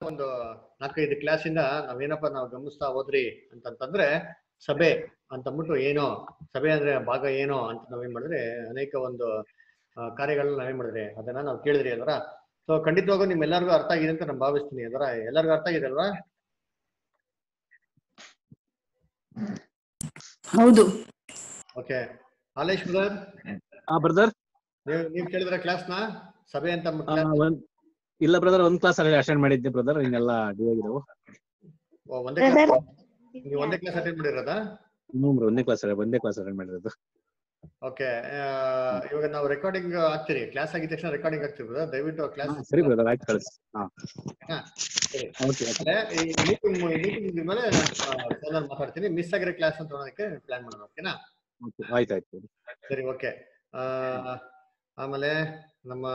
ಒಂದು 4-5 ಕ್ಲಾಸಿಂದ ನಾವೇನಪ್ಪ ನಾವು ಗಮನಿಸ್ತಾ ಹೋದ್ರಿ ಅಂತಂತಂದ್ರೆ ಸಭೆ ಅಂತಂದ್ಬಿಟ್ಟು ಏನೋ ಸಭೆ ಅಂದ್ರೆ ಭಾಗ ಏನೋ ಅಂತ ನಾವೇನ್ ಮಾಡಿದ್ರೆ ಅನೇಕ ಒಂದು ಕಾರ್ಯಗಳನ್ನ ನಾವೇನ್ ಮಾಡಿದ್ರಿ ಅದನ್ನ ನಾವು ಕೇಳಿದ್ರಿ ಅಲ್ವರ. ಸೊ ಖಂಡಿತವಾಗೂ ನಿಮ್ಮೆಲ್ಲರಿಗೂ ಅರ್ಥ ಆಗಿದೆ ಅಂತ ನಾನು ಭಾವಿಸ್ತೀನಿ ಅಲ್ವರ. ಎಲ್ಲರಿಗೂ ಅರ್ಥ ಆಗಿದೆ ಅಲ್ವಾ? ಹೌದು. ಓಕೆ, ಹಾಲೇಶ್ ಬ್ರದರ್, ಬ್ರದರ್ ನೀವ್ ಕೇಳಿದ್ರ ಕ್ಲಾಸ್ನ ಸಭೆ ಅಂತ? ಇಲ್ಲ ಬ್ರದರ್, ಒಂದ್ ಕ್ಲಾಸ್ ಅಟೆಂಡ್ ಮಾಡಿದ್ದೆ ಬ್ರದರ್, ಇನ್ನೆಲ್ಲ ಡಿ ಆಗಿದಾವು. ಒಂದೇ ಕ್ಲಾಸ್ ನೀವು ಒಂದೇ ಕ್ಲಾಸ್ ಅಟೆಂಡ್ ಮಾಡಿರೋದಾ? ಒಂದೇ ಕ್ಲಾಸ್ ಅಟೆಂಡ್ ಮಾಡಿರೋದು. ಓಕೆ, ಇವಾಗ ನಾವು ರೆಕಾರ್ಡಿಂಗ್ ಆಗ್ತೀರಿ, ಕ್ಲಾಸ್ ಆಗಿದ ತಕ್ಷಣ ರೆಕಾರ್ಡಿಂಗ್ ಆಗ್ತೀವಿ ಬ್ರದರ್, ದಯವಿಟ್ಟು ಕ್ಲಾಸ್. ಸರಿ ಬ್ರದರ್, ಆಯ್ತು ಕಳಿಸಿ. ಈ ಮೀಟಿಂಗ್ ಮೇಲೆ ಫೋನಲ್ಲಿ ಮಾತಾಡ್ತೀನಿ, ಮಿಸ್ ಆಗಿರೋ ಕ್ಲಾಸ್ ಅಂತ ನೋಡೋದಕ್ಕೆ ಪ್ಲಾನ್ ಮಾಡೋಣ. ಓಕೆನಾ? ಆಯ್ತಾಯ್ತು. ಸರಿ, ಓಕೆ. ಆಮೇಲೆ ನಮ್ಮ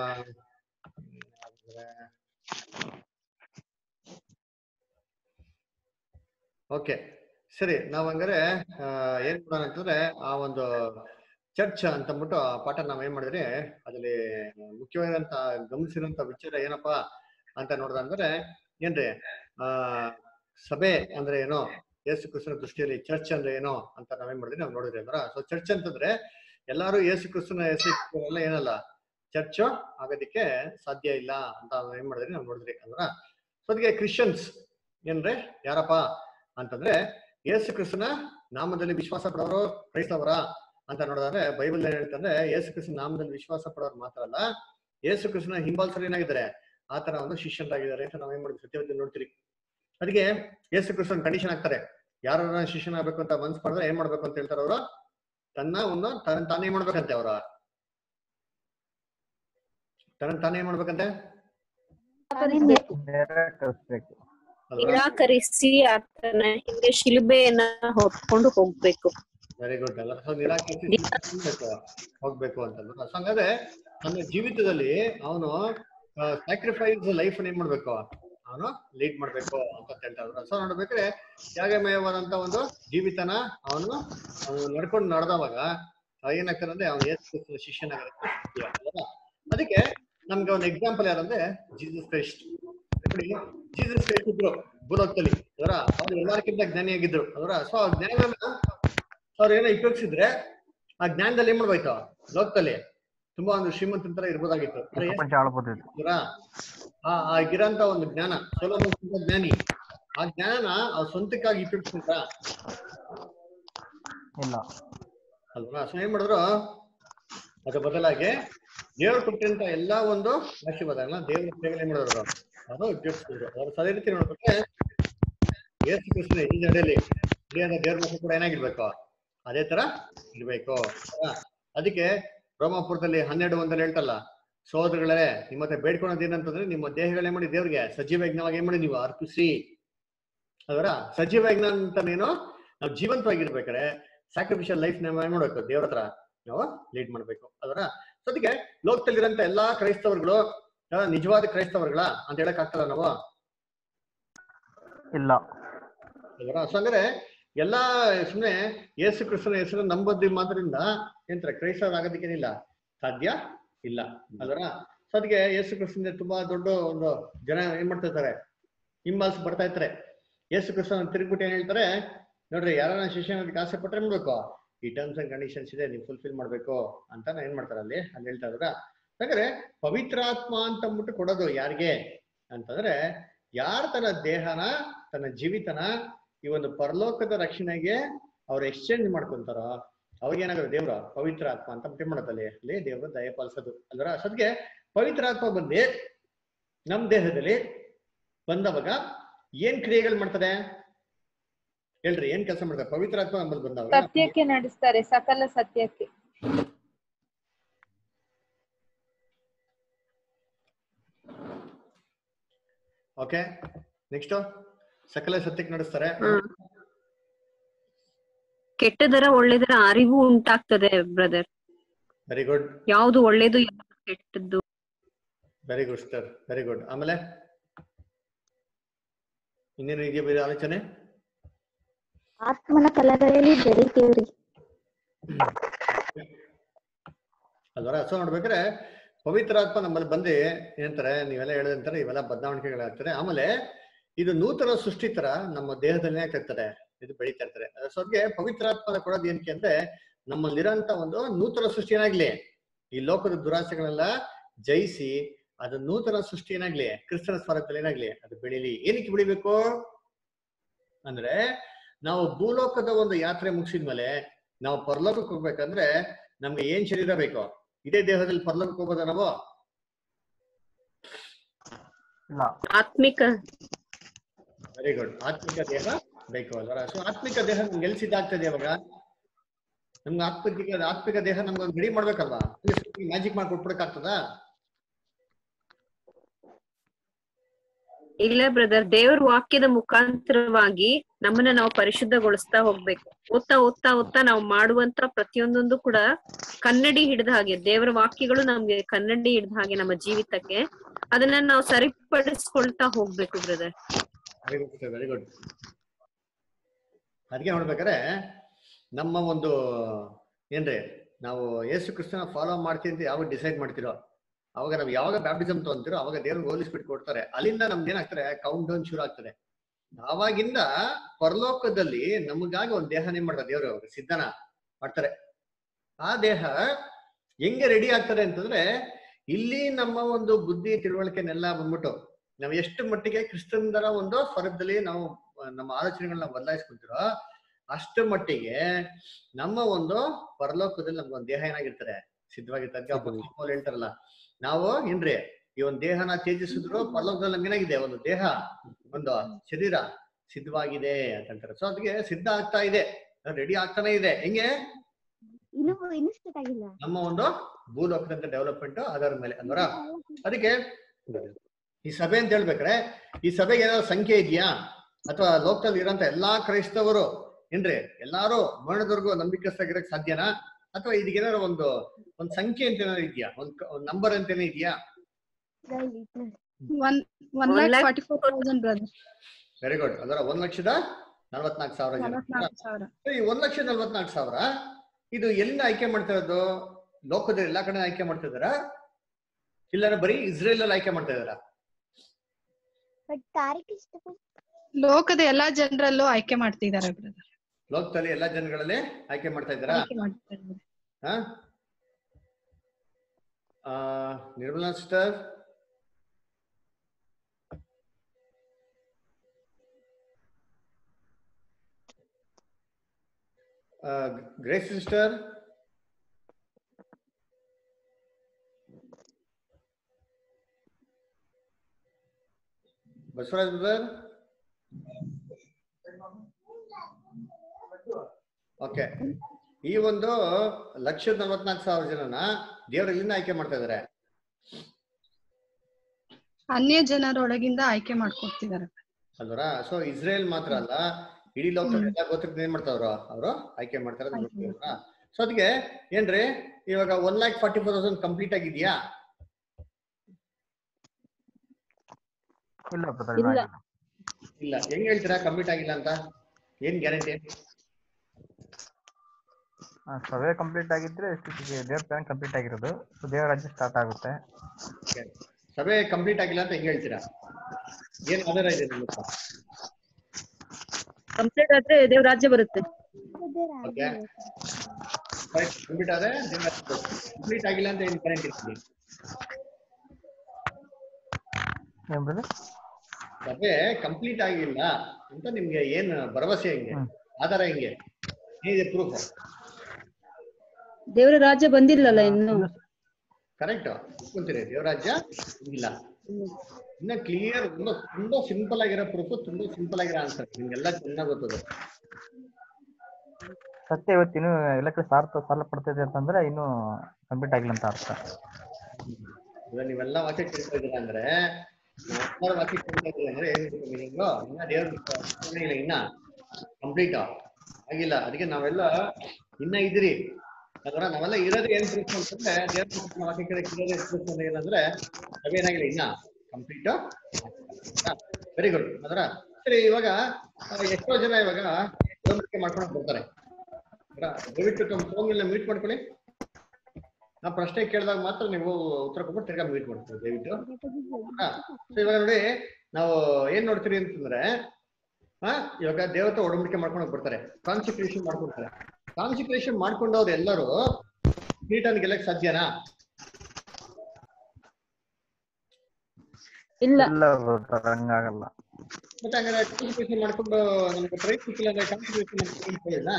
ಓಕೆ ಸರಿ, ನಾವ್ ಹಂಗಾರೆ ಏನ್ ಮಾಡೋಣ ಅಂತಂದ್ರೆ ಆ ಒಂದು ಚರ್ಚ್ ಅಂತಂದ್ಬಿಟ್ಟು ಪಾಠ ನಾವ್ ಏನ್ ಮಾಡಿದ್ರಿ ಅದ್ರಲ್ಲಿ ಮುಖ್ಯವಾದಂತ ಗಮನಿಸಿರೋಂತ ವಿಚಾರ ಏನಪ್ಪಾ ಅಂತ ನೋಡ್ದಂದ್ರೆ ಏನ್ರಿ ಸಭೆ ಅಂದ್ರೆ ಏನೋ, ಯೇಸು ಕ್ರಿಸ್ತನ ದೃಷ್ಟಿಯಲ್ಲಿ ಚರ್ಚ್ ಅಂದ್ರೆ ಏನೋ ಅಂತ ನಾವೇನ್ ಮಾಡಿದ್ರಿ ನಾವು ನೋಡಿದ್ರಿ ಅಂದ್ರ. ಸೊ ಚರ್ಚ್ ಅಂತಂದ್ರೆ ಎಲ್ಲಾರು ಯೇಸು ಕ್ರಿಸ್ತನ ಹೆಸರು ಏನಲ್ಲ ಚರ್ಚ್ ಆಗೋದಿಕ್ಕೆ ಸಾಧ್ಯ ಇಲ್ಲ ಅಂತ ಏನ್ ಮಾಡಿದ್ರಿ ನಾವು ನೋಡಿದ್ರಿ ಅಂದ್ರ. ಸೊ ಅದಕ್ಕೆ ಕ್ರಿಶ್ಚಿಯನ್ಸ್ ಏನ್ರಿ ಯಾರಪ್ಪ ಅಂತಂದ್ರೆ ಯೇಸು ಕ್ರಿಸ್ತನ ನಾಮದಲ್ಲಿ ವಿಶ್ವಾಸ ಪಡೋರು ಕ್ರೈಸ್ತವರ ಅಂತ ನೋಡಿದ್ರೆ ಬೈಬಲ್ ಏನ್ ಹೇಳ್ತಂದ್ರೆ ಯೇಸು ಕ್ರಿಸ್ತನ ನಾಮದಲ್ಲಿ ವಿಶ್ವಾಸ ಪಡೋರು ಮಾತ್ರ ಅಲ್ಲ, ಯೇಸು ಕ್ರಿಸ್ತನ ಹಿಂಬಾಲಿಸರು ಏನಾಗಿದ್ದಾರೆ ಆತರ ಒಂದು ಶಿಷ್ಯರಾಗಿದ್ದಾರೆ ಅಂತ ನಾವೇನ್ ಮಾಡಿದ್ವಿ ಸತ್ಯವತಿ ನೋಡ್ತೀರಿ. ಅದಕ್ಕೆ ಯೇಸು ಕ್ರಿಸ್ತನ ಕಂಡೀಷನ್ ಆಗ್ತಾರೆ, ಯಾರ ಶಿಷ್ಯನಾಗಬೇಕು ಅಂತ ಮನ್ಸ್ ಮಾಡಿದ್ರೆ ಏನ್ ಮಾಡ್ಬೇಕು ಅಂತ ಹೇಳ್ತಾರೆ ಅವರು, ತನ್ನ ತಾನೇ ಮಾಡ್ಬೇಕಂತೆ, ಅವರ ತಾನೇ ಮಾಡ್ಬೇಕಂತೆ, ನಿರಾಕರಿಸಿ ಆತನ ಹಿಂದೆ ಶಿಲುಬೆಯನ್ನ ಹೊತ್ಕೊಂಡು ಹೋಗ್ಬೇಕು. ವೆರಿ ಗುಡ್ ಅಲ್ಲ. ಸೊ ನಿರಾಕರಿಸಿ ಹೋಗ್ಬೇಕು ಅಂತಂದ್ರೆ ಹಂಗಾದ್ರೆ ನನ್ನ ಜೀವಿತದಲ್ಲಿ ಅವನು ಸ್ಯಾಕ್ರಿಫೈಸ್ ಲೈಫ್ ಏನ್ ಮಾಡ್ಬೇಕು, ಅವನು ಲೀಡ್ ಮಾಡ್ಬೇಕು ಅಂತ ಹೇಳ್ತಾರೆ. ಸೊ ನೋಡ್ಬೇಕ್ರೆ ತ್ಯಾಗಮಯವಾದಂತ ಒಂದು ಜೀವಿತನ ಅವನು ನಡ್ಕೊಂಡು ನಡೆದವಾಗ ಏನಾಗ್ತಾರೆ ಅಂದ್ರೆ ಅವನು ಯೇಸು ಶಿಷ್ಯನಾಗಿರುತ್ತೆ. ಅದಕ್ಕೆ ನಮ್ಗೆ ಒಂದು ಎಕ್ಸಾಂಪಲ್ ಯಾರಂದ್ರೆ ಜೀಸಸ್ ಕ್ರೈಸ್ಟ್. ಜೀಸಸ್ ಕ್ರೈಸ್ಟ್ ಇದ್ರು ಭೂಲೋಕದಲ್ಲಿ ಅವರ, ಅವ್ರು ಎಲ್ಲರಿಗಿಂತ ಜ್ಞಾನಿಯಾಗಿದ್ರು ಅವರ. ಸೊ ಆ ಜ್ಞಾನನ ಅವ್ರು ಏನೋ ಉಪಯೋಗಿಸಿದ್ರೆ ಆ ಜ್ಞಾನದಲ್ಲಿ ಏನ್ ಮಾಡ್ಬೋಯ್ತು, ಲೋಕದಲ್ಲಿ ತುಂಬಾ ಒಂದು ಶ್ರೀಮಂತ ತರ ಇರ್ಬೋದಾಗಿತ್ತು. ಆಗಿರೋಂತ ಒಂದು ಜ್ಞಾನ ಸೊಲೊಮೋನ್ ಜ್ಞಾನಿ, ಆ ಜ್ಞಾನನ ಅವ್ರ ಸ್ವಂತಕ್ಕಾಗಿ ಉಪಯೋಗಿಸ್ಕೊಂಡ್ರ ಅಲ್ವಾ? ಸೊ ಏನ್ ಮಾಡಿದ್ರು, ಅದ್ರ ಬದಲಾಗಿ ದೇವ್ರು ಕೊಟ್ಟಿರಂತ ಎಲ್ಲಾ ಒಂದು ಆಶೀರ್ವಾದಗಳನ್ನ ದೇವ್ರ ಸೇವೆ ಏನ್ ಮಾಡಿದ್ರು ಅದು ಉಪಯೋಗಿಸ್ತಿದ್ರು. ಅವ್ರು ಅದೇ ರೀತಿ ನೋಡ್ಬೇಕೆ ಯೇಸು ಕ್ರಿಸ್ತನ ಈ ನಡೆಯಲ್ಲಿ ದೇವ್ರ ಮಕ್ಕಳು ಕೂಡ ಏನಾಗಿರ್ಬೇಕು, ಅದೇ ತರ ಇರ್ಬೇಕು. ಅದಕ್ಕೆ ರೋಮಾಪುರದಲ್ಲಿ 12:1 ಹೇಳ್ತಲ್ಲ, ಸಹೋದರಗಳೇ ನಿಮ್ಮ ಹತ್ರ ಬೇಡ್ಕೊಳೋದು ಏನಂತಂದ್ರೆ ನಿಮ್ಮ ದೇಹಗಳೇ ಮಾಡಿ ದೇವ್ರಿಗೆ ಸಜೀವ ಯಜ್ಞವಾಗಿ ಏನ್ ಮಾಡಿ ನೀವು ಅರ್ಪಿಸಿ. ಅದರ ಸಜೀವ ಯಜ್ಞ ಅಂತಾನೇನೋ ನಾವು ಜೀವಂತವಾಗಿರ್ಬೇಕಾದ್ರೆ ಸ್ಯಾಕ್ರಿಫಿಷಿಯಲ್ ಲೈಫ್ ನಾವು ಏನ್ ಮಾಡ್ಬೇಕು, ದೇವ್ರ ಹತ್ರ ನಾವು ಲೀಡ್ ಮಾಡ್ಬೇಕು. ಅದರ ಅದಕ್ಕೆ ಲೋಕದಲ್ಲಿರೋಂತ ಎಲ್ಲಾ ಕ್ರೈಸ್ತವರುಗಳು ನಿಜವಾದ ಕ್ರೈಸ್ತವರುಗಳ ಅಂತ ಹೇಳಕ್ ಆಗ್ತಲ್ಲ ನಾವು? ಇಲ್ಲ. ಅದರ ಸೊ ಅಂದ್ರೆ ಎಲ್ಲಾ ಸುಮ್ನೆ ಯೇಸು ಕ್ರಿಸ್ತನ ಹೆಸರು ನಂಬುದು ಮಾತ್ರದಿಂದ ಏನ್ತಾರೆ ಕ್ರೈಸ್ತರಾಗೋದಕ್ಕೇನಿಲ್ಲ, ಸಾಧ್ಯ ಇಲ್ಲ. ಅದರ ಸೊ ಅದಕ್ಕೆ ಯೇಸು ಕ್ರಿಸ್ತನ ತುಂಬಾ ದೊಡ್ಡ ಒಂದು ಜನ ಏನ್ ಮಾಡ್ತಾ ಇರ್ತಾರೆ, ಹಿಂಬಾಲಿಸಿ ಬರ್ತಾ ಇರ್ತಾರೆ. ಯೇಸು ಕ್ರಿಸ್ತನ ತಿರುಗ್ಬಿಟ್ಟು ಏನ್ ಹೇಳ್ತಾರೆ ನೋಡ್ರಿ, ಯಾರನ್ನ ಶಿಷ್ಯನಿಗೆ ಆಸೆ ಪಟ್ರೆ ಮಾಡ್ಬೇಕು, ಈ ಟರ್ಮ್ಸ್ ಅಂಡ್ ಕಂಡೀಷನ್ಸ್ ಇದೆ, ನೀವು ಫುಲ್ಫಿಲ್ ಮಾಡ್ಬೇಕು ಅಂತ ಏನ್ ಮಾಡ್ತಾರೆ ಅಲ್ಲಿ ಹೇಳ್ತಾ ಇದ್ರ. ಯಾಕಂದ್ರೆ ಪವಿತ್ರಾತ್ಮ ಅಂತ ಅಂದ್ಬಿಟ್ಟು ಕೊಡೋದು ಯಾರಿಗೆ ಅಂತಂದ್ರೆ, ಯಾರ ತನ್ನ ದೇಹನ ತನ್ನ ಜೀವಿತನ ಈ ಒಂದು ಪರಲೋಕದ ರಕ್ಷಣೆಗೆ ಅವ್ರು ಎಕ್ಸ್ಚೇಂಜ್ ಮಾಡ್ಕೊಂತಾರೋ ಅವಾಗ ಏನಾಗುತ್ತೆ, ದೇವ್ರ ಪವಿತ್ರ ಆತ್ಮ ಅಂತ ಬಿಟ್ಟು ಮಾಡೋದಲ್ಲಿ ಅಲ್ಲಿ ದೇವ್ರ ದಯಪಾಲಿಸೋದು ಅಲ್ವರ. ಸದ್ಗೆ ಪವಿತ್ರ ಆತ್ಮ ಬಂದು ನಮ್ ದೇಹದಲ್ಲಿ ಬಂದವಾಗ ಏನ್ ಕ್ರಿಯೆಗಳು ಮಾಡ್ತದೆ ಹೇಳ್ರಿ, ಏನ್ ಕೆಲಸ ಮಾಡ್ತಾರೆ ಪವಿತ್ರ ಆತ್ಮ ನಮ್ಮಲ್ಲಿ ಬಂದವಾಗ? ಸತ್ಯಕ್ಕೆ ನಡೆಸ್ತಾರೆ, ಸಕಲ ಸತ್ಯಕ್ಕೆ. ಓಕೆ, ನೆಕ್ಸ್ಟ್ ಸಕಲ ಸತ್ಯಕ್ಕೆ ನಡೆಸ್ತಾರೆ. ಕೆಟ್ಟದರ ಒಳ್ಳೆದರ ಅರಿವು ಉಂಟಾಗ್ತದೆ ಬ್ರದರ್. Very good. ಯಾವುದು ಒಳ್ಳೇದು ಯಾವುದು ಕೆಟ್ಟದ್ದು. Very good sir, very good. ಆಮೇಲೆ ಇನ್ನೇನು ಇದೆಯಾ ಬೇರೆ ಆಲೋಚನೆ? ಆತ್ಮನ ಫಲಗಳಲ್ಲಿ ಬೆಳಿತೇವ್ರಿ ಅಲ್ವರ. ಸೊ ನೋಡ್ಬೇಕ್ರೆ ಪವಿತ್ರಾತ್ಮ ನಮ್ಮಲ್ಲಿ ಬಂದು ಏನಂತಾರೆ, ನೀವೆಲ್ಲ ಹೇಳಿದಂತಾರೆ ಇವೆಲ್ಲ ಬದಲಾವಣೆಗಳಾಗ್ತಾರೆ. ಆಮೇಲೆ ಇದು ನೂತನ ಸೃಷ್ಟಿ ತರ ನಮ್ಮ ದೇಹದಲ್ಲೇ ಆಗ್ತಿರ್ತಾರೆ, ಇದು ಬೆಳೀತಾ ಇರ್ತಾರೆ. ಸೊ ಅದಕ್ಕೆ ಪವಿತ್ರಾತ್ಮದ ಕೊಡೋದು ಏನಕ್ಕೆ ಅಂದ್ರೆ ನಮ್ಮಲ್ಲಿರೋಂಥ ಒಂದು ನೂತನ ಸೃಷ್ಟಿ ಏನಾಗ್ಲಿ, ಈ ಲೋಕದ ದುರಾಸೆಗಳೆಲ್ಲ ಜಯಿಸಿ ಅದು ನೂತನ ಸೃಷ್ಟಿ ಏನಾಗ್ಲಿ, ಕ್ರಿಸ್ತನ ಸ್ವರೂಪದಲ್ಲಿ ಏನಾಗ್ಲಿ ಅದು ಬೆಳೀಲಿ. ಏನಕ್ಕೆ ಬೆಳಿಬೇಕು ಅಂದ್ರೆ, ನಾವು ಭೂಲೋಕದ ಒಂದು ಯಾತ್ರೆ ಮುಗಿಸಿದ್ಮೇಲೆ ನಾವು ಪರಲೋಕಕ್ಕೆ ಹೋಗ್ಬೇಕಂದ್ರೆ ನಮ್ಗೆ ಏನ್ ಶರೀರ ಬೇಕು? ಇದೇ ದೇಹದಲ್ಲಿ ಪರಲೋಕಕ್ಕೆ ಹೋಗೋದ ನಾವು? ಆತ್ಮಿಕ. Very good. ಆತ್ಮಿಕ ದೇಹ ಬೇಕು ಅಲ್ವಾ? ಸೊ ಆತ್ಮಿಕ ದೇಹ ನಮ್ಗೆ ಎಲ್ಲಿ ಸಿದ್ಧ ಆಗ್ತದೆ ಇವಾಗ? ನಮ್ಗೆ ಆತ್ಮಿಕ ದೇಹ ನಮ್ಗೆ ಒಂದು ರೆಡಿ ಮಾಡ್ಬೇಕಲ್ವಾ? ಮ್ಯಾಜಿಕ್ ಮಾಡಿ ಕೊಟ್ಬಿಡಕ್ಕಾಗ್ತದ? ಇಲ್ಲ ಬ್ರದರ್, ದೇವ್ರ ವಾಕ್ಯದ ಮುಖಾಂತರವಾಗಿ ನಮ್ಮನ್ನ ನಾವು ಪರಿಶುದ್ಧಗೊಳಿಸ್ತಾ ಹೋಗ್ಬೇಕು. ಓದ್ತಾ ಓದ್ತಾ ಓದ್ತಾ ನಾವು ಮಾಡುವಂತ ಪ್ರತಿಯೊಂದೊಂದು ಕೂಡ ಕನ್ನಡಿ ಹಿಡಿದ ಹಾಗೆ, ದೇವರ ವಾಕ್ಯಗಳು ನಮ್ಗೆ ಕನ್ನಡಿ ಹಿಡಿದ ಹಾಗೆ ನಮ್ಮ ಜೀವಿತಕ್ಕೆ. ಅದನ್ನ ನಾವು ಸರಿಪಡಿಸ್ಕೊಳ್ತಾ ಹೋಗ್ಬೇಕು brother. Very good, very good. ಅದಕ್ಕೆ ನೋಡ್ಬೇಕಾರೆ ನಮ್ಮ ಒಂದು ಏನ್ರಿ, ನಾವು ಯೇಸು ಕ್ರಿಸ್ತನ ಫಾಲೋ ಮಾಡ್ತೀವಿ ಅಂತ ಯಾವಾಗ ಡಿಸೈಡ್ ಮಾಡ್ತಿರೋ, ಅವಾಗ ನಾವು ಯಾವಾಗ ಬ್ಯಾಪ್ಟಿಸಮ್ ತಗೊಂತೀರೋ ಅವಾಗ ದೇವ್ರಿಗೆ ಹೋಲಿಸ್ಬಿಟ್ಟು ಕೊಡ್ತಾರೆ. ಅಲ್ಲಿಂದ ನಮ್ದು ಏನಾಗ್ತಾರೆ, ಕೌಂಟ್ ಡೌನ್ ಶುರು ಆಗ್ತದೆ. ಆವಾಗಿಂದ ಪರಲೋಕದಲ್ಲಿ ನಮಗಾಗಿ ಒಂದು ದೇಹ ಏನ್ ಮಾಡ್ತಾರೆ, ದೇವರು ಸಿದ್ಧನ ಮಾಡ್ತಾರೆ. ಆ ದೇಹ ಹೆಂಗೆ ರೆಡಿ ಆಗ್ತದೆ ಅಂತಂದ್ರೆ, ಇಲ್ಲಿ ನಮ್ಮ ಒಂದು ಬುದ್ಧಿ ತಿಳುವಳಿಕೆನೆಲ್ಲ ಬಂದ್ಬಿಟ್ಟು ನಾವು ಎಷ್ಟು ಮಟ್ಟಿಗೆ ಕ್ರಿಸ್ತಂದರ ಒಂದು ಸ್ವರೂಪದಲ್ಲಿ ನಾವು ನಮ್ಮ ಆಲೋಚನೆಗಳನ್ನ ಬದಲಾಯಿಸ್ಕೊಂತೀರೋ ಅಷ್ಟು ಮಟ್ಟಿಗೆ ನಮ್ಮ ಒಂದು ಪರಲೋಕದಲ್ಲಿ ನಮ್ಗೊಂದು ದೇಹ ಏನಾಗಿರ್ತಾರೆ, ಸಿದ್ಧವಾಗಿರ್ತಾರೆ. ಅಪೊಸ್ತಲರು ಹೇಳ್ತಾರಲ್ಲ, ನಾವು ಏನ್ರಿ ಈ ಒಂದು ದೇಹನ ತ್ಯಜಿಸಿದ್ರು ಪರಲೋಕದಲ್ಲಿ ನಮ್ಗೆ ಏನಾಗಿದೆ, ಒಂದು ದೇಹ, ಒಂದು ಶರೀರ ಸಿದ್ಧವಾಗಿದೆ ಅಂತ ಹೇಳ್ತಾರೆ. ಸೊ ಅದಕ್ಕೆ ಸಿದ್ಧ ಆಗ್ತಾ ಇದೆ, ರೆಡಿ ಆಗ್ತಾನೆ ಇದೆ. ಹೆಂಗೆ? ನಮ್ಮ ಒಂದು ಭೂಲೋಕದಂತ ಡೆವಲಪ್ಮೆಂಟ್ ಅದರ ಮೇಲೆ ಅಲ್ವರ. ಅದಕ್ಕೆ ಈ ಸಭೆ ಅಂತ ಹೇಳ್ಬೇಕ್ರೆ, ಈ ಸಭೆಗೆ ಏನಾದ್ರು ಸಂಖ್ಯೆ ಇದೆಯಾ? ಅಥವಾ ಲೋಕದಲ್ಲಿ ಇರೋಂತ ಎಲ್ಲಾ ಕ್ರೈಸ್ತವರು ಏನ್ರಿ ಎಲ್ಲಾರು ಮರಣದವರೆಗೂ ನಂಬಿಕಸ್ಥಾಗಿರಕ್ ಸಾಧ್ಯನಾ? ಅಥವಾ ಇದಕ್ಕೇನಾದ್ರು ಒಂದು ಸಂಖ್ಯೆ ಅಂತ ಏನಾದ್ರು ಇದೆಯಾ? ಒಂದು ನಂಬರ್ ಅಂತೇನೇ ಇದೆಯಾ? Very good. ಅದರ 1,44,000 ಜನ. ಈ 1,44,000 ಇದು ಎಲ್ಲಿಂದ ಆಯ್ಕೆ ಮಾಡ್ತಾ ಇರೋದು? ಲೋಕದ ಎಲ್ಲಾ ಕಡೆ ಆಯ್ಕೆ ಮಾಡ್ತಾ ಇದಾರ, ಇಲ್ಲ ಬರೀ ಇಸ್ರೇಲ್ ಅಲ್ಲಿ ಆಯ್ಕೆ ಮಾಡ್ತಾ ಇದಾರ? ಲೋಕದ ಎಲ್ಲಾ ಜನರಲ್ಲೂ ಆಯ್ಕೆ ಮಾಡ್ತಿದ್ದಾರೆ ಬ್ರದರ್. ಲೋಕದಲ್ಲಿ ಎಲ್ಲಾ ಜನಗಳಲ್ಲಿ ಆಯ್ಕೆ ಮಾಡ್ತಾ ಇದ್ದಾರಾ? Nirmala sister, Grace sister, Basavaraj brother. Okay, ಈ ಒಂದು 1,44,000 ಜನನ ದೇವರು ಇಲ್ಲಿಂದ ಆಯ್ಕೆ ಮಾಡ್ತಾ ಇದಾರೆ? ಅನ್ಯ ಜನರೊಳಗಿಂದ ಆಯ್ಕೆ ಮಾಡ್ಕೊಡ್ತಿದ್ದಾರೆ ಅಲ್ವರ. ಸೊ ಇಸ್ರೇಲ್ ಮಾತ್ರ ಅಲ್ಲ, ಇಡೀ ಲೋಕದ ಎಲ್ಲ ಗೋತ್ರಕ್ಕೆ ಏನ್ ಮಾಡ್ತಾವ್ರು, ಅವರು ಆಯ್ಕೆ ಮಾಡ್ತಾರೆ. ಸೊ ಅದಕ್ಕೆ ಏನ್ರಿ, ಇವಾಗ 1,44,000 ಕಂಪ್ಲೀಟ್ ಆಗಿದ್ಯಾ? ಇಲ್ಲ. ಹೆಂಗ್ ಹೇಳ್ತೀರಾ ಕಂಪ್ಲೀಟ್ ಆಗಿಲ್ಲ ಅಂತ? ಏನ್ ಗ್ಯಾರಂಟಿ? ಸಭೆ ಕಂಪ್ಲೀಟ್ ಆಗಿದ್ರೆ ದೇವ್ರ ಪ್ಲಾನ್ ಕಂಪ್ಲೀಟ್ ಆಗಿರೋದು, ದೇವರ ರಾಜ್ಯ ಸ್ಟಾರ್ಟ್ ಆಗುತ್ತೆ. ಸಭೆ ಕಂಪ್ಲೀಟ್ ಆಗಿಲ್ಲ ಅಂತ ಹೆಂಗ್ ಹೇಳ್ತೀರಾ? ಏನ್ ಆಧಾರ ಇದೆ ನಿಮ್ಮ ಹತ್ರ? ಕಂಪ್ಲೀಟ್ ಆದ್ರೆ ದೇವ್ರ ರಾಜ್ಯ ಬರುತ್ತೆ. ಕಂಪ್ಲೀಟ್ ಆದ್ರೆ ಕಂಪ್ಲೀಟ್ ಆಗಿಲ್ಲ ಅಂತ ಏನ್ ಗ್ಯಾರಂಟಿ ಇರ್ತೀವಿ? ಸಭೆ ಕಂಪ್ಲೀಟ್ ಆಗಿಲ್ಲ ಅಂತ ನಿಮ್ಗೆ ಏನ್ ಭರವಸೆ? ಹೆಂಗೆ ಆಧಾರ? ಹೆಂಗೆ ಏನಿದೆ ಪ್ರೂಫ್? ದೇವರ ರಾಜ್ಯ ಬಂದಿಲ್ಲಲ್ಲ ಇನ್ನು. ಕರೆಕ್ಟ್ ಒಪ್ಕೊಂತೀರಿ, ದೇವರ ರಾಜ್ಯ ಇಲ್ಲ ಇನ್ನ. ಕ್ಲಿಯರ್, ತುಂಬಾ ಸಿಂಪಲ್ ಆಗಿರೋ ಪ್ರೂಫ್, ತುಂಬಾ ಸಿಂಪಲ್ ಆಗಿರೋ ಆನ್ಸರ್, ನಿಮ್ಗೆಲ್ಲ ಚೆನ್ನಾಗಿ ಗೊತ್ತದ. ಸತ್ಯ ಇವತ್ತಿನ ಎಲ್ಲ ಕಡೆ ಸಾಲ ಪಡ್ತಿದೆ ಅಂತಂದ್ರೆ ಇನ್ನು ಕಂಪ್ಲೀಟ್ ಆಗಿಲ್ಲ ಅಂತ ಅರ್ಥ. ನೀವೆಲ್ಲ ವಾಕ್ಯ ಕೇಳ್ತಾ ಇದ್ದೀರಾ ಅಂದ್ರೆ, ವಾಕ್ಯ ಕೇಳ್ತಾ ಇದ್ದೀರಾ ಅಂದ್ರೆ ಏನಿದೆ ಮೀನಿಂಗು? ಇನ್ನ ದೇವ್ರ ಇನ್ನ ಕಂಪ್ಲೀಟ್ ಆಗಿಲ್ಲ. ಅದಕ್ಕೆ ನಾವೆಲ್ಲ ಇನ್ನ ಇದ್ರಿ ಅದರ, ನಾವೆಲ್ಲ ಇರೋದೇ ಏನ್ ಪ್ರೂಫ್ ಅಂತಂದ್ರೆ, ದೇವ್ರ ವಾಕ್ಯ ಕೇಳಕ್ಕೆ ಇರೋದೇ ಪ್ರೂಫ್ ಅಂತ ಏನಂದ್ರೆ ಅವೇನಾಗಿಲ್ಲ, ಇನ್ನ ಕಂಪ್ಲೀಟ್. Very good. ಅದರ ಸರಿ, ಇವಾಗ ಎಷ್ಟೋ ಜನ ಇವಾಗ ಹೋಲಿಕೆ ಮಾಡ್ಕೊಂಡು ಬರ್ತಾರೆ. ದಯವಿಟ್ಟು ತಮ್ಮ ಫೋನ್ ಮ್ಯೂಟ್ ಮಾಡ್ಕೊಳ್ಳಿ. ನಾ ಪ್ರಶ್ನೆ ಕೇಳಿದಾಗ ಮಾತ್ರ ನೀವು ಉತ್ತರ ಕೊಟ್ಟು ತಿರ್ಗಾ ಮೀಟ್ ಮಾಡ್ತೀವಿ ದಯವಿಟ್ಟು. ಸೊ ಇವಾಗ ನೋಡಿ ನಾವು ಏನ್ ನೋಡ್ತೀರಿ ಅಂತಂದ್ರೆ ಇವಾಗ ದೇವತೆ ಒಡಂಬಡಿಕೆ ಮಾಡ್ಕೊಂಡು ಬರ್ತಾರೆ, ಕಾನ್ಸಿಕ್ರೇಷನ್ ಮಾಡ್ಕೊಳ್ತಾರೆ. ಕಾನ್ಸಿಕ್ರೇಷನ್ ಮಾಡ್ಕೊಂಡವ್ರು ಎಲ್ಲರೂ ಕಿರೀಟನ ಗೆಲ್ಲಕ್ ಸಾಧ್ಯನಾ? ಇಲ್ಲ. ಹಂಗಾಗಲ್ಲ. ಮತ್ತೆ ಹಂಗಾರೆ ಕಾನ್ಸಿಕ್ರೇಷನ್ ಮಾಡ್ಕೊಂಡು ನಮ್ಗೆ ಪ್ರೈಸ್ ಸಿಕ್ಕಿಲ್ಲ ಅಂದ್ರೆ ಕಾನ್ಸಿಕ್ರೇಷನ್ ಹೇಳಿಲ್ಲ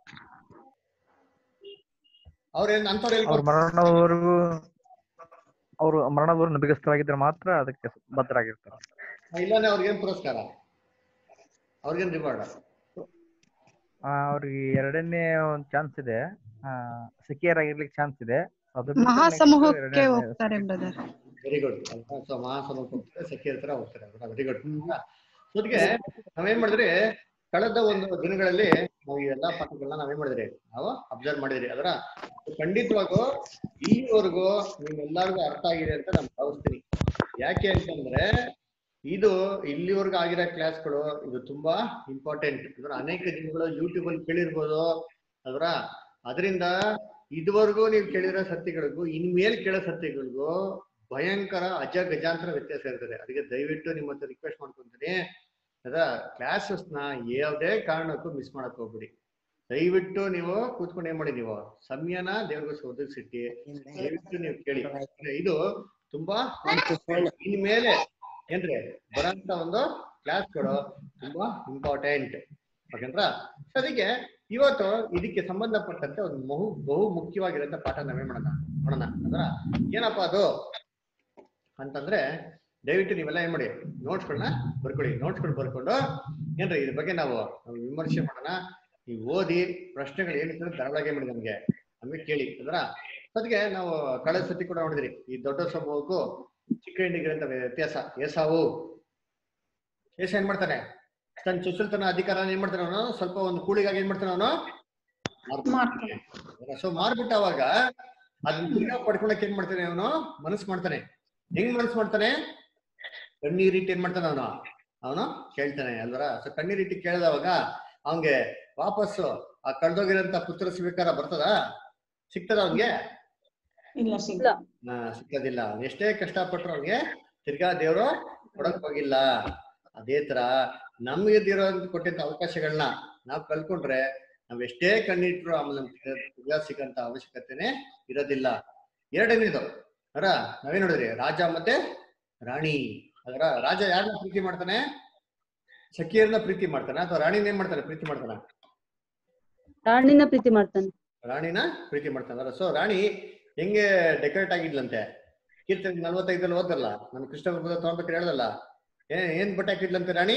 ಅವ್ರೇನ್ ಅಂತವ್ರು ಅವ್ರ ಮರಣದವರೆಗೂ ಅವರು ಮರಣದವರೆಗೂ ನಂಬಿಕಸ್ಥರಾಗಿದ್ರೆ ಮಾತ್ರ ಅದಕ್ಕೆ ಬದ್ಧರಾಗಿರ್ತಾರೆ. ಇಲ್ಲಾಂದ್ರೆ ಅವ್ರಿಗೇನ್ ಪುರಸ್ಕಾರ, ಅವ್ರಿಗೇನ್ ರಿವಾರ್ಡ್? ಅವ್ರಿಗೆ ಎರಡನೇ ಒಂದು ಚಾನ್ಸ್ ಇದೆ, ಸೆಕ್ಯೂರ್ ಆಗಿರ್ಲಿಕ್ಕೆ ಚಾನ್ಸ್ ಇದೆ. ಮಹಾಸಮೂಹಕ್ಕೆ ಹೋಗ್ತಾರೆ ಬ್ರದರ್. Very good. ಸೊ ಮಹಾಸಮೂಹಕ್ಕೆ ಹೋಗ್ತಾರೆ, ಸೆಕ್ಯೂರ್ ತರ ಹೋಗ್ತಾರೆ. Very good. ಜೊತೆಗೆ ನಾವೇನ್ ಮಾಡಿದ್ರಿ, ಕಳೆದ ಒಂದು ದಿನಗಳಲ್ಲಿ ನಾವು ಈ ಎಲ್ಲಾ ಪಾಠಗಳನ್ನ ನಾವೇನ್ ಮಾಡಿದ್ರಿ, ನಾವು ಅಬ್ಸರ್ವ್ ಮಾಡಿದ್ರಿ. ಅದರ ಖಂಡಿತವಾಗೂ ಇಲ್ಲಿವರೆಗೂ ನಿಮ್ಮೆಲ್ಲರಿಗೂ ಅರ್ಥ ಆಗಿದೆ ಅಂತ ನಾನು ಭಾವಿಸ್ತೀನಿ. ಯಾಕೆ ಅಂತಂದ್ರೆ ಇದು ಇಲ್ಲಿವರೆಗೂ ಆಗಿರೋ ಕ್ಲಾಸ್ಗಳು ಇದು ತುಂಬಾ ಇಂಪಾರ್ಟೆಂಟ್. ಇದರ ಅನೇಕ ದಿನಗಳು ಯೂಟ್ಯೂಬ್ ಅಲ್ಲಿ ಕೇಳಿರ್ಬೋದು. ಅದರಿಂದ ಇದುವರೆಗೂ ನೀವು ಕೇಳಿರೋ ಸತ್ಯಗಳಿಗೂ ಇನ್ಮೇಲೆ ಕೇಳೋ ಸತ್ಯಗಳಿಗೂ ಭಯಂಕರ ಗಜಾಂತರ ವ್ಯತ್ಯಾಸ ಇರ್ತದೆ. ಅದಕ್ಕೆ ದಯವಿಟ್ಟು ನಿಮ್ಮ ಹತ್ರ ರಿಕ್ವೆಸ್ಟ್ ಮಾಡ್ಕೊಂತೀನಿ, ಕ್ಲಾಸಸ್ನ ಯಾವುದೇ ಕಾರಣಕ್ಕೂ ಮಿಸ್ ಮಾಡಕ್ ಹೋಗ್ಬಿಡಿ. ದಯವಿಟ್ಟು ನೀವು ಕೂತ್ಕೊಂಡು ಏನ್ ಮಾಡಿ, ನೀವು ಸಮಯನ ದೇವ್ರಿಗೋಸ್ಕರ ಒದಗಿಸಿಟ್ಟಿ ದಯವಿಟ್ಟು ನೀವು ಕೇಳಿ. ಇದು ತುಂಬಾ ಇನ್ಮೇಲೆ ಏನ್ರಿ ಬರೋಂತ ಒಂದು ಕ್ಲಾಸ್ಗಳು ತುಂಬಾ ಇಂಪಾರ್ಟೆಂಟ್. ಓಕೆಂದ್ರ? ಅದಕ್ಕೆ ಇವತ್ತು ಇದಕ್ಕೆ ಸಂಬಂಧಪಟ್ಟಂತೆ ಒಂದು ಬಹು ಮುಖ್ಯವಾಗಿರೋಂಥ ಪಾಠ ನಾವೇ ಮಾಡೋಣ. ಅಂದ್ರ ಏನಪ್ಪಾ ಅದು ಅಂತಂದ್ರೆ, ದಯವಿಟ್ಟು ನೀವೆಲ್ಲ ಏನ್ ಮಾಡಿ, ನೋಟ್ಸ್ಗಳನ್ನ ಬರ್ಕೊಳ್ಳಿ. ನೋಟ್ಸ್ಗಳು ಬರ್ಕೊಂಡು ಏನ್ರಿ ಇದ್ರ ಬಗ್ಗೆ ನಾವು ವಿಮರ್ಶೆ ಮಾಡೋಣ. ನೀವು ಓದಿ ಪ್ರಶ್ನೆಗಳು ಏನಿರ್ತದೆ ಧಾರಾಳವಾಗಿ ಮಾಡಿ ನಮ್ಗೆ ಕೇಳಿ. ಅದಕ್ಕೆ ನಾವು ಕಳೆದ ಸತಿ ಕೂಡ ನೋಡಿದ್ರಿ, ಈ ದೊಡ್ಡ ಸಮೂಹಕ್ಕೂ ಚಿಕ್ಕ ಹಿಂಡಿಗಿರಂತ ವ್ಯತ್ಯಾಸ. ಏಸಾವು ಏನ್ ಮಾಡ್ತಾನೆ, ತನ್ನ ಚುಚ್ಚಲ್ತನ ಅಧಿಕಾರ ಏನ್ ಮಾಡ್ತಾನೆ ಅವನು, ಸ್ವಲ್ಪ ಒಂದು ಕೂಳಿಗಾಗಿ ಏನ್ ಮಾಡ್ತಾನೆ ಅವನು, ಸೊ ಮಾರ್ಬಿಟ್ಟ. ಅವಾಗ ಅದನ್ನ ತಿರ್ಗಾ ಪಡ್ಕೊಳಕ್ ಏನ್ ಮಾಡ್ತಾನೆ ಅವನು, ಮನಸ್ಸು ಮಾಡ್ತಾನೆ. ಹೆಂಗ್ ಮನಸ್ಸು ಮಾಡ್ತಾನೆ? ಕಣ್ಣೀರಿಟ್ಟು ಏನ್ ಮಾಡ್ತಾನೆ ಅವನು ಕೇಳ್ತಾನೆ ಅಲ್ವರ. ಸೊ ಕಣ್ಣೀರಿಟ್ಟು ಕೇಳಿದವಾಗ ಅವನ್ಗೆ ವಾಪಸ್ಸು ಆ ಕಳ್ದೋಗಿರೋಂತ ಪುತ್ರ ಸ್ವೀಕಾರ ಬರ್ತದ, ಸಿಗ್ತದ ಅವನ್ಗೆ? ಸಿಕ್ಕದಿಲ್ಲ. ಅವ್ನು ಎಷ್ಟೇ ಕಷ್ಟಪಟ್ರು ಅವ್ನಿಗೆ ತಿರ್ಗಾ ದೇವ್ರು ಕೊಡಕ್ ಹೋಗಿಲ್ಲ. ಅದೇ ತರ ನಮ್ಗೆ ಇರೋ ಕೊಟ್ಟಂತ ಅವಕಾಶಗಳನ್ನ ನಾವ್ ಕಲ್ಕೊಂಡ್ರೆ ನಾವ್ ಎಷ್ಟೇ ಕಣ್ಣಿಟ್ರು ಆಮೇಲೆ ನಮ್ಗೆ ತಿರ್ಗಾ ಸಿಗಂತ ಅವಶ್ಯಕತೆನೆ ಇರೋದಿಲ್ಲ. ಎರಡನೇದು ನಾವೇನ್ ನೋಡಿದ್ರಿ, ರಾಜ ಮತ್ತೆ ರಾಣಿ. ರಾಜ ಯಾರನ್ನ ಪ್ರೀತಿ ಮಾಡ್ತಾನೆ? ಸಖಿಯರನ್ನ ಪ್ರೀತಿ ಮಾಡ್ತಾನೆ ಅಥವಾ ರಾಣಿನ ಏನ್ ಮಾಡ್ತಾನೆ, ಪ್ರೀತಿ ಮಾಡ್ತಾನೆ? ರಾಣಿನ ಪ್ರೀತಿ ಮಾಡ್ತಾನೆ. ರಾಣಿನ ಪ್ರೀತಿ ಮಾಡ್ತಾನ. ಸೊ ರಾಣಿ ಹೆಂಗೆ ಡೆಕೋರೇಟ್ ಆಗಿದ್ಲಂತೆ, ಕೀರ್ತನೆ 45 ಓದಲ್ಲ, ನಮ್ ಕೃಷ್ಣ ತಗೊಂಡ್ಬೇಕಾದ್ರೆ ಹೇಳ್ದಲ್ಲ, ಏನ್ ಬಟ್ಟೆ ಹಾಕಿದ್ಲಂತೆ ರಾಣಿ?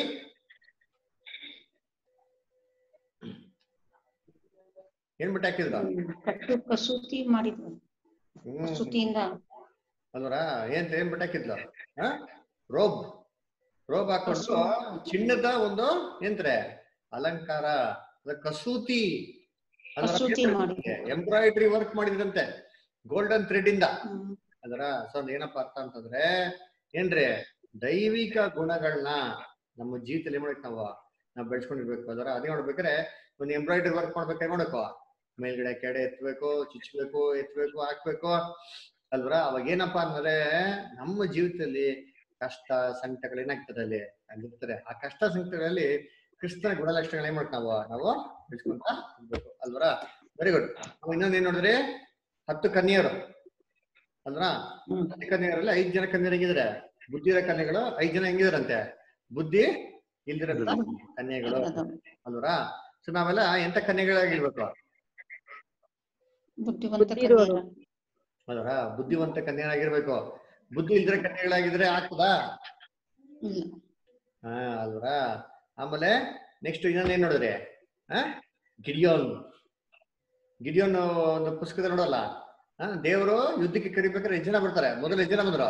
ಏನ್ ಬಟ್ಟೆ ಹಾಕಿದ್ರ? ಕಸೂತಿ ಮಾಡಿದ್ರು. ಅಲ್ವರ? ಏನ್ ಬಟ್ಟೆ ಹಾಕಿದ್ಲು? ರೋಬ್ ಹಾಕೊಂಡು ಚಿನ್ನದ ಒಂದು ಏನ್ರೆ ಅಲಂಕಾರ, ಕಸೂತಿ ಎಂಬ್ರಾಯ್ಡ್ರಿ ವರ್ಕ್ ಮಾಡಿದ್ರಂತೆ ಗೋಲ್ಡನ್ ಥ್ರೆಡ್ ಇಂದ. ಸೊ ಏನಪ್ಪಾ ಅರ್ಥ ಅಂತಂದ್ರೆ ಏನ್ರಿ, ದೈವಿಕ ಗುಣಗಳನ್ನ ನಮ್ಮ ಜೀವಿತದಲ್ಲಿ ಏನ್ ನಾವು ಬೆಳೆಸ್ಕೊಂಡಿರ್ಬೇಕು. ಅದೇ ನೋಡ್ಬೇಕಾದ್ರೆ ಒಂದು ಎಂಬ್ರಾಯ್ಡ್ರಿ ವರ್ಕ್ ಮಾಡ್ಬೇಕಾದ್ರೆ ನೋಡಬೇಕು, ಮೇಲ್ಗಡೆ ಕೆಡೆ ಎತ್ತಬೇಕು, ಚುಚ್ಚಬೇಕು, ಎತ್ತಬೇಕು, ಹಾಕ್ಬೇಕು ಅಲ್ವರ. ಅವಾಗ ಏನಪ್ಪಾ ಅಂದ್ರೆ ನಮ್ಮ ಜೀವಿತದಲ್ಲಿ ಕಷ್ಟ ಸಂಕಟಗಳು ಏನಾಗ್ತದೆ ಅಲ್ಲಿರ್ತಾರೆ. ಆ ಕಷ್ಟ ಸಂಕಟಗಳಲ್ಲಿ ಕ್ರಿಸ್ತನ ಗುಣಲಕ್ಷಣಗಳು ಏನ್ ಮಾಡ್ತಾವ ನಾವು ಬೆಳೆಸ್ಕೊಂತ ಹೋಗ್ಬೇಕು ಅಲ್ವರ. Very good. ಇನ್ನೊಂದ್ ಏನ್ ನೋಡಿದ್ರಿ, 10 ಕನ್ಯೆಯರು ಅಲ್ರ. 10 ಕನ್ಯೆಯರಲ್ಲಿ 5 ಜನ ಕನ್ಯೆಯರು ಹೆಂಗಿದ್ರೆ, ಬುದ್ಧಿ ಇರೋ ಕನ್ಯೆಗಳು 5 ಜನ ಹೆಂಗಿದ್ರಂತೆ, ಬುದ್ಧಿ ಇಲ್ದಿರಂತ ಕನ್ಯೆಗಳು ಅಲ್ವರ. ಸೊ ನಾವೆಲ್ಲ ಎಂತ ಕನ್ಯೆಗಳಾಗಿರ್ಬೇಕು? ಅಲ್ವರ, ಬುದ್ಧಿವಂತ ಕನ್ಯೆಗಳಾಗಿರ್ಬೇಕು. ಬುದ್ಧಿ ಇಲ್ದಿರ ಕನ್ಯೆಗಳಾಗಿದ್ರೆ ಆಗ್ತದಾ? ಅಲ್ವರ. ಆಮೇಲೆ ನೆಕ್ಸ್ಟ್ ಇನ್ನೊಂದೇನ್ ನೋಡಿದ್ರಿ, ಗಿಡಿಯೋನ್ ಒಂದು ಪುಸ್ತಕದ ನೋಡಲ್ಲ, ದೇವರು ಯುದ್ಧಕ್ಕೆ ಕರಿಬೇಕಾದ್ರೆ 8 ಜನ ಬರ್ತಾರೆ. ಮೊದಲು 8 ಜನ ಬಂದ್ರು?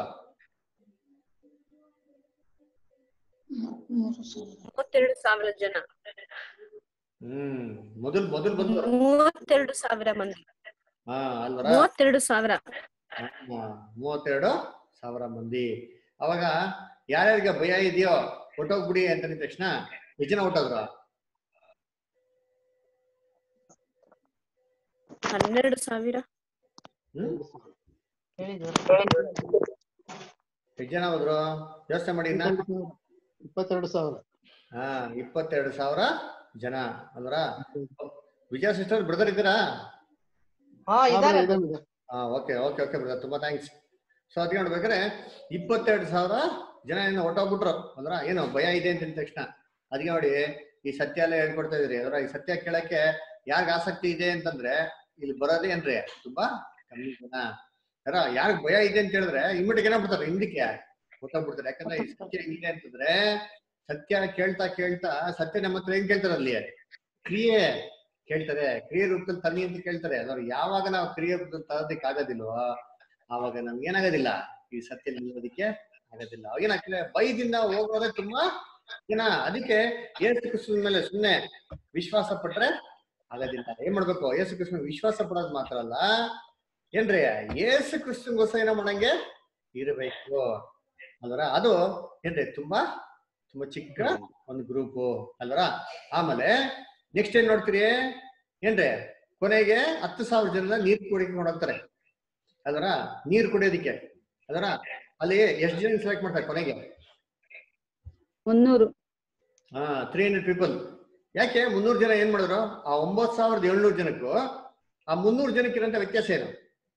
32,000 ಜನ. ಮೊದಲು ಬಂದ್ರು 32,000 ಮಂದಿ. ಅಲ್ವರ, 32,000. 32,000 ಮಂದಿ. ಅವಾಗ ಯಾರ್ಯಾರಿಗೆ ಭಯ ಇದೆಯೋ ಹೊಟ್ಟೋಗ್ಬಿಡಿ ಅಂತ ನಿಂತ ತಕ್ಷಣ 8 ಜನ ಹೊಟ್ಟೋದ್ರು? 12,000. ಎಷ್ಟು ಜನ ಹೋದ್ರು ಯೋಚನೆ ಮಾಡಿ? 22,000. 22,000 ಜನ ಅಂದ್ರ ವಿಜಯ ಸಿಸ್ಟರ್ ಬ್ರದರ್ ಇದ್ದೀರಾ? ಓಕೆ ಓಕೆ ಓಕೆ ಬ್ರದರ್, ತುಂಬಾ ಥ್ಯಾಂಕ್ಸ್. ಸೊ ಅದಕ್ಕೆ ನೋಡ್ಬೇಕಾದ್ರೆ 22,000 ಜನ ಏನು ಹೊಟ್ಟೋಗ್ಬಿಟ್ರು ಅಂದ್ರ ಏನು ಭಯ ಇದೆ ಅಂತ ತಕ್ಷಣ. ಅದಕ್ಕೆ ನೋಡಿ ಈ ಸತ್ಯ ಎಲ್ಲ ಹೇಳ್ಕೊಡ್ತಾ ಇದ್ರಿ. ಅದರ ಈ ಸತ್ಯ ಕೇಳಕ್ಕೆ ಯಾರಿಗ ಆಸಕ್ತಿ ಇದೆ ಅಂತಂದ್ರೆ ಇಲ್ಲಿ ಬರೋದೇ ಏನ್ರಿ ತುಂಬಾ ಕಮ್ಮಿ ಜನ. ಯಾರಿಗ್ ಭಯ ಇದೆ ಅಂತ ಹೇಳಿದ್ರೆ ಇಮ್ಮಿಡಿಯೇಟ್ ಏನಾಗ್ಬಿಡ್ತಾರೆ, ಹಿಂದಕ್ಕೆ ಗೊತ್ತಾಗ್ಬಿಡ್ತಾರೆ. ಯಾಕಂದ್ರೆ ಈ ಸತ್ಯ ಇದೆ ಅಂತಂದ್ರೆ ಸತ್ಯ ಕೇಳ್ತಾ ಕೇಳ್ತಾ ಸತ್ಯ ನಮ್ಮ ಹತ್ರ ಏನ್ ಕೇಳ್ತಾರೆ, ಅಲ್ಲಿ ಕ್ರಿಯೆ ಕೇಳ್ತಾರೆ. ಕ್ರಿಯೆ ರೂಪದಲ್ಲಿ ತನ್ನಿ ಅಂತ ಕೇಳ್ತಾರೆ. ಅದ್ರ ಯಾವಾಗ ನಾವು ಕ್ರಿಯೆ ರೂಪದಲ್ಲಿ ತರೋದಕ್ಕೆ ಆಗೋದಿಲ್ವೋ ಆವಾಗ ನಮ್ಗೆ ಏನಾಗೋದಿಲ್ಲ, ಈ ಸತ್ಯ ನಿಲ್ಲೋದಕ್ಕೆ ಆಗೋದಿಲ್ಲ. ಏನಾಗ್ತದೆ, ಭಯದಿಂದ ಹೋಗೋದೇ ತುಂಬಾ ಏನ. ಅದಕ್ಕೆ ಯೇಸು ಕ್ರಿಸ್ತನ ಮೇಲೆ ಸುಮ್ಮನೆ ವಿಶ್ವಾಸ ಪಟ್ರೆ ಆಗೋದಿಲ್ಲ. ಏನ್ ಮಾಡ್ಬೇಕು, ಯೇಸು ಕ್ರಿಸ್ತನ ವಿಶ್ವಾಸ ಪಡೋದು ಮಾತ್ರ ಅಲ್ಲ ಏನ್ರಿ, ಯೇಸು ಕ್ರಿಸ್ತನ್ಗೋಸ್ಕರ ಏನೋ ಮಾಡಂಗೆ ಇರಬೇಕು ಅಲ್ವರ. ಅದು ಏನ್ರಿ ತುಂಬಾ ತುಂಬಾ ಚಿಕ್ಕ ಒಂದು ಗ್ರೂಪು ಅಲ್ವರ. ಆಮೇಲೆ ನೆಕ್ಸ್ಟ್ ಏನ್ ನೋಡ್ತೀರಿ ಏನ್ರಿ, ಕೊನೆಗೆ 10,000 ಜನ ನೀರ್ ಕುಡಿಯಕ್ಕೆ ನೋಡೋಗ್ತಾರೆ ಅಲ್ವರ, ನೀರ್ ಕುಡಿಯೋದಿಕ್ಕೆ ಅಲ್ವರ. ಅಲ್ಲಿ ಎಷ್ಟು ಜನ ಸೆಲೆಕ್ಟ್ ಮಾಡ್ತಾರೆ ಕೊನೆಗೆ? 300. 300 ಪೀಪಲ್. ಯಾಕೆ 300 ಜನ ಏನ್ ಮಾಡಿದ್ರು? ಆ 9,700 ಜನಕ್ಕೂ ಆ 300 ಜನಕ್ಕಿರಂತ ವ್ಯತ್ಯಾಸ ಏನು?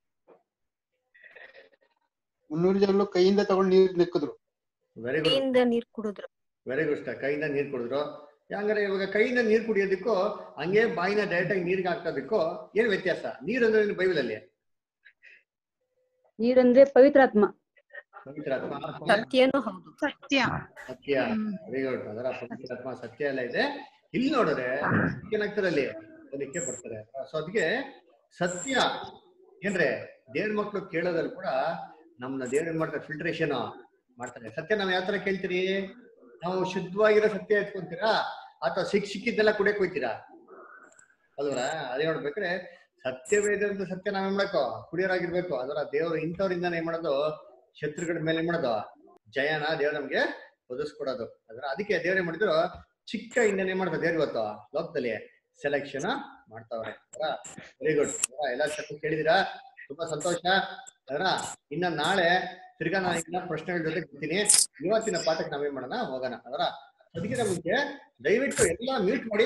300 ಜನರು ಕೈಯಿಂದ ತಗೊಂಡು ನೀರು ನೆಕ್ಕಿದ್ರು. ವೆರಿ ಗುಡ್, ನೀರ್ ಕುಡಿದ್ರು. Very good star. ಕೈಯಿಂದ ನೀರ್ ಕುಡಿದ್ರು. ಹಂಗಾರೆ ಇವಾಗ ಕೈಯಿಂದ ನೀರ್ ಕುಡಿಯೋದಕ್ಕೂ ಹಂಗೆ ಬಾಯಿನ ಡೈರೆಕ್ಟ್ ಆಗಿ ನೀರ್ಗೆ ಹಾಕೋದಕ್ಕೂ ಏನ್ ವ್ಯತ್ಯಾಸ? ನೀರ್ ಅಂದ್ರೆ ಬೈಬಲ್ ಅಲ್ಲಿ ನೀರಂದ್ರೆ ಪವಿತ್ರಾತ್ಮ. ಪವಿತ್ರಾತ್ಮ, ಸತ್ಯನೂ ಹೌದು. ಸತ್ಯ. ಸತ್ಯ. Very good. ಅದರ ಪವಿತ್ರಾತ್ಮ ಸತ್ಯ ಎಲ್ಲ ಇದೆ. ಇಲ್ಲಿ ನೋಡಿದ್ರೆ ಏನಾಗ್ತಾರೆ, ಅಲ್ಲಿ ಅದಕ್ಕೆ ಬರ್ತಾರೆ. ಸೊ ಅದಕ್ಕೆ ಸತ್ಯ ಏನ್ರೆ ದೇವ್ರ ಮಕ್ಳು ಕೇಳೋದ್ರಲ್ಲಿ ಕೂಡ ನಮ್ನ ದೇವ್ರ ಏನ್ ಮಾಡ್ತಾರೆ, ಫಿಲ್ಟ್ರೇಷನ್ ಮಾಡ್ತಾರೆ. ಸತ್ಯ ನಾವ್ ಯಾವ ತರ ಕೇಳ್ತೀರಿ? ನಾವು ಶುದ್ಧವಾಗಿರೋ ಸತ್ಯ ಎತ್ಕೊಂತೀರಾ ಅಥವಾ ಸಿಕ್ಕಿದ್ದೆಲ್ಲ ಕುಡಿಯಕ್ ಹೋಯ್ತೀರಾ ಅಲ್ವರ? ಅದೇ ನೋಡ್ಬೇಕ್ರೆ ಸತ್ಯವೇದಂತ ಸತ್ಯ ನಾವೇನ್ ಮಾಡಬೇಕು, ಕುಡಿಯೋರಾಗಿರ್ಬೇಕು. ಅದರ ದೇವ್ರು ಇಂಥವ್ರಿಂದ ಏನ್ ಮಾಡೋದು, ಶತ್ರುಗಳ ಮೇಲೆ ಏನ್ ಮಾಡೋದು, ಜಯನ ದೇವ್ರ ನಮ್ಗೆ ಒದಗಿಸ್ಕೊಡೋದು. ಅದರ ಅದಕ್ಕೆ ದೇವ್ರ ಏನ್ ಮಾಡಿದ್ರು, ಚಿಕ್ಕ ಇಂದನೇ ಮಾಡ್ತಾರೆ ದೇವ್ರ ಇವತ್ತು ಲೋಕದಲ್ಲಿ ಸೆಲೆಕ್ಷನ್ ಮಾಡ್ತಾವ್ರೆ. Very good. ಎಲ್ಲ ಸತ್ಯ ಕೇಳಿದಿರಾ, ತುಂಬಾ ಸಂತೋಷ. ಅದರ ಇನ್ನ ನಾಳೆ ತಿರ್ಗಾ ನಾನು ಇನ್ನ ಪ್ರಶ್ನೆಗಳ ಜೊತೆ ಬರ್ತೀನಿ. ಇವತ್ತಿನ ಪಾಠಕ್ಕೆ ನಾವೇನ್ ಮಾಡೋಣ, ಹೋಗೋಣ. ಅದರ ಅದಕ್ಕಿಂತ ಮುಂಚೆ ದಯವಿಟ್ಟು ಎಲ್ಲ ಮ್ಯೂಟ್ ಮಾಡಿ,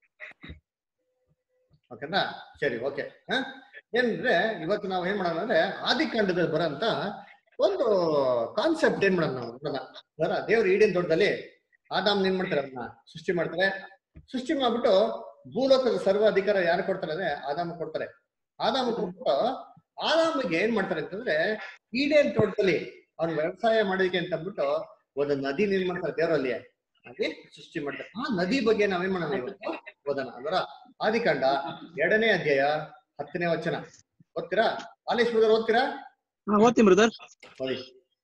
ಓಕೆನಾ? ಸರಿ, ಓಕೆ. ಏನಂದ್ರೆ ಇವತ್ತು ನಾವು ಏನ್ ಮಾಡೋಣ ಅಂದ್ರೆ ಆದಿಕಾಂಡದಲ್ಲಿ ಬರೋಂತ ಒಂದು ಕಾನ್ಸೆಪ್ಟ್ ಏನ್ ಮಾಡೋಣ ನಾವು ನೋಡೋಣ. ಅದರ ದೇವ್ರು ಈಡೇನ್ ತೋಟದಲ್ಲಿ ಆದಾಮ್ ಏನ್ ಮಾಡ್ತಾರೆ, ಅದನ್ನ ಸೃಷ್ಟಿ ಮಾಡ್ತಾರೆ. ಸೃಷ್ಟಿ ಮಾಡ್ಬಿಟ್ಟು ಭೂಲೋಕದ ಸರ್ವ ಅಧಿಕಾರ ಯಾರು ಕೊಡ್ತಾರೆ ಅಂದ್ರೆ ಆದಾಮ ಕೊಡ್ತಾರೆ. ಆದಾಮ ಕೊಟ್ಬಿಟ್ಟು ಆದಾಮಿಗೆ ಏನ್ ಮಾಡ್ತಾರೆ ಅಂತಂದ್ರೆ ಈಡೇನ್ ತೋಟದಲ್ಲಿ ಅವ್ನು ವ್ಯವಸಾಯ ಮಾಡೋದಕ್ಕೆ ಅಂತ ಅಂದ್ಬಿಟ್ಟು ಒಂದು ನದಿ ಏನ್ ಮಾಡ್ತಾರೆ ದೇವರಲ್ಲಿ ಅಲ್ಲಿ ಸೃಷ್ಟಿ ಮಾಡ್ತಾರೆ. ಆ ನದಿ ಬಗ್ಗೆ ನಾವೇನ್ ಮಾಡೋಣ ಇವತ್ತು ಓದೋಣ. ಅದರ ಆದಿಕಾಂಡ 2ನೇ ಅಧ್ಯಾಯ 10ನೇ ವಚನ ಓದ್ತೀರಾ? ಆಲೇಶ್ ಬ್ರದರ್ ಓದ್ತೀರಾ? ಓದ್ತೀನಿ ಬ್ರದರ್. ಓದಿ.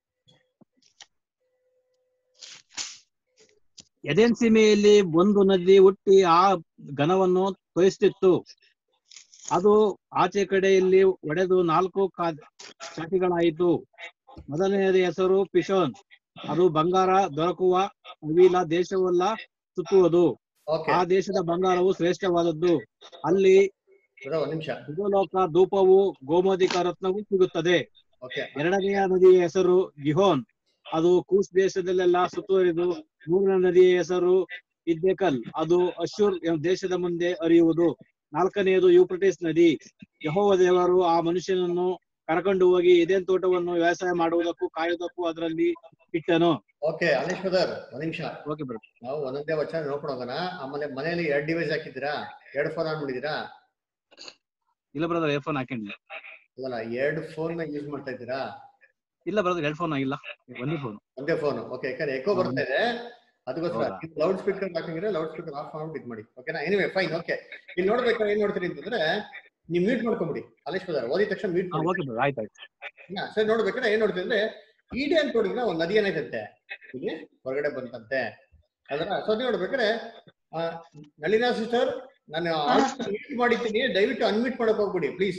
ಎದೆನ್ ಸೀಮೆಯಲ್ಲಿ ಒಂದು ನದಿ ಹುಟ್ಟಿ ಆ ಘನವನ್ನು ತೋರಿಸುತ್ತಿತ್ತು. ಅದು ಆಚೆ ಕಡೆಯಲ್ಲಿ ಒಡೆದು 4 ಚಾಟಿಗಳಾಯಿತು. ಮೊದಲನೆಯದ ಹೆಸರು ಪಿಶೋನ್. ಅದು ಬಂಗಾರ ದೊರಕುವ ಅವಿಲ ದೇಶವೆಲ್ಲ ಸುತ್ತುವುದು. ಆ ದೇಶದ ಬಂಗಾರವು ಶ್ರೇಷ್ಠವಾದದ್ದು. ಅಲ್ಲಿ ಭೂಲೋಕ ಧೂಪವು ಗೋಮೋದಿಕ ರತ್ನವೂ ಸಿಗುತ್ತದೆ. ಎರಡನೆಯ ನದಿಯ ಹೆಸರು ಗಿಹೋನ್. ಅದು ಕೂಸ್ ದೇಶದಲ್ಲೆಲ್ಲ ಸುತ್ತುವರಿದು. ಮೂರನೇ ನದಿಯ ಹೆಸರು ಇದ್ದೆಕಲ್. ಅದು ಅಶೂರ್ ದೇಶದ ಮುಂದೆ ಹರಿಯುವುದು. ನಾಲ್ಕನೆಯದು ಯೂಫ್ರಟಿಸ್ ನದಿ. ಯೆಹೋವ ದೇವರು ಆ ಮನುಷ್ಯನನ್ನು ಕರ್ಕೊಂಡು ಹೋಗಿ ಎದೆನ್ ತೋಟವನ್ನು ವ್ಯವಸಾಯ ಮಾಡುವುದಕ್ಕೂ ಕಾಯುವುದಕ್ಕೂ ಅದರಲ್ಲಿ ಇಟ್ಟನು. ಓಕೆ ಅನೇಶ್ ಬ್ರದರ್, ಒಂದ್ ನಿಮಿಷ. ನಾವು ಒಂದೊಂದೇ ವಚನ ನೋಡ್ಕೊಂಡು ಆಮೇಲೆ ಮನೆಯಲ್ಲಿ 2 ಡಿವೈಸ್ ಹಾಕಿದ್ದೀರಾ? 2 ಫೋನ್ ಆನ್ ಮಾಡಿದೀರಾ? ಇಲ್ಲ ಬ್ರದರ್, ಏರ್ ಫೋನ್ ಹಾಕೊಂಡಿಲ್ಲ. ಅಲ್ಲ, 2 ಫೋನ್ ಯೂಸ್ ಮಾಡ್ತಾ ಇದ್ದೀರಾ? ಇಲ್ಲ ಬ್ರದರ್, 2 ಫೋನ್ ಆಗಿಲ್ಲ, ಒಂದೇ ಫೋನ್. ಓಕೆ, ಯಾಕಂದ್ರೆ ಎಕೋ ಬರ್ತಾ ಇದೆ, ಅದಕ್ಕೋಸ್ಕರ ಲೌಡ್ ಸ್ಪೀಕರ್ ಹಾಕಂಗಿದ್ರೆ ಲೌಡ್ ಸ್ಪೀಕರ್ ಆಫ್ ಮಾಡ್ಬಿಟ್ಟು ಇದು ಮಾಡಿ. ಓಕೆನಾ? Anyway fine. ಓಕೆ, ಇಲ್ಲಿ ನೋಡ್ಬೇಕು ಏನ್ ನೋಡ್ತೀರಿ ಅಂತಂದ್ರೆ ನೀವು ಮ್ಯೂಟ್ ಮಾಡ್ಕೊಂಬಿಡಿ. ಅಲೇಶ್ ಬ್ರದರ್ ಓದಿದ ತಕ್ಷಣ ಮ್ಯೂಟ್ ಮಾಡಿ. ಆಯ್ತು. ಸರಿ, ನೋಡ್ಬೇಕಾದ್ರೆ ಏನ್ ನೋಡ್ತೀವಿ ಅಂದ್ರೆ ಈಡೇನ್ ತೋಟದಿಂದ ಒಂದು ನದಿ ಏನಾಯ್ತಂತೆ ಇಲ್ಲಿ ಹೊರಗಡೆ ಬಂತಂತೆ. ಅದರ ಸೊ ನೋಡ್ಬೇಕಾದ್ರೆ ನಳಿನಾ ಸಿಸ್ಟರ್, ನಾನು ಮ್ಯೂಟ್ ಮಾಡಿದ್ದೀನಿ, ದಯವಿಟ್ಟು ಅನ್ಮ್ಯೂಟ್ ಮಾಡಕ್ ಹೋಗ್ಬಿಡಿ ಪ್ಲೀಸ್.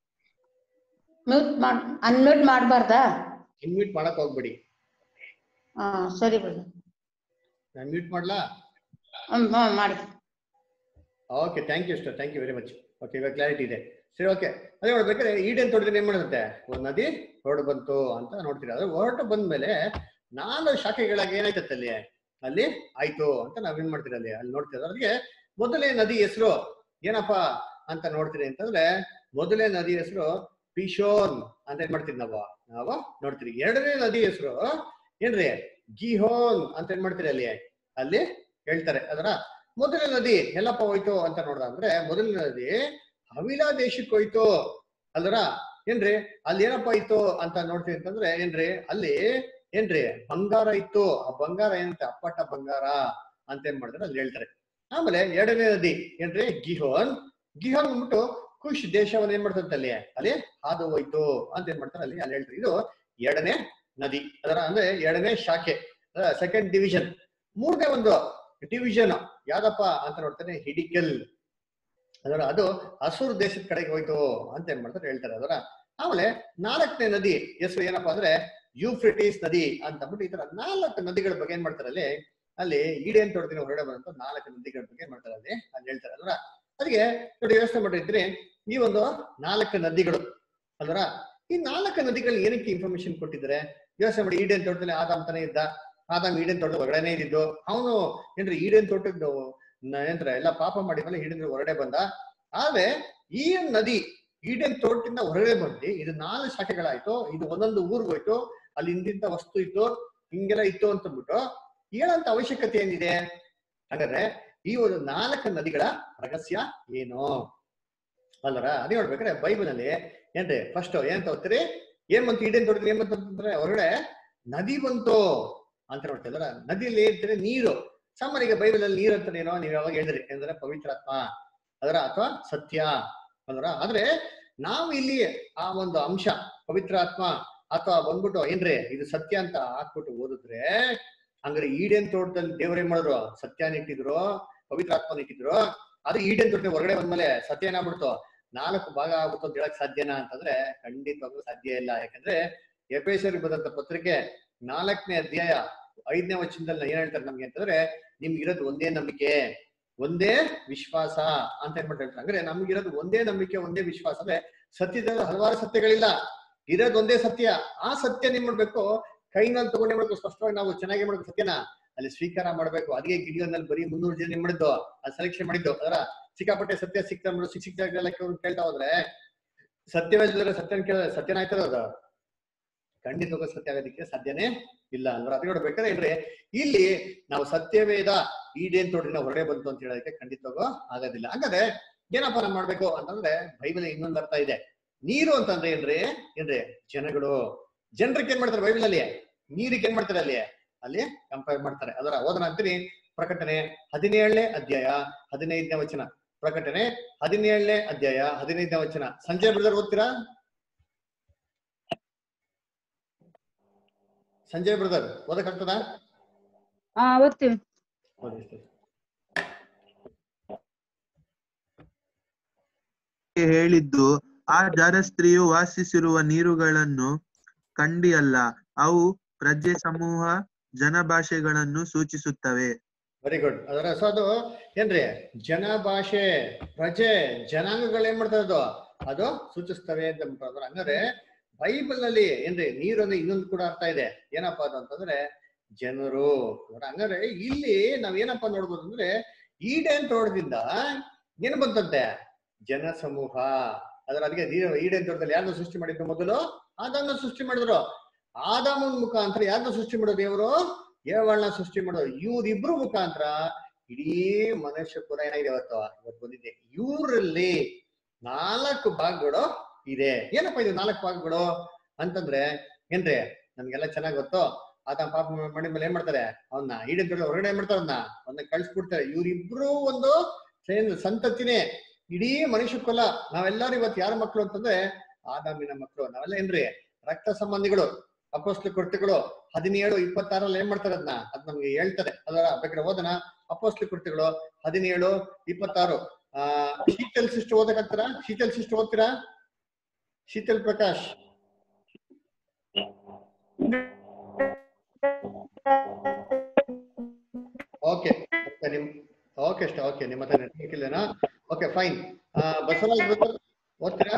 ಅನ್ಮ್ಯೂಟ್ ಮಾಡಬಾರ್ದಾ? ಅನ್ಮ್ಯೂಟ್ ಮಾಡಕ್ ಹೋಗ್ಬಿಡಿ. ಸರಿ ಬ್ರದರ್, ನಾನು ಮ್ಯೂಟ್ ಮಾಡ್ಲಾ? ಮಾಡಿ. Okay, thank you sister, thank you very much. Okay, ಇವಾಗ ಕ್ಲಾರಿಟಿ ಇದೆ. ಸರಿ, ಓಕೆ. ಅದೇ ನೋಡ್ಬೇಕಾದ್ರೆ ಈಡೇನ್ ತೋಟದಲ್ಲಿ ಏನ್ ಮಾಡುತ್ತೆ, ಒಂದ್ ನದಿ ಹೊರಡು ಬಂತು ಅಂತ ನೋಡ್ತೀರಿ. ಅದು ಹೊರಟು ಬಂದ್ಮೇಲೆ 4 ಶಾಖೆಗಳಾಗಿ ಏನಾಯ್ತತ್ತೆ ಅಲ್ಲಿ ಆಯ್ತು ಅಂತ ನಾವೇನ್ ಮಾಡ್ತೀರಿ ಅಲ್ಲಿ ನೋಡ್ತೀವಿ. ಅದಕ್ಕೆ ಮೊದಲೇ ನದಿ ಹೆಸರು ಏನಪ್ಪಾ ಅಂತ ನೋಡ್ತೀರಿ ಅಂತಂದ್ರೆ, ಮೊದಲೇ ನದಿ ಹೆಸರು ಪಿಶೋನ್ ಅಂತ ಏನ್ ಮಾಡ್ತೀವಿ ನಾವು ನೋಡ್ತೀರಿ. ಎರಡನೇ ನದಿ ಹೆಸರು ಏನ್ರಿ ಗಿಹೋನ್ ಅಂತ ಏನ್ ಮಾಡ್ತೀರಿ ಅಲ್ಲಿ ಹೇಳ್ತಾರೆ. ಅದರ ಮೊದಲನೇ ನದಿ ಎಲ್ಲಪ್ಪ ಹೋಯ್ತು ಅಂತ ನೋಡ್ದಂದ್ರೆ, ಮೊದಲನೇ ನದಿ ಹವಿಲಾ ದೇಶಕ್ಕೆ ಹೋಯ್ತು ಅಲ್ದರ ಏನ್ರಿ. ಅಲ್ಲಿ ಏನಪ್ಪ ಇತ್ತು ಅಂತ ನೋಡ್ತೀವಿ ಅಂತಂದ್ರೆ ಏನ್ರಿ, ಅಲ್ಲಿ ಏನ್ರಿ ಬಂಗಾರ ಇತ್ತು. ಆ ಬಂಗಾರ ಏನಂತೆ ಅಪ್ಪಟ ಬಂಗಾರ ಅಂತ ಏನ್ ಮಾಡ್ತಾರೆ ಅಲ್ಲಿ ಹೇಳ್ತಾರೆ. ಆಮೇಲೆ ಎರಡನೇ ನದಿ ಏನ್ರಿ ಗಿಹೋನ್ ಬಂದ್ಬಿಟ್ಟು ಕುಶ್ ದೇಶವನ್ನ ಏನ್ ಮಾಡ್ತಂತೆ ಅಲ್ಲಿ ಹಾದು ಹೋಯ್ತು ಅಂತ ಏನ್ ಮಾಡ್ತಾರೆ ಅಲ್ಲಿ ಹೇಳ್ತಾರೆ. ಇದು ಎರಡನೇ ನದಿ, ಅದರ ಅಂದ್ರೆ ಎರಡನೇ ಶಾಖೆ, ಸೆಕೆಂಡ್ ಡಿವಿಷನ್. ಮೂರನೇ ಒಂದು ಡಿವಿಷನ್ ಯಾವ್ದಪ್ಪ ಅಂತ ನೋಡ್ತಾನೆ ಹಿಡಿಕಲ್, ಅದರ ಅದು ಅಸುರ್ ದೇಶದ ಕಡೆಗೆ ಹೋಯ್ತು ಅಂತ ಏನ್ ಮಾಡ್ತಾರೆ ಹೇಳ್ತಾರೆ. ಅದರ ಆಮೇಲೆ 4ನೇ ನದಿ ಹೆಸರು ಏನಪ್ಪಾ ಅಂದ್ರೆ ಯೂಫ್ರೆಟಿಸ್ ನದಿ ಅಂತ ಅಂದ್ಬಿಟ್ಟು ಈ ತರ 4 ನದಿಗಳ ಬಗ್ಗೆ ಏನ್ ಮಾಡ್ತಾರೆ ಅಲ್ಲಿ ಈಡೇನ್ ತೋಟದಿಂದ ಹೊರಗಡೆ ಬಂದಂತ 4 ನದಿಗಳ ಬಗ್ಗೆ ಏನ್ ಮಾಡ್ತಾರೆ ಅಲ್ಲಿ ಹೇಳ್ತಾರೆ. ಅಲ್ರ ಅದಕ್ಕೆ ನೋಡಿ ಯೋಚನೆ ಮಾಡಿದ್ರೆ ಈ ಒಂದು 4 ನದಿಗಳು ಅಲ್ರ, ಈ 4 ನದಿಗಳು ಏನಕ್ಕೆ ಇನ್ಫಾರ್ಮೇಶನ್ ಕೊಟ್ಟಿದ್ದಾರೆ ಯೋಚನೆ ಮಾಡಿ. ಈಡೇನ್ ತೋಟದಲ್ಲಿ ಆದಾಮ್ ತಾನೇ ಇದ್ದ, ಆದಾಮ್ ಈಡೇನ್ ತೋಟದ ಹೊರಗಡೆನೆ ಇದ್ದಿದ್ದು. ಅವನು ಏನ್ರಿ ಈಡೇನ್ ತೋಟದ ಏನ್ರ ಎಲ್ಲ ಪಾಪ ಮಾಡಿದ್ಮೇಲೆ ಈಡೇನ್ ಹೊರಗಡೆ ಬಂದ. ಆದ್ರೆ ಈ ನದಿ ಈಡೇನ್ ತೋಟದಿಂದ ಹೊರಗಡೆ ಬಂದು ಇದು 4 ಶಾಖೆಗಳಾಯ್ತು. ಇದು ಒಂದೊಂದು ಊರ್ಗ್ ಹೋಯ್ತು, ಅಲ್ಲಿ ಇಂತಿಂತ ವಸ್ತು ಇತ್ತು, ಹಿಂಗೆಲ್ಲ ಇತ್ತು ಅಂತಂದ್ಬಿಟ್ಟು ಹೇಳಂತ ಅವಶ್ಯಕತೆ ಏನಿದೆ? ಹಾಗಾದ್ರೆ ಈ ಒಂದು 4 ನದಿಗಳ ರಹಸ್ಯ ಏನು ಅಲ್ಲರ? ಅದೇ ನೋಡ್ಬೇಕಾದ್ರೆ ಬೈಬಲ್ ಅಲ್ಲಿ ಏನ್ರಿ ಫಸ್ಟ್ ಏನ್ ತಗೋತೀರಿ, ಏನ್ ಬಂತು ಈಡೇನ್ ತೋಟದಲ್ಲಿ ಏನ್ ಬಂತು ಅಂತಂದ್ರೆ ಹೊರಗಡೆ ನದಿ ಬಂತು ಅಂತ ನೋಡ್ತಿದ್ರ. ನದಿಯಲ್ಲಿ ಇರ್ತಾರೆ ನೀರು. ಸಾಮಾನ್ಯ ಬೈಬಲ್ ಅಲ್ಲಿ ನೀರು ಅಂತ ಏನೋ ನೀವ್ ಯಾವಾಗ ಹೇಳಿದ್ರಿ ಅಂದ್ರೆ ಪವಿತ್ರಾತ್ಮ ಅದರ ಅಥವಾ ಸತ್ಯ ಅದರ. ಆದ್ರೆ ನಾವು ಇಲ್ಲಿ ಆ ಒಂದು ಅಂಶ ಪವಿತ್ರಾತ್ಮ ಅಥವಾ ಬಂದ್ಬಿಟ್ಟು ಏನ್ರಿ ಇದು ಸತ್ಯ ಅಂತ ಹಾಕ್ಬಿಟ್ಟು ಓದಿದ್ರೆ, ಹಂಗಾರೆ ಈಡೇನ್ ತೋಟದಲ್ಲಿ ದೇವ್ರ ಏನ್ ಮಾಡಿದ್ರು ಸತ್ಯನ ಇಟ್ಟಿದ್ರು, ಪವಿತ್ರಾತ್ಮನ ಇಟ್ಟಿದ್ರು. ಅದು ಈಡೇನ್ ತೋಟ ಹೊರಗಡೆ ಬಂದ್ಮೇಲೆ ಸತ್ಯ ಏನಾಗ್ಬಿಡ್ತು 4 ಭಾಗ ಆಗ್ಬಿಟ್ಟು ಅಂತ ಹೇಳಕ್ ಸಾಧ್ಯನಾ ಅಂತಂದ್ರೆ ಖಂಡಿತವಾಗ್ಲೂ ಸಾಧ್ಯ ಇಲ್ಲ. ಯಾಕಂದ್ರೆ ಎಫೆಸರಿಗೆ ಬರೆದಂತ ಪತ್ರಿಕೆ 4ನೇ ಅಧ್ಯಾಯ 5ನೇ ವಚನದಲ್ಲಿ ಏನ್ ಹೇಳ್ತಾರೆ ನಮ್ಗೆ ಅಂತಂದ್ರೆ, ನಿಮ್ಗಿರೋದು ಒಂದೇ ನಂಬಿಕೆ, ಒಂದೇ ವಿಶ್ವಾಸ ಅಂತ ಏನ್ ಮಾಡ್ತಾ ಹೇಳ್ತಾರೆ. ಅಂದ್ರೆ ನಮ್ಗಿರೋದು ಒಂದೇ ನಂಬಿಕೆ, ಒಂದೇ ವಿಶ್ವಾಸ. ಅಂದ್ರೆ ಸತ್ಯದ ಹಲವಾರು ಸತ್ಯಗಳಿಲ್ಲ, ಇರೋದು ಒಂದೇ ಸತ್ಯ. ಆ ಸತ್ಯ ಏನ್ ಮಾಡ್ಬೇಕು ಕೈನಲ್ಲಿ ತಗೊಂಡೇ ಮಾಡ್ಬೇಕು. ಸ್ಪಷ್ಟವಾಗಿ ನಾವು ಚೆನ್ನಾಗಿ ಮಾಡ್ಬೇಕು, ಸತ್ಯನ ಅಲ್ಲಿ ಸ್ವೀಕಾರ ಮಾಡ್ಬೇಕು. ಅದಕ್ಕೆ ಗಿಡಿಯೋನಲ್ಲಿ ಬರೀ 300 ಜನ ಏನ್ ಮಾಡಿದ್ದು ಅದು ಸೆಲೆಕ್ಷನ್ ಮಾಡಿದ್ದು. ಅದರ ಸಿಕ್ಕಾಪಟ್ಟೆ ಸತ್ಯ ಸಿಕ್ತಾಗೆಲ್ಲ ಕೇಳ್ತಾ ಹೋದ್ರೆ ಸತ್ಯವೇದ್ರೆ ಸತ್ಯನ ಕೇಳ ಸತ್ಯನ ಆಯ್ತದ ಅದು ಖಂಡಿತವಾಗ ಸತ್ಯ ಆಗೋದಿಕ್ಕೆ ಸಾಧ್ಯನೇ ಇಲ್ಲ ಅಂದ್ರೆ. ಅದು ನೋಡ್ಬೇಕಾದ್ರೆ ಏನ್ರಿ ಇಲ್ಲಿ ನಾವು ಸತ್ಯವೇದ ಈಡೇನ್ ತೋಟದಿಂದ ಹೊರಗಡೆ ಬಂತು ಅಂತ ಹೇಳೋದಕ್ಕೆ ಖಂಡಿತವಾಗೂ ಆಗೋದಿಲ್ಲ. ಹಾಗಾದ್ರೆ ಏನಪ್ಪ ನಾವು ಮಾಡ್ಬೇಕು ಅಂತಂದ್ರೆ ಬೈಬಲ್ ಇನ್ನೊಂದು ಅರ್ಥ ಇದೆ. ನೀರು ಅಂತಂದ್ರೆ ಏನ್ರಿ ಜನಗಳು. ಜನರಿಗೆ ಏನ್ ಮಾಡ್ತಾರೆ ಬೈಬಲ್ ಅಲ್ಲಿ, ನೀರಿಗೆ ಏನ್ ಮಾಡ್ತಾರೆ ಅಲ್ಲಿ ಕಂಪೇರ್ ಮಾಡ್ತಾರೆ. ಅದರ ಓದನ ಅಂತೀನಿ ಪ್ರಕಟಣೆ 17ನೇ ಅಧ್ಯಾಯ 15ನೇ ವಚನ. ಪ್ರಕಟಣೆ 17ನೇ ಅಧ್ಯಾಯ 15ನೇ ವಚನ. ಸಂಜಯ್ ಬ್ರದರ್ ಓದ್ತೀರಾ? ಸಂಜಯ್ ಬ್ರದರ್ ಓದಕ್ಕಾಗ್ತದ? ಓದ್ತೀವಿ. ಹೇಳಿದ್ದು, ಆ ಜಾರಸ್ತ್ರೀಯು ವಾಸಿಸಿರುವ ನೀರುಗಳನ್ನು ಕಂಡಿಯಲ್ಲ, ಅವು ಪ್ರಜೆ, ಸಮೂಹ, ಜನಭಾಷೆಗಳನ್ನು ಸೂಚಿಸುತ್ತವೆ. Very good. ಅದರ ಸೊ ಅದು ಏನ್ರಿ ಜನ, ಭಾಷೆ, ಪ್ರಜೆ, ಜನಾಂಗಗಳು ಏನ್ ಮಾಡ್ತಾ ಅದು ಸೂಚಿಸ್ತವೆ ಅಂತ ಅಂತಾರೆ. ಹಂಗಾರೆ ಬೈಬಲ್ ನಲ್ಲಿ ಏನ್ರಿ ನೀರು ಅಂದ್ರೆ ಇನ್ನೊಂದು ಕೂಡ ಅರ್ಥ ಇದೆ. ಏನಪ್ಪಾ ಅದು ಅಂತಂದ್ರೆ ಜನರು. ಹಂಗಾರೆ ಇಲ್ಲಿ ನಾವ್ ಏನಪ್ಪಾ ನೋಡ್ಬೋದು ಅಂದ್ರೆ ಈಡೇನ್ ತೋಟದಿಂದ ಏನ್ ಬಂತಂತೆ ಜನ ಸಮೂಹ. ಅದರ ಅದಕ್ಕೆ ಈಡೇನ್ ತೋಟದಲ್ಲಿ ಯಾರನ್ನ ಸೃಷ್ಟಿ ಮಾಡಿದ್ರು? ಮೊದಲು ಆದಾಮನ ಸೃಷ್ಟಿ ಮಾಡಿದ್ರು. ಆದಾಮನ ಮುಖಾಂತರ ಯಾರನ್ನ ಸೃಷ್ಟಿ ಮಾಡೋದು? ದೇವರು ಏವಳನ್ನ ಸೃಷ್ಟಿ ಮಾಡೋದು. ಇವ್ರಿಬ್ರು ಮುಖಾಂತರ ಇಡೀ ಮನುಷ್ಯ ಕೂಡ ಏನಾಗಿದೆ ಇವತ್ತು ಬಂದಿದೆ. ಇವರಲ್ಲಿ 4 ಭಾಗಗಳು ಇದೆ. ಏನಪ್ಪ ಇದು 4 ಭಾಗಗಳು ಅಂತಂದ್ರೆ ಏನ್ರಿ ನಮ್ಗೆಲ್ಲ ಚೆನ್ನಾಗ್ ಗೊತ್ತು. ಆತ ಪಾಪ ಮಾಡಿದ ಮೇಲೆ ಏನ್ ಮಾಡ್ತಾರೆ, ಅವನ್ನ ಈಡೇನ್ ತೋಟದ ಹೊರಗಡೆ ಏನ್ ಮಾಡ್ತಾರೆ, ಅವನ್ನ ಕಳ್ಸಿಬಿಡ್ತಾರೆ. ಇವ್ರಿಬ್ರು ಒಂದು ಸಂತತಿನೇ. ಇಡೀ ಮನುಷ್ಯ ಕುಲ ನಾವೆಲ್ಲರೂ ಇವತ್ತು ಯಾರ ಮಕ್ಕಳು ಅಂತಂದ್ರೆ ಆದಾಮಿನ ಮಕ್ಕಳು. ನಾವೆಲ್ಲ ಏನ್ರಿ ರಕ್ತ ಸಂಬಂಧಿಗಳು. ಅಪೊಸ್ತಲ ಕೃತ್ಯಗಳು 17:26 ಏನ್ ಮಾಡ್ತಾರೆ ಅದ್ ನಮ್ಗೆ ಹೇಳ್ತಾರೆ. ಅದರ ಬೇಕಾದ್ರೆ ಓದನ ಅಪೊಸ್ತಲ ಕೃತ್ಯಗಳು 17:26. ಶೀತಲ್ ಸಿಸ್ಟರ್ ಓದಕ್ಕಾಗ್ತಾರ? ಶೀತಲ್ ಸಿಸ್ಟರ್ ಓದ್ತೀರಾ? ಶೀತಲ್ ಪ್ರಕಾಶ್. ಓಕೆ ನಿಮ್ ಓಕೆ ನಿಮ್ಮ ಹತ್ರ ನೆಟ್ವರ್ಕ್ ಇಲ್ಲೇನಾ? Okay fine. ಬಸವರಾಜ್ ಬ್ರದರ್ ಓದ್ತೀರಾ?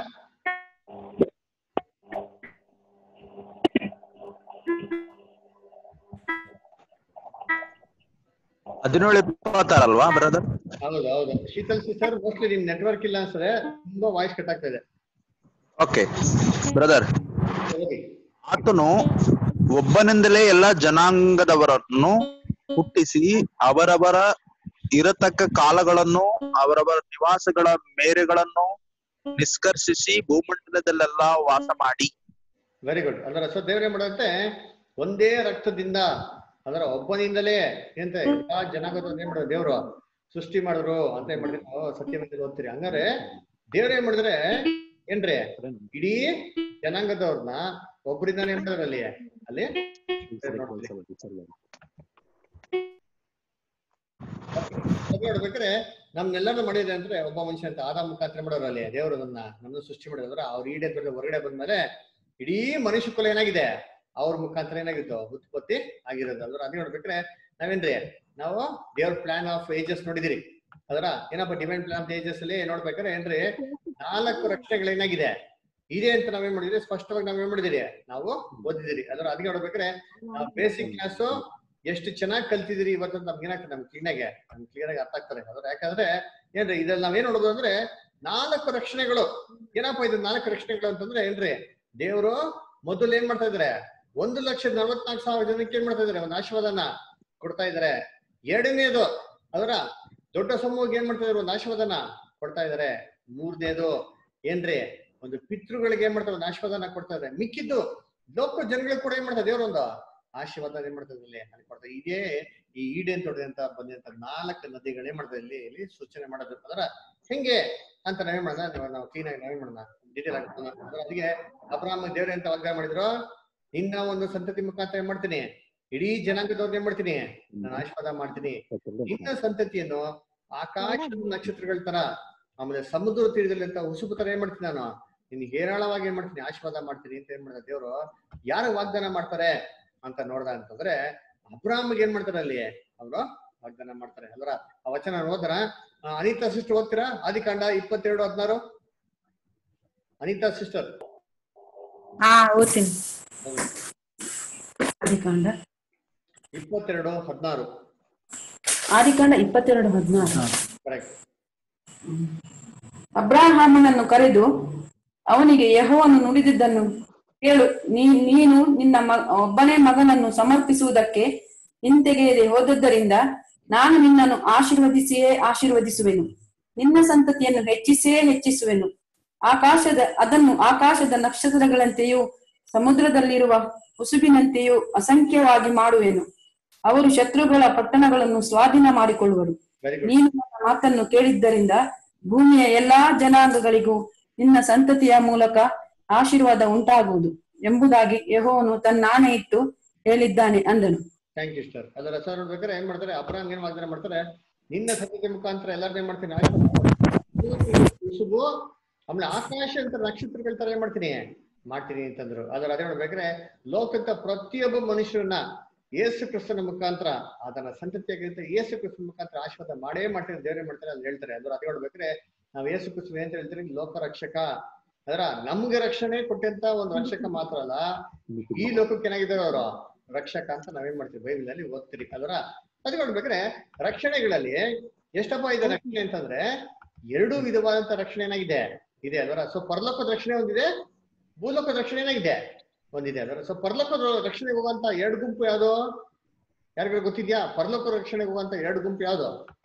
ಹದಿನೇಳು 26 ಅಲ್ವಾ ಬ್ರದರ್? ಹೌದು ಹೌದು. ಶೀತಲ್ ಸಿಸ್ಟರ್ ಮೋಸ್ಟ್ಲಿ ನಿಮ್ ನೆಟ್ವರ್ಕ್ ಇಲ್ಲ ಅನ್ಸರೆ, ತುಂಬಾ ವಾಯ್ಸ್ ಕಟ್ ಆಗ್ತಾ ಇದೆ. ಓಕೆ ಬ್ರದರ್, ಆತನು ಒಬ್ಬನಿಂದಲೇ ಎಲ್ಲ ಜನಾಂಗದವರನ್ನು ಹುಟ್ಟಿಸಿ ಅವರವರ ಇರತಕ್ಕ ಕಾಲಗಳನ್ನು ಅವರವರ ನಿವಾಸಗಳ ಮೇರೆಗಳನ್ನು ನಿಷ್ಕರ್ಷಿಸಿ ಭೂಮಂಡಲದಲ್ಲೆಲ್ಲ ವಾಸ ಮಾಡಿ. Very good. ಅದರ ಸೊ ದೇವ್ರ ಏನ್ ಮಾಡಂತೆ, ಒಂದೇ ರಕ್ತದಿಂದ ಅದರ ಒಬ್ಬನಿಂದಲೇ ಎಂತ ಎಲ್ಲಾ ಜನಾಂಗದ ಏನ್ ಮಾಡೋದು ದೇವ್ರು ಸೃಷ್ಟಿ ಮಾಡಿದ್ರು ಅಂತ ಏನ್ ಮಾಡಿದ್ರೆ ನಾವು ಸತ್ಯವಂತರು ಓದ್ತೀರಿ. ಹಂಗಾರೆ ದೇವ್ರ ಏನ್ ಮಾಡಿದ್ರೆ ಏನ್ರಿ ಇಡೀ ಜನಾಂಗದವ್ರನ್ನ ಒಬ್ಬರಿಂದ ಏನ್ ಮಾಡಿದ್ರು ಅಲ್ಲಿ ನೋಡ್ಬೇಕಾದ್ರೆ ನಮ್ನೆಲ್ಲರೂ ಮಾಡಿದ್ರೆ ಅಂದ್ರೆ ಒಬ್ಬ ಮನುಷ್ಯ ಅಂತ ಆದ ಮುಖಾಂತರ ಮಾಡೋರು ಅಲ್ಲಿ ದೇವರು ನಮ್ಮನ್ನ ಸೃಷ್ಟಿ ಮಾಡಿದ್ರೆ ಅವ್ರ ಈಡೇ ಹೊರಗಡೆ ಬಂದ್ಮೇಲೆ ಇಡೀ ಮನುಷ್ಯ ಕುಲ ಏನಾಗಿದೆ ಅವ್ರ ಮುಖಾಂತರ ಏನಾಗಿತ್ತು ಉತ್ಪತ್ತಿ ಆಗಿರೋದು. ಅದ್ರ ಅದೇ ನೋಡ್ಬೇಕ್ರೆ ನಾವೇನ್ರಿ ನಾವು ದೇವ್ರ ಪ್ಲಾನ್ ಆಫ್ ಏಜಸ್ ನೋಡಿದಿರಿ. ಅದರ ಏನಪ್ಪ ಡಿವೈನ್ ಪ್ಲಾನ್ ಆಫ್ ಏಜಸ್ ಅಲ್ಲಿ ನೋಡ್ಬೇಕಾದ್ರೆ ಏನ್ರಿ 4 ರಕ್ಷಣೆಗಳೇನಾಗಿದೆ ಇದೆ ಅಂತ ನಾವೇನ್ ಮಾಡಿದ್ರಿ, ಸ್ಪಷ್ಟವಾಗಿ ನಾವೇನ್ ಮಾಡಿದಿರಿ, ನಾವು ಓದಿದಿರಿ. ಅದರ ಅದಕ್ಕೆ ನೋಡ್ಬೇಕ್ರೆ ನಾವು ಬೇಸಿಕ್ ಕ್ಲಾಸ್ ಎಷ್ಟು ಚೆನ್ನಾಗಿ ಕಲ್ತಿದಿರಿ ಇವತ್ತು ನಮ್ಗೆ ಏನಾಗ್ತದೆ, ನಮ್ಗೆ ಕ್ಲಿಯರ್ ಆಗಿ ಅರ್ಥ ಆಗ್ತಾರೆ. ಅದ್ರ ಯಾಕಂದ್ರೆ ಏನ್ರಿ ಇದ್ರಲ್ಲಿ ನಾವೇನ್ ನೋಡೋದು ಅಂದ್ರೆ 4 ರಕ್ಷಣೆಗಳು. ಏನಪ್ಪಾ ಇದು 4 ರಕ್ಷಣೆಗಳು ಅಂತಂದ್ರೆ ಏನ್ರಿ, ದೇವರು ಮೊದಲು ಏನ್ ಮಾಡ್ತಾ ಇದಾರೆ 1,44,000 ಜನಕ್ಕೆ ಏನ್ ಮಾಡ್ತಾ ಇದಾರೆ ಒಂದು ಆಶೀರ್ವಾದನ ಕೊಡ್ತಾ ಇದಾರೆ. ಎರಡನೇದು ಅದರ ದೊಡ್ಡ ಸಮೂಹಕ್ಕೆ ಏನ್ ಮಾಡ್ತಾ ಇದಾರೆ ಒಂದು ಆಶೀರ್ವಾದನ ಕೊಡ್ತಾ ಇದಾರೆ. ಮೂರನೇದು ಏನ್ರಿ ಒಂದು ಪಿತೃಗಳಿಗೆ ಏನ್ ಮಾಡ್ತಾರೆ ಒಂದು ಆಶೀರ್ವಾದನ ಕೊಡ್ತಾ ಇದಾರೆ. ಮಿಕ್ಕಿದ್ದು ಲೋಕ ಜನಗಳಿಗೆ ಕೂಡ ಏನ್ ಮಾಡ್ತಾರೆ ದೇವ್ರ ಒಂದು ಆಶೀರ್ವಾದ ಏನ್ ಮಾಡ್ತಾರೆ ಅಲ್ಲಿ ಕೊಡ್ತಾರೆ. ಇದೇ ಈ ಈಡೇನ್ ತೊಡೆ ಅಂತ ಬಂದಂತ 4 ನದಿಗಳು ಏನ್ ಮಾಡ್ತಾರೆ ಇಲ್ಲಿ ಸೂಚನೆ ಮಾಡೋದು. ಅದರ ಹೆಂಗೆ ಅಂತ ನಾವೇನ್ ಮಾಡೋಣ, ನಾವು ಕ್ಲೀನ್ ಆಗಿ ನಾವೇನ್ ಮಾಡೋಣ ಡೀಟೇಲ್ ಆಗಿ. ಅದಕ್ಕೆ ಅಬ್ರಹಾಮ್ ದೇವ್ರ ಅಂತ ವಾಗ್ದಾನ ಮಾಡಿದ್ರು, ನಿನ್ನ ಒಂದು ಸಂತತಿ ಮುಖಾಂತರ ಏನ್ ಮಾಡ್ತೀನಿ, ಇಡೀ ಜನಾಂಗದವ್ರನ್ನ ಏನ್ ಮಾಡ್ತೀನಿ ನಾನು ಆಶೀರ್ವಾದ ಮಾಡ್ತೀನಿ. ನಿನ್ನ ಸಂತತಿಯನ್ನು ಆಕಾಶದ ನಕ್ಷತ್ರಗಳ ತರ, ಆಮೇಲೆ ಸಮುದ್ರ ತೀರದಲ್ಲಿ ಅಂತ ಉಸುಕು ತರ ಏನ್ ಮಾಡ್ತೀನಿ ನಾನು ನಿನ್ಗೆ ಹೇರಾಳವಾಗಿ ಏನ್ ಮಾಡ್ತೀನಿ ಆಶೀರ್ವಾದ ಮಾಡ್ತೀನಿ ಅಂತ ಏನ್ ಮಾಡ್ತಾರೆ ದೇವ್ರು. ಯಾರು ವಾಗ್ದಾನ ಮಾಡ್ತಾರೆ ಅಂತ ನೋಡ್ದ ಅಂತಂದ್ರೆ ಅಬ್ರಾಹ್ಮ್ಗೆ ಏನ್ ಮಾಡ್ತಾರೆ ಅಲ್ಲಿ ಅವರು ವಾಗ್ದಾನ ಮಾಡ್ತಾರೆ. ಅಲ್ರ ಆ ವಚನ ಓದ್ರ ಅನಿತಾ ಸಿಸ್ಟರ್ ಓದ್ತೀರಾ? ಆದಿಕಾಂಡ 22:16. ಅನಿತಾ ಸಿಸ್ಟರ್ ಓದ್ತೀನಿ. ಆದಿಕಾಂಡ 22:16. ಆದಿಕಾಂಡ 22:16. ಕರೆಕ್ಟ್. ಅಬ್ರಹಾಮನನ್ನು ಕರೆದು ಅವನಿಗೆ ಯೆಹೋವನು ನುಡಿದಿದ್ದನ್ನು ಕೇಳು, ನೀನು ನಿನ್ನ ಒಬ್ಬನೇ ಮಗನನ್ನು ಸಮರ್ಪಿಸುವುದಕ್ಕೆ ಹಿಂತೆಗೆಯದೆ ಹೋದದ್ದರಿಂದ ನಾನು ನಿನ್ನನ್ನು ಆಶೀರ್ವದಿಸುವೆನು, ನಿನ್ನ ಸಂತತಿಯನ್ನು ಹೆಚ್ಚಿಸುವೆನು. ಆಕಾಶದ ನಕ್ಷತ್ರಗಳಂತೆಯೂ ಸಮುದ್ರದಲ್ಲಿರುವ ಉಸುಬಿನಂತೆಯೂ ಅಸಂಖ್ಯವಾಗಿ ಮಾಡುವೆನು. ಅವರು ಶತ್ರುಗಳ ಪಟ್ಟಣಗಳನ್ನು ಸ್ವಾಧೀನ ಮಾಡಿಕೊಳ್ಳುವರು. ನೀನು ನನ್ನ ಮಾತನ್ನು ಕೇಳಿದ್ದರಿಂದ ಭೂಮಿಯ ಎಲ್ಲಾ ಜನಾಂಗಗಳಿಗೂ ನಿನ್ನ ಸಂತತಿಯ ಮೂಲಕ ಆಶೀರ್ವಾದ ಉಂಟಾಗುವುದು ಎಂಬುದಾಗಿ ಯೆಹೋವನು ತನ್ನಾಣೆ ಇಟ್ಟು ಹೇಳಿದ್ದಾನೆ ಅಂದನು. Thank you sir. ಅದರ ಹೆಸರು ನೋಡ್ಬೇಕಾದ್ರೆ ಏನ್ ಮಾಡ್ತಾರೆ, ಅಬ್ರಾಹಂ ಏನ್ ವಾಗ್ದಾನ ಮಾಡ್ತಾರೆ, ನಿನ್ನ ಸಂತತಿ ಮುಖಾಂತರ ಎಲ್ಲಾರು ಏನ್ ಮಾಡ್ತೀನಿ ಉಸುಬು ಆಮೇಲೆ ಆಕಾಶ ಅಂತ ನಕ್ಷತ್ರಗಳ ತರ ಏನ್ ಮಾಡ್ತೀನಿ ಅಂತಂದ್ರು. ಅದರ ಅದೇ ನೋಡ್ಬೇಕಾದ್ರೆ ಲೋಕದ ಪ್ರತಿಯೊಬ್ಬ ಮನುಷ್ಯರನ್ನ ಯೇಸು ಕ್ರಿಸ್ತನ ಮುಖಾಂತರ ಅದನ್ನ ಸಂತತಿಯಾಗಿರುತ್ತೆ ಯೇಸು ಕ್ರಿಸ್ತನ ಮುಖಾಂತರ ಆಶೀರ್ವಾದ ಮಾಡೇ ಮಾಡ್ತಾರೆ, ದೇವ್ರೇ ಮಾಡ್ತಾರೆ ಅಂತ ಹೇಳ್ತಾರೆ. ಅದ್ರ ಅದೇ ನೋಡ್ಬೇಕ್ರೆ ನಾವ್ ಯೇಸು ಕ್ರಿಸ್ತನ ಏನ್ ಹೇಳ್ತೀರಿ, ಲೋಕ ರಕ್ಷಕ. ಅದರ ನಮ್ಗೆ ರಕ್ಷಣೆ ಕೊಟ್ಟಂತ ಒಂದು ರಕ್ಷಕ ಮಾತ್ರ ಅಲ್ಲ, ಈ ಲೋಕಕ್ಕೆ ಏನಾಗಿದ್ದಾರೆ ಅವರು ರಕ್ಷಕ ಅಂತ ನಾವೇನ್ ಮಾಡ್ತೀವಿ ಬೈಬಲ್ ಅಲ್ಲಿ ಓದ್ತೀರಿ. ಅದರ ಅದ್ ನೋಡ್ಬೇಕ್ರೆ ರಕ್ಷಣೆಗಳಲ್ಲಿ ಎಷ್ಟಪ್ಪ ಇದೆ ರಕ್ಷಣೆ ಅಂತಂದ್ರೆ 2 ವಿಧವಾದಂತ ರಕ್ಷಣೆ ಏನಾಗಿದೆ ಇದೆ. ಅದರ ಸೊ ಪರಲೋಕದ ರಕ್ಷಣೆ ಒಂದಿದೆ, ಭೂಲೋಕದ ರಕ್ಷಣೆ ಏನಾಗಿದೆ ಒಂದಿದೆ. ಅದರ ಸೊ ಪರಲೋಕದ ರಕ್ಷಣೆಗೆ ಹೋಗುವಂತ 2 ಗುಂಪು ಯಾವ್ದು ಯಾರಿಗಾರು ಗೊತ್ತಿದ್ಯಾ? ಪರಲೋಕ ರಕ್ಷಣೆಗೆ ಹೋಗುವಂತ 2 ಗುಂಪು ಯಾವ್ದು?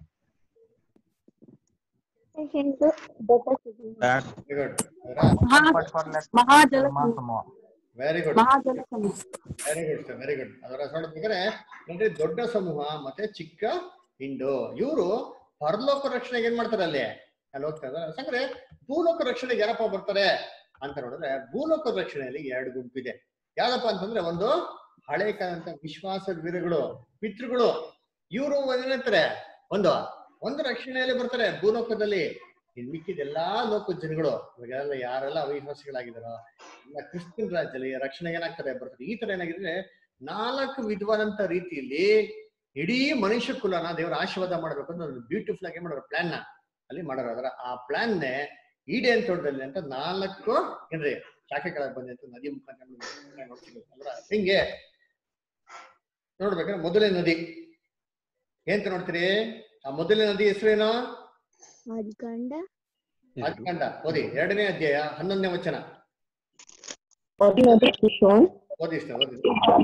Very good very good. ಅದರ ನೋಡ್ಬೇಕಾದ್ರೆ ನೋಡ್ರಿ ದೊಡ್ಡ ಸಮೂಹ ಮತ್ತೆ ಚಿಕ್ಕ ಹಿಂಡು, ಇವರು ಪರಲೋಕ ರಕ್ಷಣೆಗೆ ಏನ್ ಮಾಡ್ತಾರೆ ಅಲ್ಲಿ ಹೋಗ್ತಾ ಇದಾರೆ. ಯಾಕಂದ್ರೆ ಭೂಲೋಕ ರಕ್ಷಣೆಗೆ ಯಾರಪ್ಪ ಬರ್ತಾರೆ ಅಂತ ನೋಡಿದ್ರೆ ಭೂಲೋಕ ರಕ್ಷಣೆಯಲ್ಲಿ 2 ಗುಂಪಿದೆ. ಯಾವ್ದಪ್ಪ ಅಂತಂದ್ರೆ ಒಂದು ಹಳೆ ಕಾಲಂತ ವಿಶ್ವಾಸ ವೀರಗಳು ಪಿತೃಗಳು, ಇವರು ಏನಂತಾರೆ ಒಂದು ರಕ್ಷಣೆಯಲ್ಲಿ ಬರ್ತಾರೆ ಭೂಲೋಕದಲ್ಲಿ. ಇನ್ ಮಿಕ್ಕಿದ ಎಲ್ಲಾ ಲೋಕದ ಜನಗಳು ಇವಾಗೆಲ್ಲ ಯಾರೆಲ್ಲ ಅವಿಶ್ವಾಸಿಗಳಾಗಿದಾರೋ ಎಲ್ಲ ಕ್ರಿಸ್ತನ್ ರಾಜ್ಯದಲ್ಲಿ ರಕ್ಷಣೆಗೆ ಏನಾಗ್ತಾರೆ ಬರ್ತಾರೆ. ಈ ತರ ಏನಾಗಿದ್ರೆ 4 ವಿಧವಾದಂತ ರೀತಿಯಲ್ಲಿ ಇಡೀ ಮನುಷ್ಯ ಕುಲನ ದೇವರ ಆಶೀರ್ವಾದ ಮಾಡ್ಬೇಕು ಅಂತ ಬ್ಯೂಟಿಫುಲ್ ಆಗಿ ಮಾಡೋರು ಪ್ಲಾನ್ ನ ಅಲ್ಲಿ ಮಾಡೋರು. ಅದರ ಆ ಪ್ಲಾನ್ ನೇ ಈಡೇನ್ ತೋಟದಲ್ಲಿ ಅಂತ 4 ಏನ್ರಿ ಶಾಖೆಗಳಾಗಿ ಬಂದೆ ಅಂತ ನದಿ ಮುಖಾಂತರ ನೋಡ್ತೀವಿ ಅಲ್ವಾ? ಹಿಂಗೆ ನೋಡ್ಬೇಕಾದ್ರೆ ಮೊದಲನೇ ನದಿ ಏನ್ ನೋಡ್ತೀರಿ? ಆ ಮೊದಲನೇ ನದಿ ಹೆಸರೇನು? ಆದಿಕಾಂಡ. ಓದಿ 2ನೇ ಅಧ್ಯಾಯ 11ನೇ ವಚನ. ಓದಿ ಇಷ್ಟ ಓದಿ.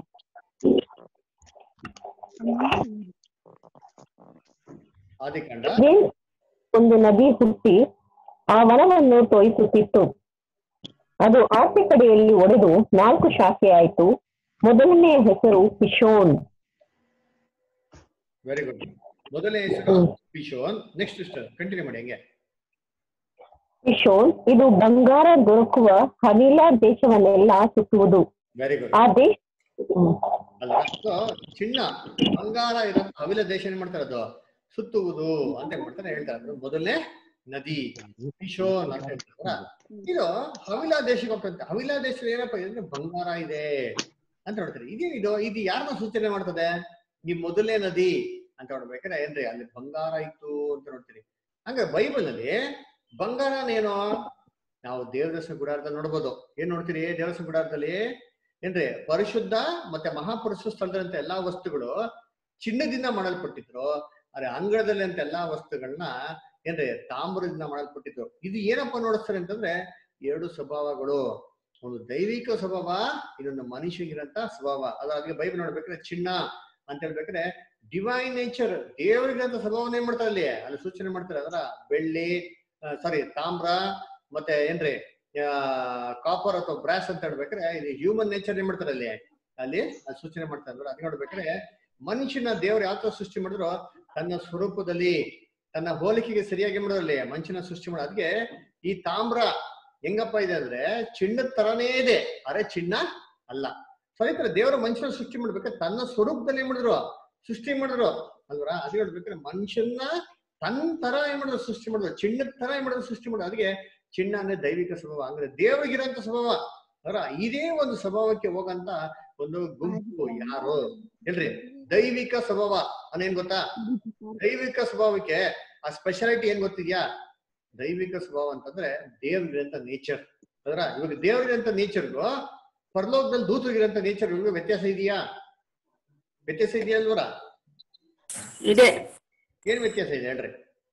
ಆದಿಕಾಂಡ. ಒಂದು ನದಿ ಹುಟ್ಟಿ ಆ ವನವನ್ನು ತೋಯಿಸುತ್ತಿತ್ತು. ಅದು ಆಚೆ ಕಡೆಯಲ್ಲಿ ಒಡೆದು 4 ಶಾಖೆ ಆಯಿತು. ಮೊದಲನೆಯ ಹೆಸರು ಪಿಶೋನ್. Very good. ಮೊದಲನೇ ಹೆಸರು ಪಿಶೋನ್. ನೆಕ್ಸ್ಟ್ ಸಿಸ್ಟರ್ ಕಂಟಿನ್ಯೂ ಮಾಡಿ. ಹಂಗೆ ಪಿಶೋನ್ ಇದು ಬಂಗಾರ ದೊರಕುವ ಹವಿಲಾ ದೇಶವನ್ನೆಲ್ಲ ಸುತ್ತುವುದು. Very good. ಆ ದೇಶ ಅಲ್ಲ, ಚಿನ್ನ ಬಂಗಾರ ಇರೋ ಹವಿಲ ದೇಶ ಏನ್ ಮಾಡ್ತಾರೆ? ಅದು ಸುತ್ತುವುದು ಅಂತ ಏನ್ ಮಾಡ್ತಾರೆ ಹೇಳ್ತಾರೆ. ಮೊದಲನೇ ನದಿ ಪಿಶೋನ್ ಅಂತ ಹೇಳ್ತಾರ. ಇದು ಹವಿಲಾ ದೇಶಕ್ಕೆ ಹೋಗ್ತಂತೆ. ಹವಿಲಾ ದೇಶ ಏನಪ್ಪ ಅಂದ್ರೆ ಬಂಗಾರ ಇದೆ ಅಂತ ಹೇಳ್ತಾರೆ. ಇದೇನಿದು? ಇದು ಯಾರನ್ನ ಸೂಚನೆ ಮಾಡ್ತದೆ? ಈ ಮೊದಲನೇ ನದಿ ಅಂತ ನೋಡ್ಬೇಕಾದ್ರೆ ಏನ್ರಿ ಅಲ್ಲಿ ಬಂಗಾರ ಇತ್ತು ಅಂತ ನೋಡ್ತೀರಿ. ಹಂಗ ಬೈಬಲ್ ನಲ್ಲಿ ಬಂಗಾರನೇನೋ ನಾವು ದೇವದರ್ಶನ ಗುಡಾರದಲ್ಲಿ ನೋಡ್ಬೋದು. ಏನ್ ನೋಡ್ತೀರಿ ದೇವದರ್ಶನ ಗುಡಾರದಲ್ಲಿ? ಏನ್ರಿ ಪರಿಶುದ್ಧ ಮತ್ತೆ ಮಹಾಪರಿಶುದ್ಧ ಸ್ಥಳದಂತ ಎಲ್ಲಾ ವಸ್ತುಗಳು ಚಿನ್ನದಿಂದ ಮಾಡಲ್ಪಟ್ಟಿದ್ರು. ಆದ್ರೆ ಅಂಗಳದಲ್ಲಿ ಅಂತ ಎಲ್ಲಾ ವಸ್ತುಗಳನ್ನ ಏನ್ರಿ ತಾಮ್ರದಿಂದ ಮಾಡಲ್ಪಟ್ಟಿದ್ರು. ಇದು ಏನಪ್ಪ ನೋಡಿಸ್ತಾರೆ ಅಂತಂದ್ರೆ 2 ಸ್ವಭಾವಗಳು. ಒಂದು ದೈವಿಕ ಸ್ವಭಾವ, ಇನ್ನೊಂದು ಮನುಷ್ಯಗಿರಂತ ಸ್ವಭಾವ. ಅದಾಗಿ ಬೈಬಲ್ ನೋಡ್ಬೇಕಾದ್ರೆ ಚಿನ್ನ ಅಂತ ಹೇಳ್ಬೇಕಾದ್ರೆ ಡಿವೈನ್ ನೇಚರ್, ದೇವರಿಗಿರಂತ ಸ್ವಭಾವನ ಏನ್ ಮಾಡ್ತಾರೆ ಅಲ್ಲಿ ಸೂಚನೆ ಮಾಡ್ತಾರೆ. ಅದರ ಬೆಳ್ಳಿ ತಾಮ್ರ ಮತ್ತೆ ಏನ್ರಿ ಕಾಪರ್ ಅಥವಾ ಬ್ರಾಸ್ ಅಂತ ಹೇಳ್ಬೇಕಾದ್ರೆ ಇದು ಹ್ಯೂಮನ್ ನೇಚರ್ ಏನ್ ಮಾಡ್ತಾರೆ ಅಲ್ಲಿ ಸೂಚನೆ ಮಾಡ್ತಾರೆ. ಅಂದ್ರೆ ಅದ್ ನೋಡ್ಬೇಕಾದ್ರೆ ಮನುಷ್ಯನ ದೇವ್ರು ಯಾವ ತರ ಸೃಷ್ಟಿ ಮಾಡಿದ್ರು? ತನ್ನ ಸ್ವರೂಪದಲ್ಲಿ ತನ್ನ ಹೋಲಿಕೆಗೆ ಸರಿಯಾಗಿ ಮಾಡೋದ್ರಲ್ಲಿ ಮನುಷ್ಯನ ಸೃಷ್ಟಿ ಮಾಡೋ. ಅದಕ್ಕೆ ಈ ತಾಮ್ರ ಹೆಂಗಪ್ಪ ಇದೆ ಅಂದ್ರೆ ಚಿನ್ನದ ತರನೇ ಇದೆ, ಅರೆ ಚಿನ್ನ ಅಲ್ಲ. ಸೊ ಈ ತರ ದೇವರ ಮನುಷ್ಯನ ಸೃಷ್ಟಿ ಮಾಡ್ಬೇಕಾದ್ರೆ ತನ್ನ ಸ್ವರೂಪದಲ್ಲಿ ಏನ್ ಮಾಡಿದ್ರು? ಸೃಷ್ಟಿ ಮಾಡಿದ್ರು ಅಲ್ವರ? ಅದೇ ಹೇಳ್ಬೇಕಾದ್ರೆ ಮನುಷ್ಯನ ತನ್ನ ತರ ಏನ್ ಮಾಡಿದ್ರು? ಸೃಷ್ಟಿ ಮಾಡಿದ್ರು. ಚಿನ್ನದ ತರ ಏನ್ ಮಾಡಿದ್ರು? ಸೃಷ್ಟಿ ಮಾಡಿದ್ರು. ಅದಕ್ಕೆ ಚಿನ್ನ ಅಂದ್ರೆ ದೈವಿಕ ಸ್ವಭಾವ, ಅಂದ್ರೆ ದೇವರಿಗಿರಂತ ಸ್ವಭಾವ. ಅವರ ಇದೇ ಒಂದು ಸ್ವಭಾವಕ್ಕೆ ಹೋಗಂತ ಒಂದು ಗುಂಪು ಯಾರು ಹೇಳ್ರಿ? ದೈವಿಕ ಸ್ವಭಾವ ಅನ್ನೇನ್ ಗೊತ್ತಾ? ದೈವಿಕ ಸ್ವಭಾವಕ್ಕೆ ಆ ಸ್ಪೆಷಾಲಿಟಿ ಏನ್ ಗೊತ್ತಿದ್ಯಾ? ದೈವಿಕ ಸ್ವಭಾವ ಅಂತಂದ್ರೆ ದೇವ್ರಿಗಿರಂತ ನೇಚರ್. ಅದರ ಇವಾಗ ದೇವ್ರಿಗಿರಂತ ನೇಚರ್ಗೂ ಪರಲೋಕದಲ್ಲಿ ದೂತರಿಗಿರಂತ ನೇಚರ್ಗೂ ವ್ಯತ್ಯಾಸ ಇದೆಯಾ? ವ್ಯತ್ಯಾಸ ಇದೆಯಾ ಅಲ್ವರ? ಇದೆ. ಏನ್ ವ್ಯತ್ಯಾಸ ಇದೆ ಹೇಳ್ರಿ?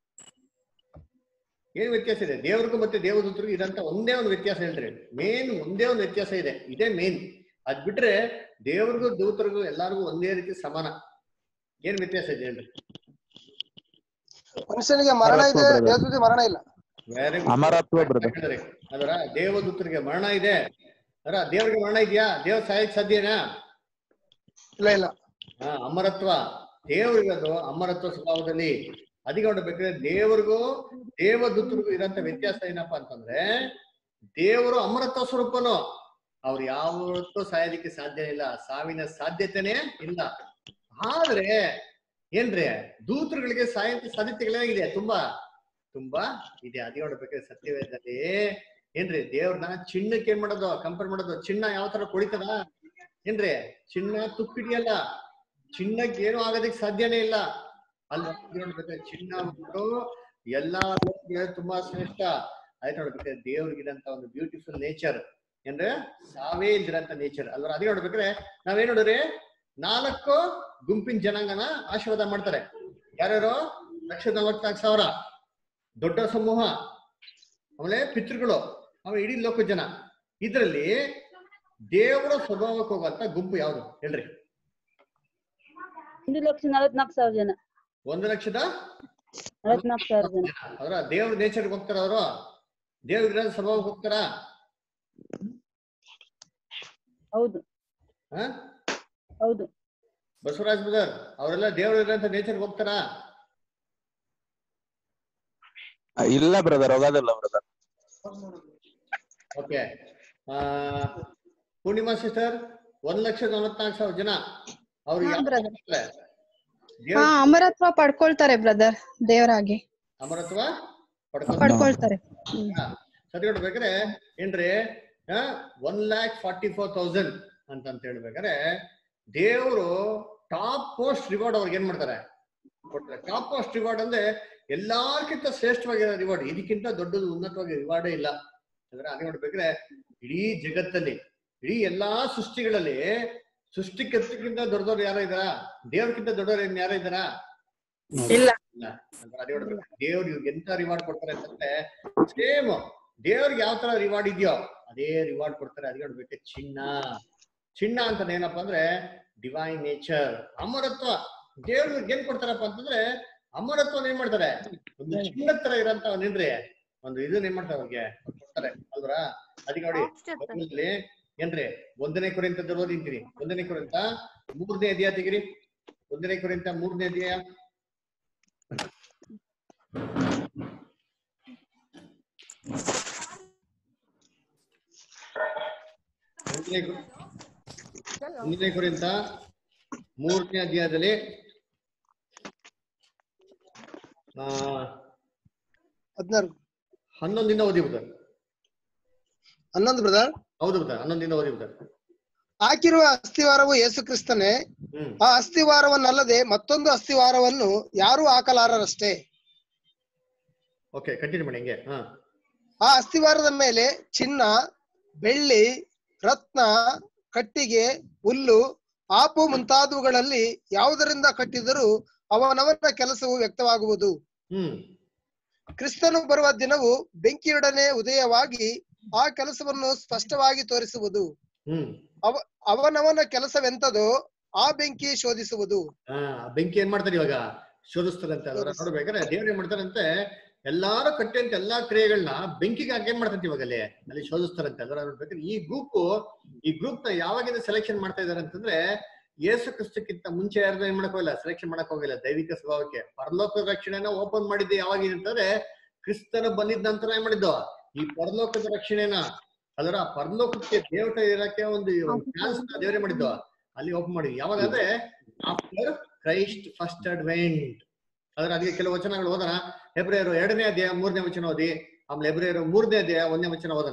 ಏನ್ ವ್ಯತ್ಯಾಸ ಇದೆ? ದೇವ್ರಿಗೂ ಮತ್ತೆ ದೇವದೂತರಿಗೂ ಇರಂತ ಒಂದೇ ಒಂದು ವ್ಯತ್ಯಾಸ ಹೇಳ್ರಿ. ಮೇನ್ ಒಂದೇ ಒಂದು ವ್ಯತ್ಯಾಸ ಇದೆ, ಇದೇ ಮೇನ್. ಅದ್ ಬಿಟ್ರೆ ದೇವ್ರಿಗೂ ದೂತರಿಗೂ ಎಲ್ಲಾರ್ಗು ಒಂದೇ ರೀತಿ ಸಮಾನ. ಏನ್ ವ್ಯತ್ಯಾಸ ಇದೆ ಹೇಳ್ರಿ? ಮನುಷ್ಯನಿಗೆ ಮರಣ ಇದೆ, ದೇವದೂತರಿಗೆ ಮರಣ ಇಲ್ಲ. ಅಮರತ್ವ ಅದರ ದೇವದೂತರಿಗೆ ಮರಣ ಇದೆ, ಅದರ ದೇವ್ರಿಗೆ ಮರಣ ಇದೆಯಾ? ದೇವ್ರ ಸಾಯಕ್ ಸಾಧ್ಯನಾ? ಇಲ್ಲ ಇಲ್ಲ. ಅಮರತ್ವ ದೇವ್ರಿಗದು ಅಮರತ್ವ ಸ್ವಭಾವದಲ್ಲಿ. ಅದಕ್ಕೆ ನೋಡ್ಬೇಕಾದ್ರೆ ದೇವ್ರಿಗೂ ದೇವದೂತರಿಗೂ ಇರೋಂತ ವ್ಯತ್ಯಾಸ ಏನಪ್ಪಾ ಅಂತಂದ್ರೆ ದೇವರು ಅಮರತ್ವ ಸ್ವರೂಪನು. ಅವ್ರು ಯಾವತ್ತೂ ಸಾಯೋದಿಕ್ಕೆ ಸಾಧ್ಯ ಇಲ್ಲ, ಸಾವಿನ ಸಾಧ್ಯತೆನೇ ಇಲ್ಲ. ಆದ್ರೆ ಏನ್ರಿ ದೂತರುಗಳಿಗೆ ಸಾಧ್ಯತೆಗಳೇನಾಗಿದೆ? ತುಂಬಾ ತುಂಬಾ ಇದೆ. ಅದೇ ನೋಡ್ಬೇಕಾದ್ರೆ ಸತ್ಯವೇದದಲ್ಲಿ ಏನ್ರಿ ದೇವ್ರನ್ನ ಚಿನ್ನಕ್ಕೆ ಏನ್ ಮಾಡೋದು? ಕಂಪೇರ್ ಮಾಡೋದು. ಚಿನ್ನ ಯಾವ ತರ ಕೊಡಿತದ ಏನ್ರಿ? ಚಿನ್ನ ತುಕ್ಕಿಡಿಯಲ್ಲ, ಚಿನ್ನಕ್ಕೆ ಏನು ಆಗೋದಕ್ಕೆ ಸಾಧ್ಯನೇ ಇಲ್ಲ. ಅಲ್ಲಿ ನೋಡ್ಬೇಕಾದ್ರೆ ಚಿನ್ನ ಎಲ್ಲಾ ತುಂಬಾ ಶ್ರೇಷ್ಠ. ಆಯ್ತು ನೋಡ್ಬೇಕಾದ್ರೆ ದೇವ್ರಿಗಿರಂತ ಒಂದು ಬ್ಯೂಟಿಫುಲ್ ನೇಚರ್ ಅಂದ್ರೆ ಸಾವೇ ಇಲ್ದಿರಂತ ನೇಚರ್ ಅಲ್ವಾ? ಅದೇ ನೋಡ್ಬೇಕಾದ್ರೆ ನಾವೇನ್ ನೋಡ್ರಿ 4 ಗುಂಪಿನ ಜನಾಂಗನ ಆಶೀರ್ವಾದ ಮಾಡ್ತಾರೆ. ಯಾರ್ಯಾರು? 1,44,000 ದೊಡ್ಡ ಸಮೂಹ, ಆಮೇಲೆ ಪಿತೃಗಳು, ಆಮೇಲೆ ಇಡೀ ಲೋಕ ಜನ. ಇದ್ರಲ್ಲಿ ದೇವರ ಸ್ವಭಾವಕ್ಕೆ ಹೋಗುವಂತ ಗುಂಪು ಯಾವ್ದು ಹೇಳ್ರಿ? 1,44,000 ಜನ. 1,44,000 ಜನ. ಅವರ ದೇವ್ರ ನೇಚರ್ಗೆ ಹೋಗ್ತಾರ? ಅವರು ದೇವ್ರ ಸ್ವಭಾವಕ್ಕೆ ಹೋಗ್ತಾರ? ಹೌದು ಹೌದು. ಬಸವರಾಜ್ ಬ್ರದರ್ ಅವರೆಲ್ಲ ದೇವ್ರ ನೇಚರ್ಗೆ ಹೋಗ್ತಾರ? ಇಲ್ಲ ಬ್ರದರ್, ಹೋಗೋದಿಲ್ಲ ಬ್ರದರ್. ಓಕೆ. ಪೂರ್ಣಿಮಾ ಸಿಸ್ಟರ್ 1,44,000 ಜನ ಅವ್ರು ಅಮರತ್ವ ಪಡ್ಕೊಳ್ತಾರೆ ಬ್ರದರ್. ದೇವರಾಗಿ ಅಮರತ್ವ ಪಡ್ಕೊಳ್ತಾರೆ. ಸರಿ ನೋಡ್ಬೇಕಾದ್ರೆ ಏನ್ರಿ 1,44,000 ಅಂತ ಹೇಳ್ಬೇಕಾದ್ರೆ ದೇವರು ಟಾಪ್ ಮೋಸ್ಟ್ ರಿವಾರ್ಡ್ ಅವ್ರಿಗೆ ಏನ್ ಮಾಡ್ತಾರೆ? ಕೊಡ್ತಾರೆ. ಟಾಪ್ ಮೋಸ್ಟ್ ರಿವಾರ್ಡ್ ಅಂದ್ರೆ ಎಲ್ಲಾರ್ಕಿಂತ ಶ್ರೇಷ್ಠವಾಗಿರೋ ರಿವಾರ್ಡ್, ಇದಕ್ಕಿಂತ ದೊಡ್ಡದು ಉನ್ನತವಾಗಿ ರಿವಾರ್ಡೇ ಇಲ್ಲ. ಅಂದ್ರೆ ಅದೇ ನೋಡ್ಬೇಕ್ರೆ ಇಡೀ ಜಗತ್ತಲ್ಲಿ, ಇಡೀ ಎಲ್ಲಾ ಸೃಷ್ಟಿಗಳಲ್ಲಿ ಸೃಷ್ಟಿಕರ್ತಕ್ಕಿಂತ ದೊಡ್ಡದವ್ರು ಯಾರೋ ಇದಾರ? ದೇವ್ರಕ್ಕಿಂತ ದೊಡ್ಡವ್ರು ಯಾರೋ ಇದಾರ? ಇಲ್ಲ. ಅದೇ ನೋಡ್ಬೇಕು, ದೇವ್ರು ಇವ್ರಿಗೆ ಎಂತ ರಿವಾರ್ಡ್ ಕೊಡ್ತಾರೆ ಅಂತಂದ್ರೆ ಸೇಮ್ ದೇವ್ರಿಗೆ ಯಾವ ತರ ರಿವಾರ್ಡ್ ಇದೆಯೋ ಅದೇ ರಿವಾರ್ಡ್ ಕೊಡ್ತಾರೆ. ಅದೇ ನೋಡ್ಬೇಕು, ಚಿನ್ನ ಅಂತ ಏನಪ್ಪಾ ಅಂದ್ರೆ ಡಿವೈನ್ ನೇಚರ್, ಅಮರತ್ವ. ದೇವ್ರಿಗೆ ಏನ್ ಕೊಡ್ತಾರಪ್ಪ ಅಂತಂದ್ರೆ ಅಮರತ್ವ ಏನ್ ಮಾಡ್ತಾರೆ, ಒಂದು ಚಿನ್ನದ ತರ ಇರೋಂತ ಏನ್ರಿ ಒಂದು ಇದನ್ನ ಏನ್ ಮಾಡ್ತಾರೆ ಅವ್ರಿಗೆ ಕೊಡ್ತಾರೆ ಅಲ್ವರಾ? ಅದಕ್ಕೆ ನೋಡಿ ಏನ್ರಿ 1 ಕೊರಿಂಥದಲ್ಲಿ ಓದಿದ್ದೀನಿ. 1 ಕೊರಿಂಥ 3ನೇ ಅಧ್ಯಾಯ ತೆಗಿರಿ. 1 ಕೊರಿಂಥ 3ನೇ ಅಧ್ಯಾಯ. 1 ಕೊರಿಂಥ 3ನೇ ಅಧ್ಯಾಯದಲ್ಲಿ 11 ಓದಿ ಬ್ರದರ್. 11 ಬ್ರದರ್. ಹೌದು ಬ್ರದರ್, 11 ಓದಿ ಬ್ರದರ್. ಹಾಕಿರುವ ಅಸ್ಥಿವಾರವು ಯೇಸು ಕ್ರಿಸ್ತನೇ. ಆ ಅಸ್ಥಿವಾರವನ್ನಲ್ಲದೆ ಮತ್ತೊಂದು ಅಸ್ಥಿವಾರವನ್ನು ಯಾರು ಹಾಕಲಾರರಷ್ಟೇ. ಓಕೆ, ಕಂಟಿನ್ಯೂ ಮಾಡಿ ಹಿಂಗೆ. ಆ ಅಸ್ಥಿವಾರದ ಮೇಲೆ ಚಿನ್ನ, ಬೆಳ್ಳಿ, ರತ್ನ, ಕಟ್ಟಿಗೆ, ಹುಲ್ಲು, ಆಪು ಮುಂತಾದವುಗಳಲ್ಲಿ ಯಾವುದರಿಂದ ಕಟ್ಟಿದರೂ ಅವನವನ ಕೆಲಸವು ವ್ಯಕ್ತವಾಗುವುದು. ಕ್ರಿಸ್ತನು ಬರುವ ದಿನವು ಬೆಂಕಿಯೊಡನೆ ಉದಯವಾಗಿ ಆ ಕೆಲಸವನ್ನು ಸ್ಪಷ್ಟವಾಗಿ ತೋರಿಸುವುದು. ಅವನವನ ಕೆಲಸವೆಂತದೋ ಆ ಬೆಂಕಿ ಶೋಧಿಸುವುದು. ಬೆಂಕಿ ಏನ್ ಮಾಡ್ತಾರೆ ಇವಾಗ? ಶೋಧಿಸ್ತಾರಂತೆ. ಅದರ ನೋಡ್ಬೇಕಾದ್ರೆ ದೇವ್ರು ಏನ್ ಮಾಡ್ತಾರಂತೆ, ಎಲ್ಲಾರು ಕಟ್ಟಂತ ಎಲ್ಲಾ ಕ್ರಿಯೆಗಳನ್ನ ಬೆಂಕಿಗೆ ಹಾಕಿ ಏನ್ ಮಾಡ್ತಂತೆ ಇವಾಗ ಅಲ್ಲಿ ಶೋಧಿಸ್ತಾರಂತೆ. ಅದರ ನೋಡ್ಬೇಕಾದ್ರೆ ಈ ಗ್ರೂಪ್ ನ ಯಾವಾಗಿಂದ ಸೆಲೆಕ್ಷನ್ ಮಾಡ್ತಾ ಇದಾರೆ ಅಂತಂದ್ರೆ ಯೇಸು ಕ್ರಿಸ್ತಕ್ಕಿಂತ ಮುಂಚೆ ಯಾರ್ದು ಏನ್ ಮಾಡಕ್ ಹೋಗಿಲ್ಲ, ಸೆಲೆಕ್ಷನ್ ಮಾಡಕ್ ಹೋಗಿಲ್ಲ. ದೈವಿಕ ಸ್ವಭಾವಕ್ಕೆ ಪರಲೋಕದ ರಕ್ಷಣೆನ ಓಪನ್ ಮಾಡಿದ್ದು ಯಾವಾಗ ಅಂತಂದ್ರೆ ಕ್ರಿಸ್ತನ ಬಂದಿದ್ದ ನಂತರ ಏನ್ ಮಾಡಿದ್ದು ಈ ಪರಲೋಕದ ರಕ್ಷಣೆನ, ಅದರ ಪರಲೋಕಕ್ಕೆ ದೇವತೆ ಇರಕ್ಕೆ ಒಂದು ಚಾನ್ಸ್ ದೇವರೇ ಮಾಡಿದ್ದು ಅಲ್ಲಿ ಓಪನ್ ಮಾಡಿದ್ವಿ. ಯಾವಾಗ ಅಂದ್ರೆ ಆಫ್ಟರ್ ಕ್ರೈಸ್ಟ್ ಫಸ್ಟ್ ಅಡ್ವೆಂಟ್. ಅದರ ಅದಕ್ಕೆ ಕೆಲವು ವಚನಗಳು ಓದೋಣ. ಹೆಬ್ರಿಯರು 2ನೇ ಅಧ್ಯಾಯ 3ನೇ ವಚನ ಓದಿ, ಆಮೇಲೆ ಹೆಬ್ರಿಯರು 3ನೇ ಅಧ್ಯಾಯ 1ನೇ ವಚನ ಓದೋಣ.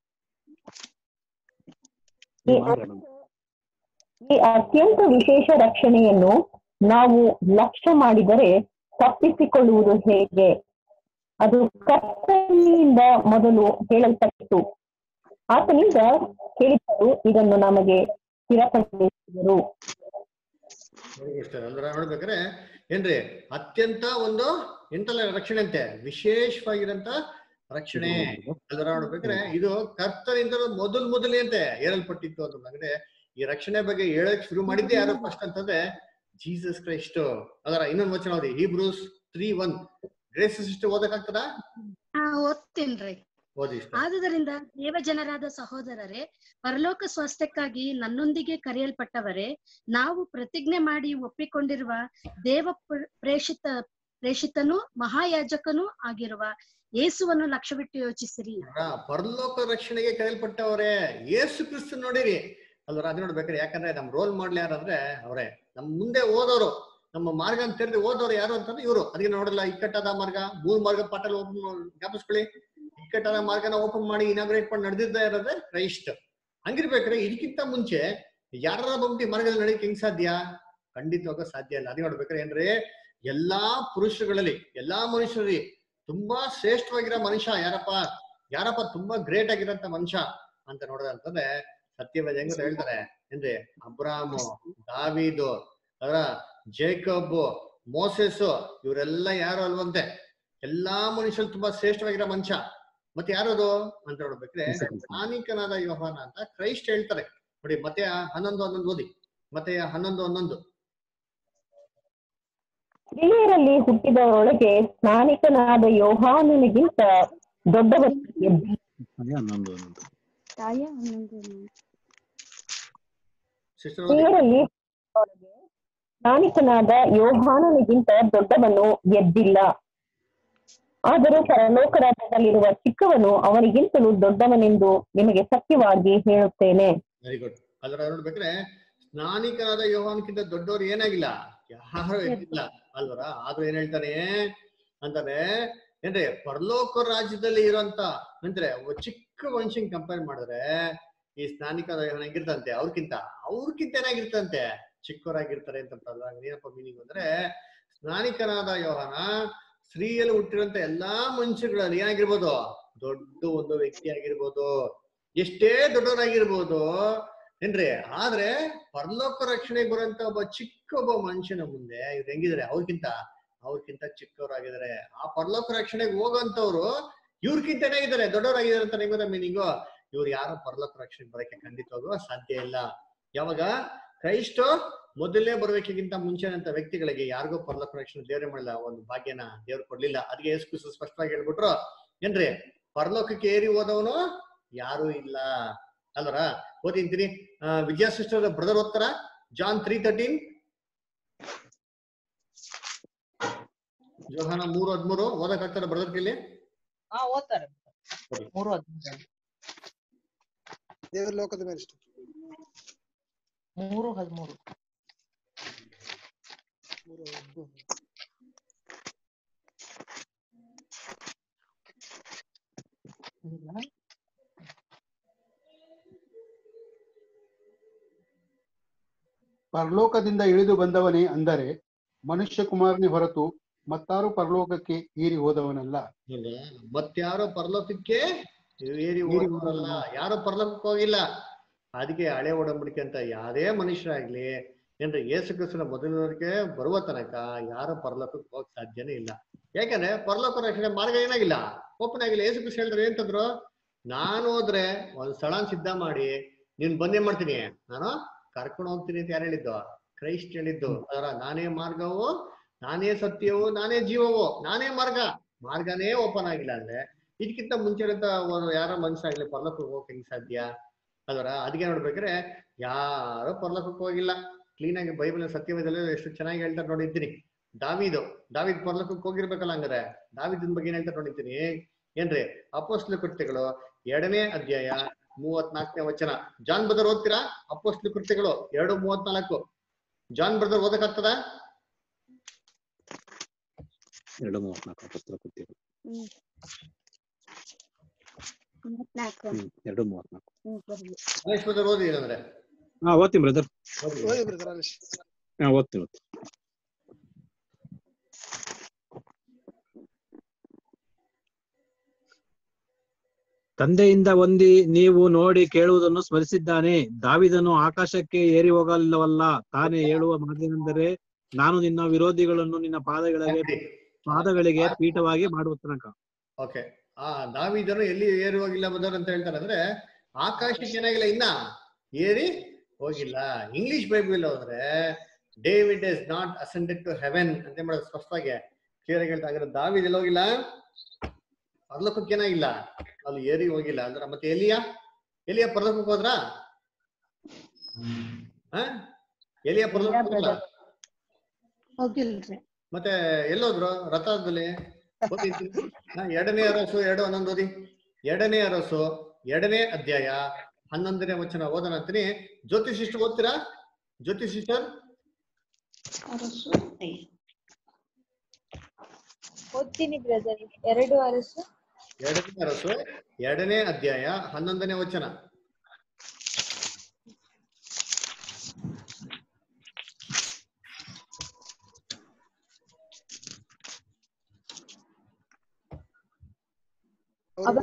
ಈ ಅತ್ಯಂತ ವಿಶೇಷ ರಕ್ಷಣೆಯನ್ನು ನಾವು ಲಕ್ಷ್ಯ ಮಾಡಿದರೆ ತಪ್ಪಿಸಿಕೊಳ್ಳುವುದು ಹೇಗೆ? ಅದು ಕರ್ತನಿಂದ ಮೊದಲು ಹೇಳಲ್ಪಟ್ಟಿತು, ಆತನಿಂದ ಕೇಳಿದರು, ಇದನ್ನು ನಮಗೆ ಸ್ಥಿರಪಡಿಸಿದರು. ಅಂದ್ರೆ ನೋಡ್ಬೇಕಾದ್ರೆ ಏನ್ರಿ ಅತ್ಯಂತ ಒಂದು ಎಂತಲ್ಲ ರಕ್ಷಣೆ ಅಂತೆ, ವಿಶೇಷವಾಗಿರಂತ ರಕ್ಷಣೆ. ಅದರ ನೋಡ್ಬೇಕಾದ್ರೆ ಇದು ಕರ್ತನಿಂದ ಮೊದಲೇ ಅಂತೆ ಹೇಳಲ್ಪಟ್ಟಿತ್ತು ಅಂತಂದ್ರೆ ಈ ರಕ್ಷಣೆ ಬಗ್ಗೆ ಹೇಳಕ್ ಶುರು ಮಾಡಿದ್ದೆ ಯಾರು ಫಸ್ಟ್ ಅಂತಂದ್ರೆ ಜೀಸಸ್ ಕ್ರೈಸ್ಟ್. ಅದರ ಇನ್ನೊಂದು ವಚನ ಓದಿ, ಹೀಬ್ರೂಸ್ 3:1. ಗ್ರೇಸ್ ಸಿಸ್ಟರ್ ಓದಕ್ಕಾಗ್ತದ? ಓದ್ತೇನ್ರಿ. ಆದುದರಿಂದ ದೇವಜನರಾದ ಸಹೋದರರೇ, ಪರಲೋಕ ಸ್ವಾಸ್ಥ್ಯಕ್ಕಾಗಿ ನನ್ನೊಂದಿಗೆ ಕರೆಯಲ್ಪಟ್ಟವರೇ, ನಾವು ಪ್ರತಿಜ್ಞೆ ಮಾಡಿ ಒಪ್ಪಿಕೊಂಡಿರುವ ದೇವ ಪ್ರೇಷಿತನೂ ಮಹಾಯಾಜಕನೂ ಆಗಿರುವ ಯೇಸುವನ್ನು ಲಕ್ಷ್ಯವಿಟ್ಟು ಯೋಚಿಸಿರಿ. ಪರಲೋಕ ರಕ್ಷಣೆಗೆ ಕರೆಯಲ್ಪಟ್ಟವರೇ ಯೇಸು ಕ್ರಿಸ್ತ ನೋಡಿರಿ ಅಲ್ವರ? ಅದು ನೋಡ್ಬೇಕಾರೆ ಯಾಕಂದ್ರೆ ನಮ್ ರೋಲ್ ಮಾಡ್ಲಿ ಯಾರಂದ್ರೆ ಅವರೇ. ನಮ್ ಮುಂದೆ ಓದೋರು, ನಮ್ಮ ಮಾರ್ಗ ಅಂತ ತೆರೆದು ಓದೋರು ಯಾರು ಅಂತಂದ್ರೆ ಇವರು. ಅದಕ್ಕೆ ನೋಡಲ್ಲ, ಇಕ್ಕಟ್ಟಾದ ಮಾರ್ಗ 3 ಮಾರ್ಗ ಪಾಠಲ್ ಓಪನ್ ಜ್ಞಾಪಿಸ್ಕೊಳ್ಳಿ. ಇಕ್ಕಟ್ಟಾದ ಮಾರ್ಗನ ಓಪನ್ ಮಾಡಿ ಇನಾಗ್ರೇಟ್ ಮಾಡಿ ನಡೆದಿದ್ದ ಇರೋದ್ರೆ ಕ್ರೈಸ್ಟ್. ಹಂಗಿರ್ಬೇಕಾದ್ರೆ ಇದಕ್ಕಿಂತ ಮುಂಚೆ ಯಾರ ಬಂದ್ಬಿಟ್ಟು ಮಾರ್ಗದಲ್ಲಿ ನಡೆಯಕ್ಕೆ ಹೆಂಗ್ ಸಾಧ್ಯ? ಖಂಡಿತವಾಗ ಸಾಧ್ಯ ಇಲ್ಲ. ಅದೇ ನೋಡ್ಬೇಕಾದ್ರೆ ಏನ್ರಿ ಎಲ್ಲಾ ಪುರುಷಗಳಲ್ಲಿ ಎಲ್ಲಾ ಮನುಷ್ಯರಲ್ಲಿ ತುಂಬಾ ಶ್ರೇಷ್ಠವಾಗಿರೋ ಮನುಷ್ಯ ಯಾರಪ್ಪ ತುಂಬಾ ಗ್ರೇಟ್ ಆಗಿರೋಂತ ಮನುಷ್ಯ ಅಂತ ನೋಡೋದಂತಂದ್ರೆ ಸತ್ಯವೇದ ಹೆಂಗ್ ಹೇಳ್ತಾರೆ ಏನ್ರಿ, ಅಬ್ರಾಮು, ದಾವೀದು, ಅದರ ಜೇಕಬ್, ಮೋಸೆಸ್, ಇವರೆಲ್ಲ ಯಾರು ಅಲ್ವಂತೆ? ಎಲ್ಲಾ ಮನುಷ್ಯರು ತುಂಬಾ ಶ್ರೇಷ್ಠವಾಗಿರೋ ಮನುಷ್ಯ. ಮತ್ತೆ ಯಾರದು ಅಂತ ನೋಡ್ಬೇಕ್ರೆ ಸ್ನಾನಿಕನಾದ ಯೋಹಾನ ಅಂತ ಕ್ರೈಸ್ಟ್ ಹೇಳ್ತಾರೆ ನೋಡಿ. ಮತ್ತೆ 11:11 ಓದಿ. ಮತ್ತೆ 11:11. ಸ್ತ್ರೀಯರಲ್ಲಿ ಹುಟ್ಟಿದವರೊಳಗೆ ಸ್ನಾನಿಕನಾದ ಯೋಹಾನನಿಗಿಂತ ದೊಡ್ಡವರು ಸ್ತ್ರೀಯರಲ್ಲಿ ಸ್ನಾನಿಕನಾದ ಯೋಹಾನನಿಗಿಂತ ದೊಡ್ಡವನು ಎದ್ದಿಲ್ಲ. ಆದರೂ ಪರಲೋಕ ರಾಜ್ಯದಲ್ಲಿರುವ ಚಿಕ್ಕವನು ಅವನಿಗಿಂತಲೂ ದೊಡ್ಡವನೆಂದು ನಿಮಗೆ ಸತ್ಯವಾಗಿ ಹೇಳುತ್ತೇನೆ. Very good. ಅದರ ನೋಡ್ಬೇಕ್ರೆ ಸ್ನಾನಿಕನಾದ ಯೋಹಾನಕ್ಕಿಂತ ದೊಡ್ಡವರು ಏನಾಗಿಲ್ಲ, ಯಾರು ಎದ್ದಿಲ್ಲ ಅಲ್ವರ? ಆದ್ರೂ ಏನ್ ಹೇಳ್ತಾನೆ ಅಂತಾನೆ ಏನ್ರಿ, ಪರಲೋಕ ರಾಜ್ಯದಲ್ಲಿ ಇರೋಂತ ಅಂದ್ರೆ ಚಿಕ್ಕ ಮನುಷ್ಯನ್ ಕಂಪೇರ್ ಮಾಡಿದ್ರೆ ಈ ಸ್ನಾನಿಕನಾದ ಯೋಹಾನ ಹೆಂಗಿರ್ತಂತೆ, ಅವ್ರಕ್ಕಿಂತ ಏನಾಗಿರ್ತಂತೆ, ಚಿಕ್ಕವರಾಗಿರ್ತಾರೆ ಅಂತ. ಏನಪ್ಪ ಮೀನಿಂಗ್ ಅಂದ್ರೆ ಸ್ನಾನಿಕನಾದ ಯೋಹಾನ ಸ್ತ್ರೀಯಲ್ಲಿ ಹುಟ್ಟಿರುವಂತ ಎಲ್ಲಾ ಮನುಷ್ಯಗಳಲ್ಲಿ ಏನಾಗಿರ್ಬೋದು, ದೊಡ್ಡ ಒಂದು ವ್ಯಕ್ತಿ ಆಗಿರ್ಬೋದು, ಎಷ್ಟೇ ದೊಡ್ಡವರಾಗಿರ್ಬೋದು ಏನ್ರಿ, ಆದ್ರೆ ಪರಲೋಕ ರಕ್ಷಣೆಗೆ ಬರುವಂತ ಒಬ್ಬ ಮನುಷ್ಯನ ಮುಂದೆ ಇವ್ರು ಹೆಂಗಿದ್ರೆ ಅವ್ರಕ್ಕಿಂತ ಚಿಕ್ಕವರಾಗಿದ್ದಾರೆ. ಆ ಪರಲೋಕ ರಕ್ಷಣೆಗೆ ಹೋಗೋಂಥವ್ರು ಇವ್ರಕ್ಕಿಂತ ಏನಾಗಿದ್ದಾರೆ, ದೊಡ್ಡವರಾಗಿದ್ದಾರೆ ಅಂತ ನಿಮ್ಮದ ಮೀನಿಂಗು. ಇವ್ರು ಯಾರು ಪರಲೋಕ ರಕ್ಷಣೆಗೆ ಬರಕ್ಕೆ ಖಂಡಿತವಾಗೂ ಸಾಧ್ಯ ಇಲ್ಲ. ಯಾವಾಗ ಕ್ರೈಸ್ತ ಮೊದಲೇ ಬರ್ಬೇಕಿಗಿಂತ ಮುಂಚೆನಂತ ವ್ಯಕ್ತಿಗಳಿಗೆ ಯಾರಿಗೂ ಪರಲೋಕ ರಕ್ಷಣೆ ದೇವ್ರೇ ಮಾಡಲ್ಲ, ಒಂದು ಭಾಗ್ಯನ ದೇವ್ರು ಕೊಡ್ಲಿಲ್ಲ. ಅದಕ್ಕೆ ಯೇಸು ಕ್ರಿಸ್ತ ಸ್ಪಷ್ಟವಾಗಿ ಹೇಳ್ಬಿಟ್ರು ಏನ್ರಿ, ಪರಲೋಕಕ್ಕೆ ಏರಿ ಹೋದವನು ಯಾರು ಇಲ್ಲ ಅಲ್ವರ. ಓದಿಂತೀನಿ, ವಿಜಯ ಸಿಸ್ಟರ್ ಬ್ರದರ್ ಓದ್ತಾರ ಜಾನ್ 3:13, ಯೋಹಾನ 3:13 ಓದಕ್ ಆಗ್ತಾರ ಬ್ರದರ್ ಕೈಲಿ? ಓದ್ತಾರೆ 3:13. ದೇವರ ಲೋಕದ ಮೇಲೆ 3:13. ಪರಲೋಕದಿಂದ ಇಳಿದು ಬಂದವನೇ ಅಂದರೆ ಮನುಷ್ಯ ಕುಮಾರನೇ ಹೊರತು ಮತ್ತಾರು ಪರಲೋಕಕ್ಕೆ ಏರಿ ಹೋದವನಲ್ಲ. ಮತ್ತಾರೋ ಪರಲೋಕಕ್ಕೆ ಏರಿ ಹೋದವನಲ್ಲ, ಯಾರು ಪರಲೋಕಕ್ಕೆ ಹೋಗಿಲ್ಲ. ಅದಕ್ಕೆ ಹಳೆ ಒಡಂಬಡಿಕೆ ಅಂತ ಯಾರೇ ಮನುಷ್ಯರಾಗ್ಲಿ ಏನ್ರಿ ಯೇಸು ಕ್ರಿಸ್ತನ ಮೊದಲವರೆಗೆ ಬರುವ ತನಕ ಯಾರು ಪರಲೋಕಕ್ಕೆ ಹೋಗಕ್ ಸಾಧ್ಯನೇ ಇಲ್ಲ. ಯಾಕಂದ್ರೆ ಪರಲೋಕ ರಕ್ಷಣೆ ಮಾರ್ಗ ಏನಾಗಿಲ್ಲ, ಓಪನ್ ಆಗಿಲ್ಲ. ಯೇಸು ಕ್ರಿಸ್ತ ಹೇಳಿದ್ರು ಏನಂತಂದ್ರು, ನಾನು ಹೋದ್ರೆ ಒಂದ್ ಸ್ಥಳ ಸಿದ್ಧ ಮಾಡಿ ನೀನ್ ಬಂದೇ ಮಾಡ್ತೀನಿ, ನಾನು ಕರ್ಕೊಂಡು ಹೋಗ್ತೀನಿ ಅಂತ ಯಾರು ಹೇಳಿದ್ದು? ಕ್ರೈಸ್ಟ್ ಹೇಳಿದ್ದು. ಅದರ ನಾನೇ ಮಾರ್ಗವು, ನಾನೇ ಸತ್ಯವು, ನಾನೇ ಜೀವವು, ನಾನೇ ಮಾರ್ಗನೇ ಓಪನ್ ಆಗಿಲ್ಲ ಅಂದ್ರೆ ಇದಕ್ಕಿಂತ ಮುಂಚೆ ಯಾರೋ ಮನುಷ್ಯ ಆಗ್ಲಿ ಪರಲೋಕಕ್ಕೆ ಹೋಗಕ್ ಹೆಂಗ್ ಸಾಧ್ಯ? ಅದರ ಅದಕ್ಕೆ ನೋಡ್ಬೇಕಾದ್ರೆ ಯಾರು ಪರಲೋಕಕ್ಕೆ ಹೋಗಿಲ್ಲ. ಕ್ಲೀನ್ ಆಗಿ ಬೈಬಲ್ ಸತ್ಯವೇದದಲ್ಲಿ ಎಷ್ಟು ಚೆನ್ನಾಗಿ ಹೇಳ್ತಾರೆ ನೋಡಿದ್ದೀನಿ. ದಾವೀದ್ ಪರಲೋಕಕ್ಕೆ ಹೋಗಿರ್ಬೇಕಲ್ಲ. ಹಂಗಾರೆ ದಾವೀದನ್ ಬಗ್ಗೆ ಏನ್ ಹೇಳ್ತಾರೆ ನೋಡಿದ್ದೀನಿ ಏನ್ರಿ, ಅಪೊಸ್ತಲ ಕೃತ್ಯಗಳು 2ನೇ ಅಧ್ಯಾಯ 34ನೇ ವಚನ. ಜಾನ್ ಬ್ರದರ್ ಓದ್ತೀರಾ? ಅಪೊಸ್ತಲ ಕೃತ್ಯಗಳು 2:34. John brother ಓದಕ್ಕಾಗ್ತದ? 2:34 ಅಪೊಸ್ತಲ ಕೃತ್ಯಗಳು 2:34. ಗಣೇಶ್ ಬ್ರದರ್ ಓದಿ ಅಂದ್ರೆ. ಓದ್ತೀನಿ ಬ್ರದರ್. ಓದ್ತೀನಿ. ತಂದೆಯಿಂದ ಹೊಂದಿ ನೀವು ನೋಡಿ ಕೇಳುವುದನ್ನು ಸ್ಮರಿಸಿದ್ದಾನೆ. ದಾವೀದನು ಆಕಾಶಕ್ಕೆ ಏರಿ ಹೋಗಲಿಲ್ಲವಲ್ಲ, ತಾನೇ ಹೇಳುವ ಮಾತೇನೆಂದರೆ, ನಾನು ನಿನ್ನ ವಿರೋಧಿಗಳನ್ನು ನಿನ್ನ ಪಾದಗಳಿಗೆ ಪೀಠವಾಗಿ ಮಾಡುವ ತನಕ. ಓಕೆ, ದಾವೀದನು ಎಲ್ಲಿ ಏರಿ ಹೋಗಿಲ್ಲ ಬ್ರದರ್ ಅಂತ ಹೇಳ್ತಾರೆ ಅಂದ್ರೆ ಆಕಾಶಕ್ಕೆ ಏನಾಗಿಲ್ಲ, ಇನ್ನ ಏರಿ ಹೋಗಿಲ್ಲ. ಇಂಗ್ಲಿಷ್ ಬೈಬಲ್ ಹೋದ್ರೆ David is not ascended to heaven ಅಂತ ಮಾಡೋದು ಸ್ಪಷ್ಟವಾಗಿ ಕ್ಲಿಯರ್ ಆಗಿ ಹೇಳ್ತಾ ಇದ್ದಾರೆ. ದಾವೀದ್ ಎಲ್ಲಿ ಹೋಗಿಲ್ಲ, ಪರಲೋಕಕ್ಕೆ ಏನಾಗಿಲ್ಲ, ಅಲ್ಲಿ ಏರಿ ಹೋಗಿಲ್ಲ ಅಂದ್ರೆ. ಮತ್ತೆ ಎಲಿಯ ಪರಲೋಕಕ್ಕೆ ಹೋದ್ರ? ಎಲಿಯ ಪರಲೋಕಕ್ಕೆ ಹೋಗಿಲ್ರಿ. ಮತ್ತೆ ಎಲ್ಲೋದ್ರು? ರಥದಲ್ಲಿ. 2ನೇ ಅರಸು 2:11 ಓದಿ. 2ನೇ ಅರಸು 2ನೇ ಅಧ್ಯಾಯ 11ನೇ ವಚನ ಓದನಂತೀನಿ. ಜ್ಯೋತಿ ಸಿಸ್ಟರ್ ಓದ್ತೀರಾ? ಜ್ಯೋತಿ ಸಿಸ್ಟರ್ ಓದ್ತೀನಿ ಬ್ರದರ್. 2 ಅರಸು 2ನೇ ಅರಸು 2ನೇ ಅಧ್ಯಾಯ 11ನೇ ವಚನ. ಅವರು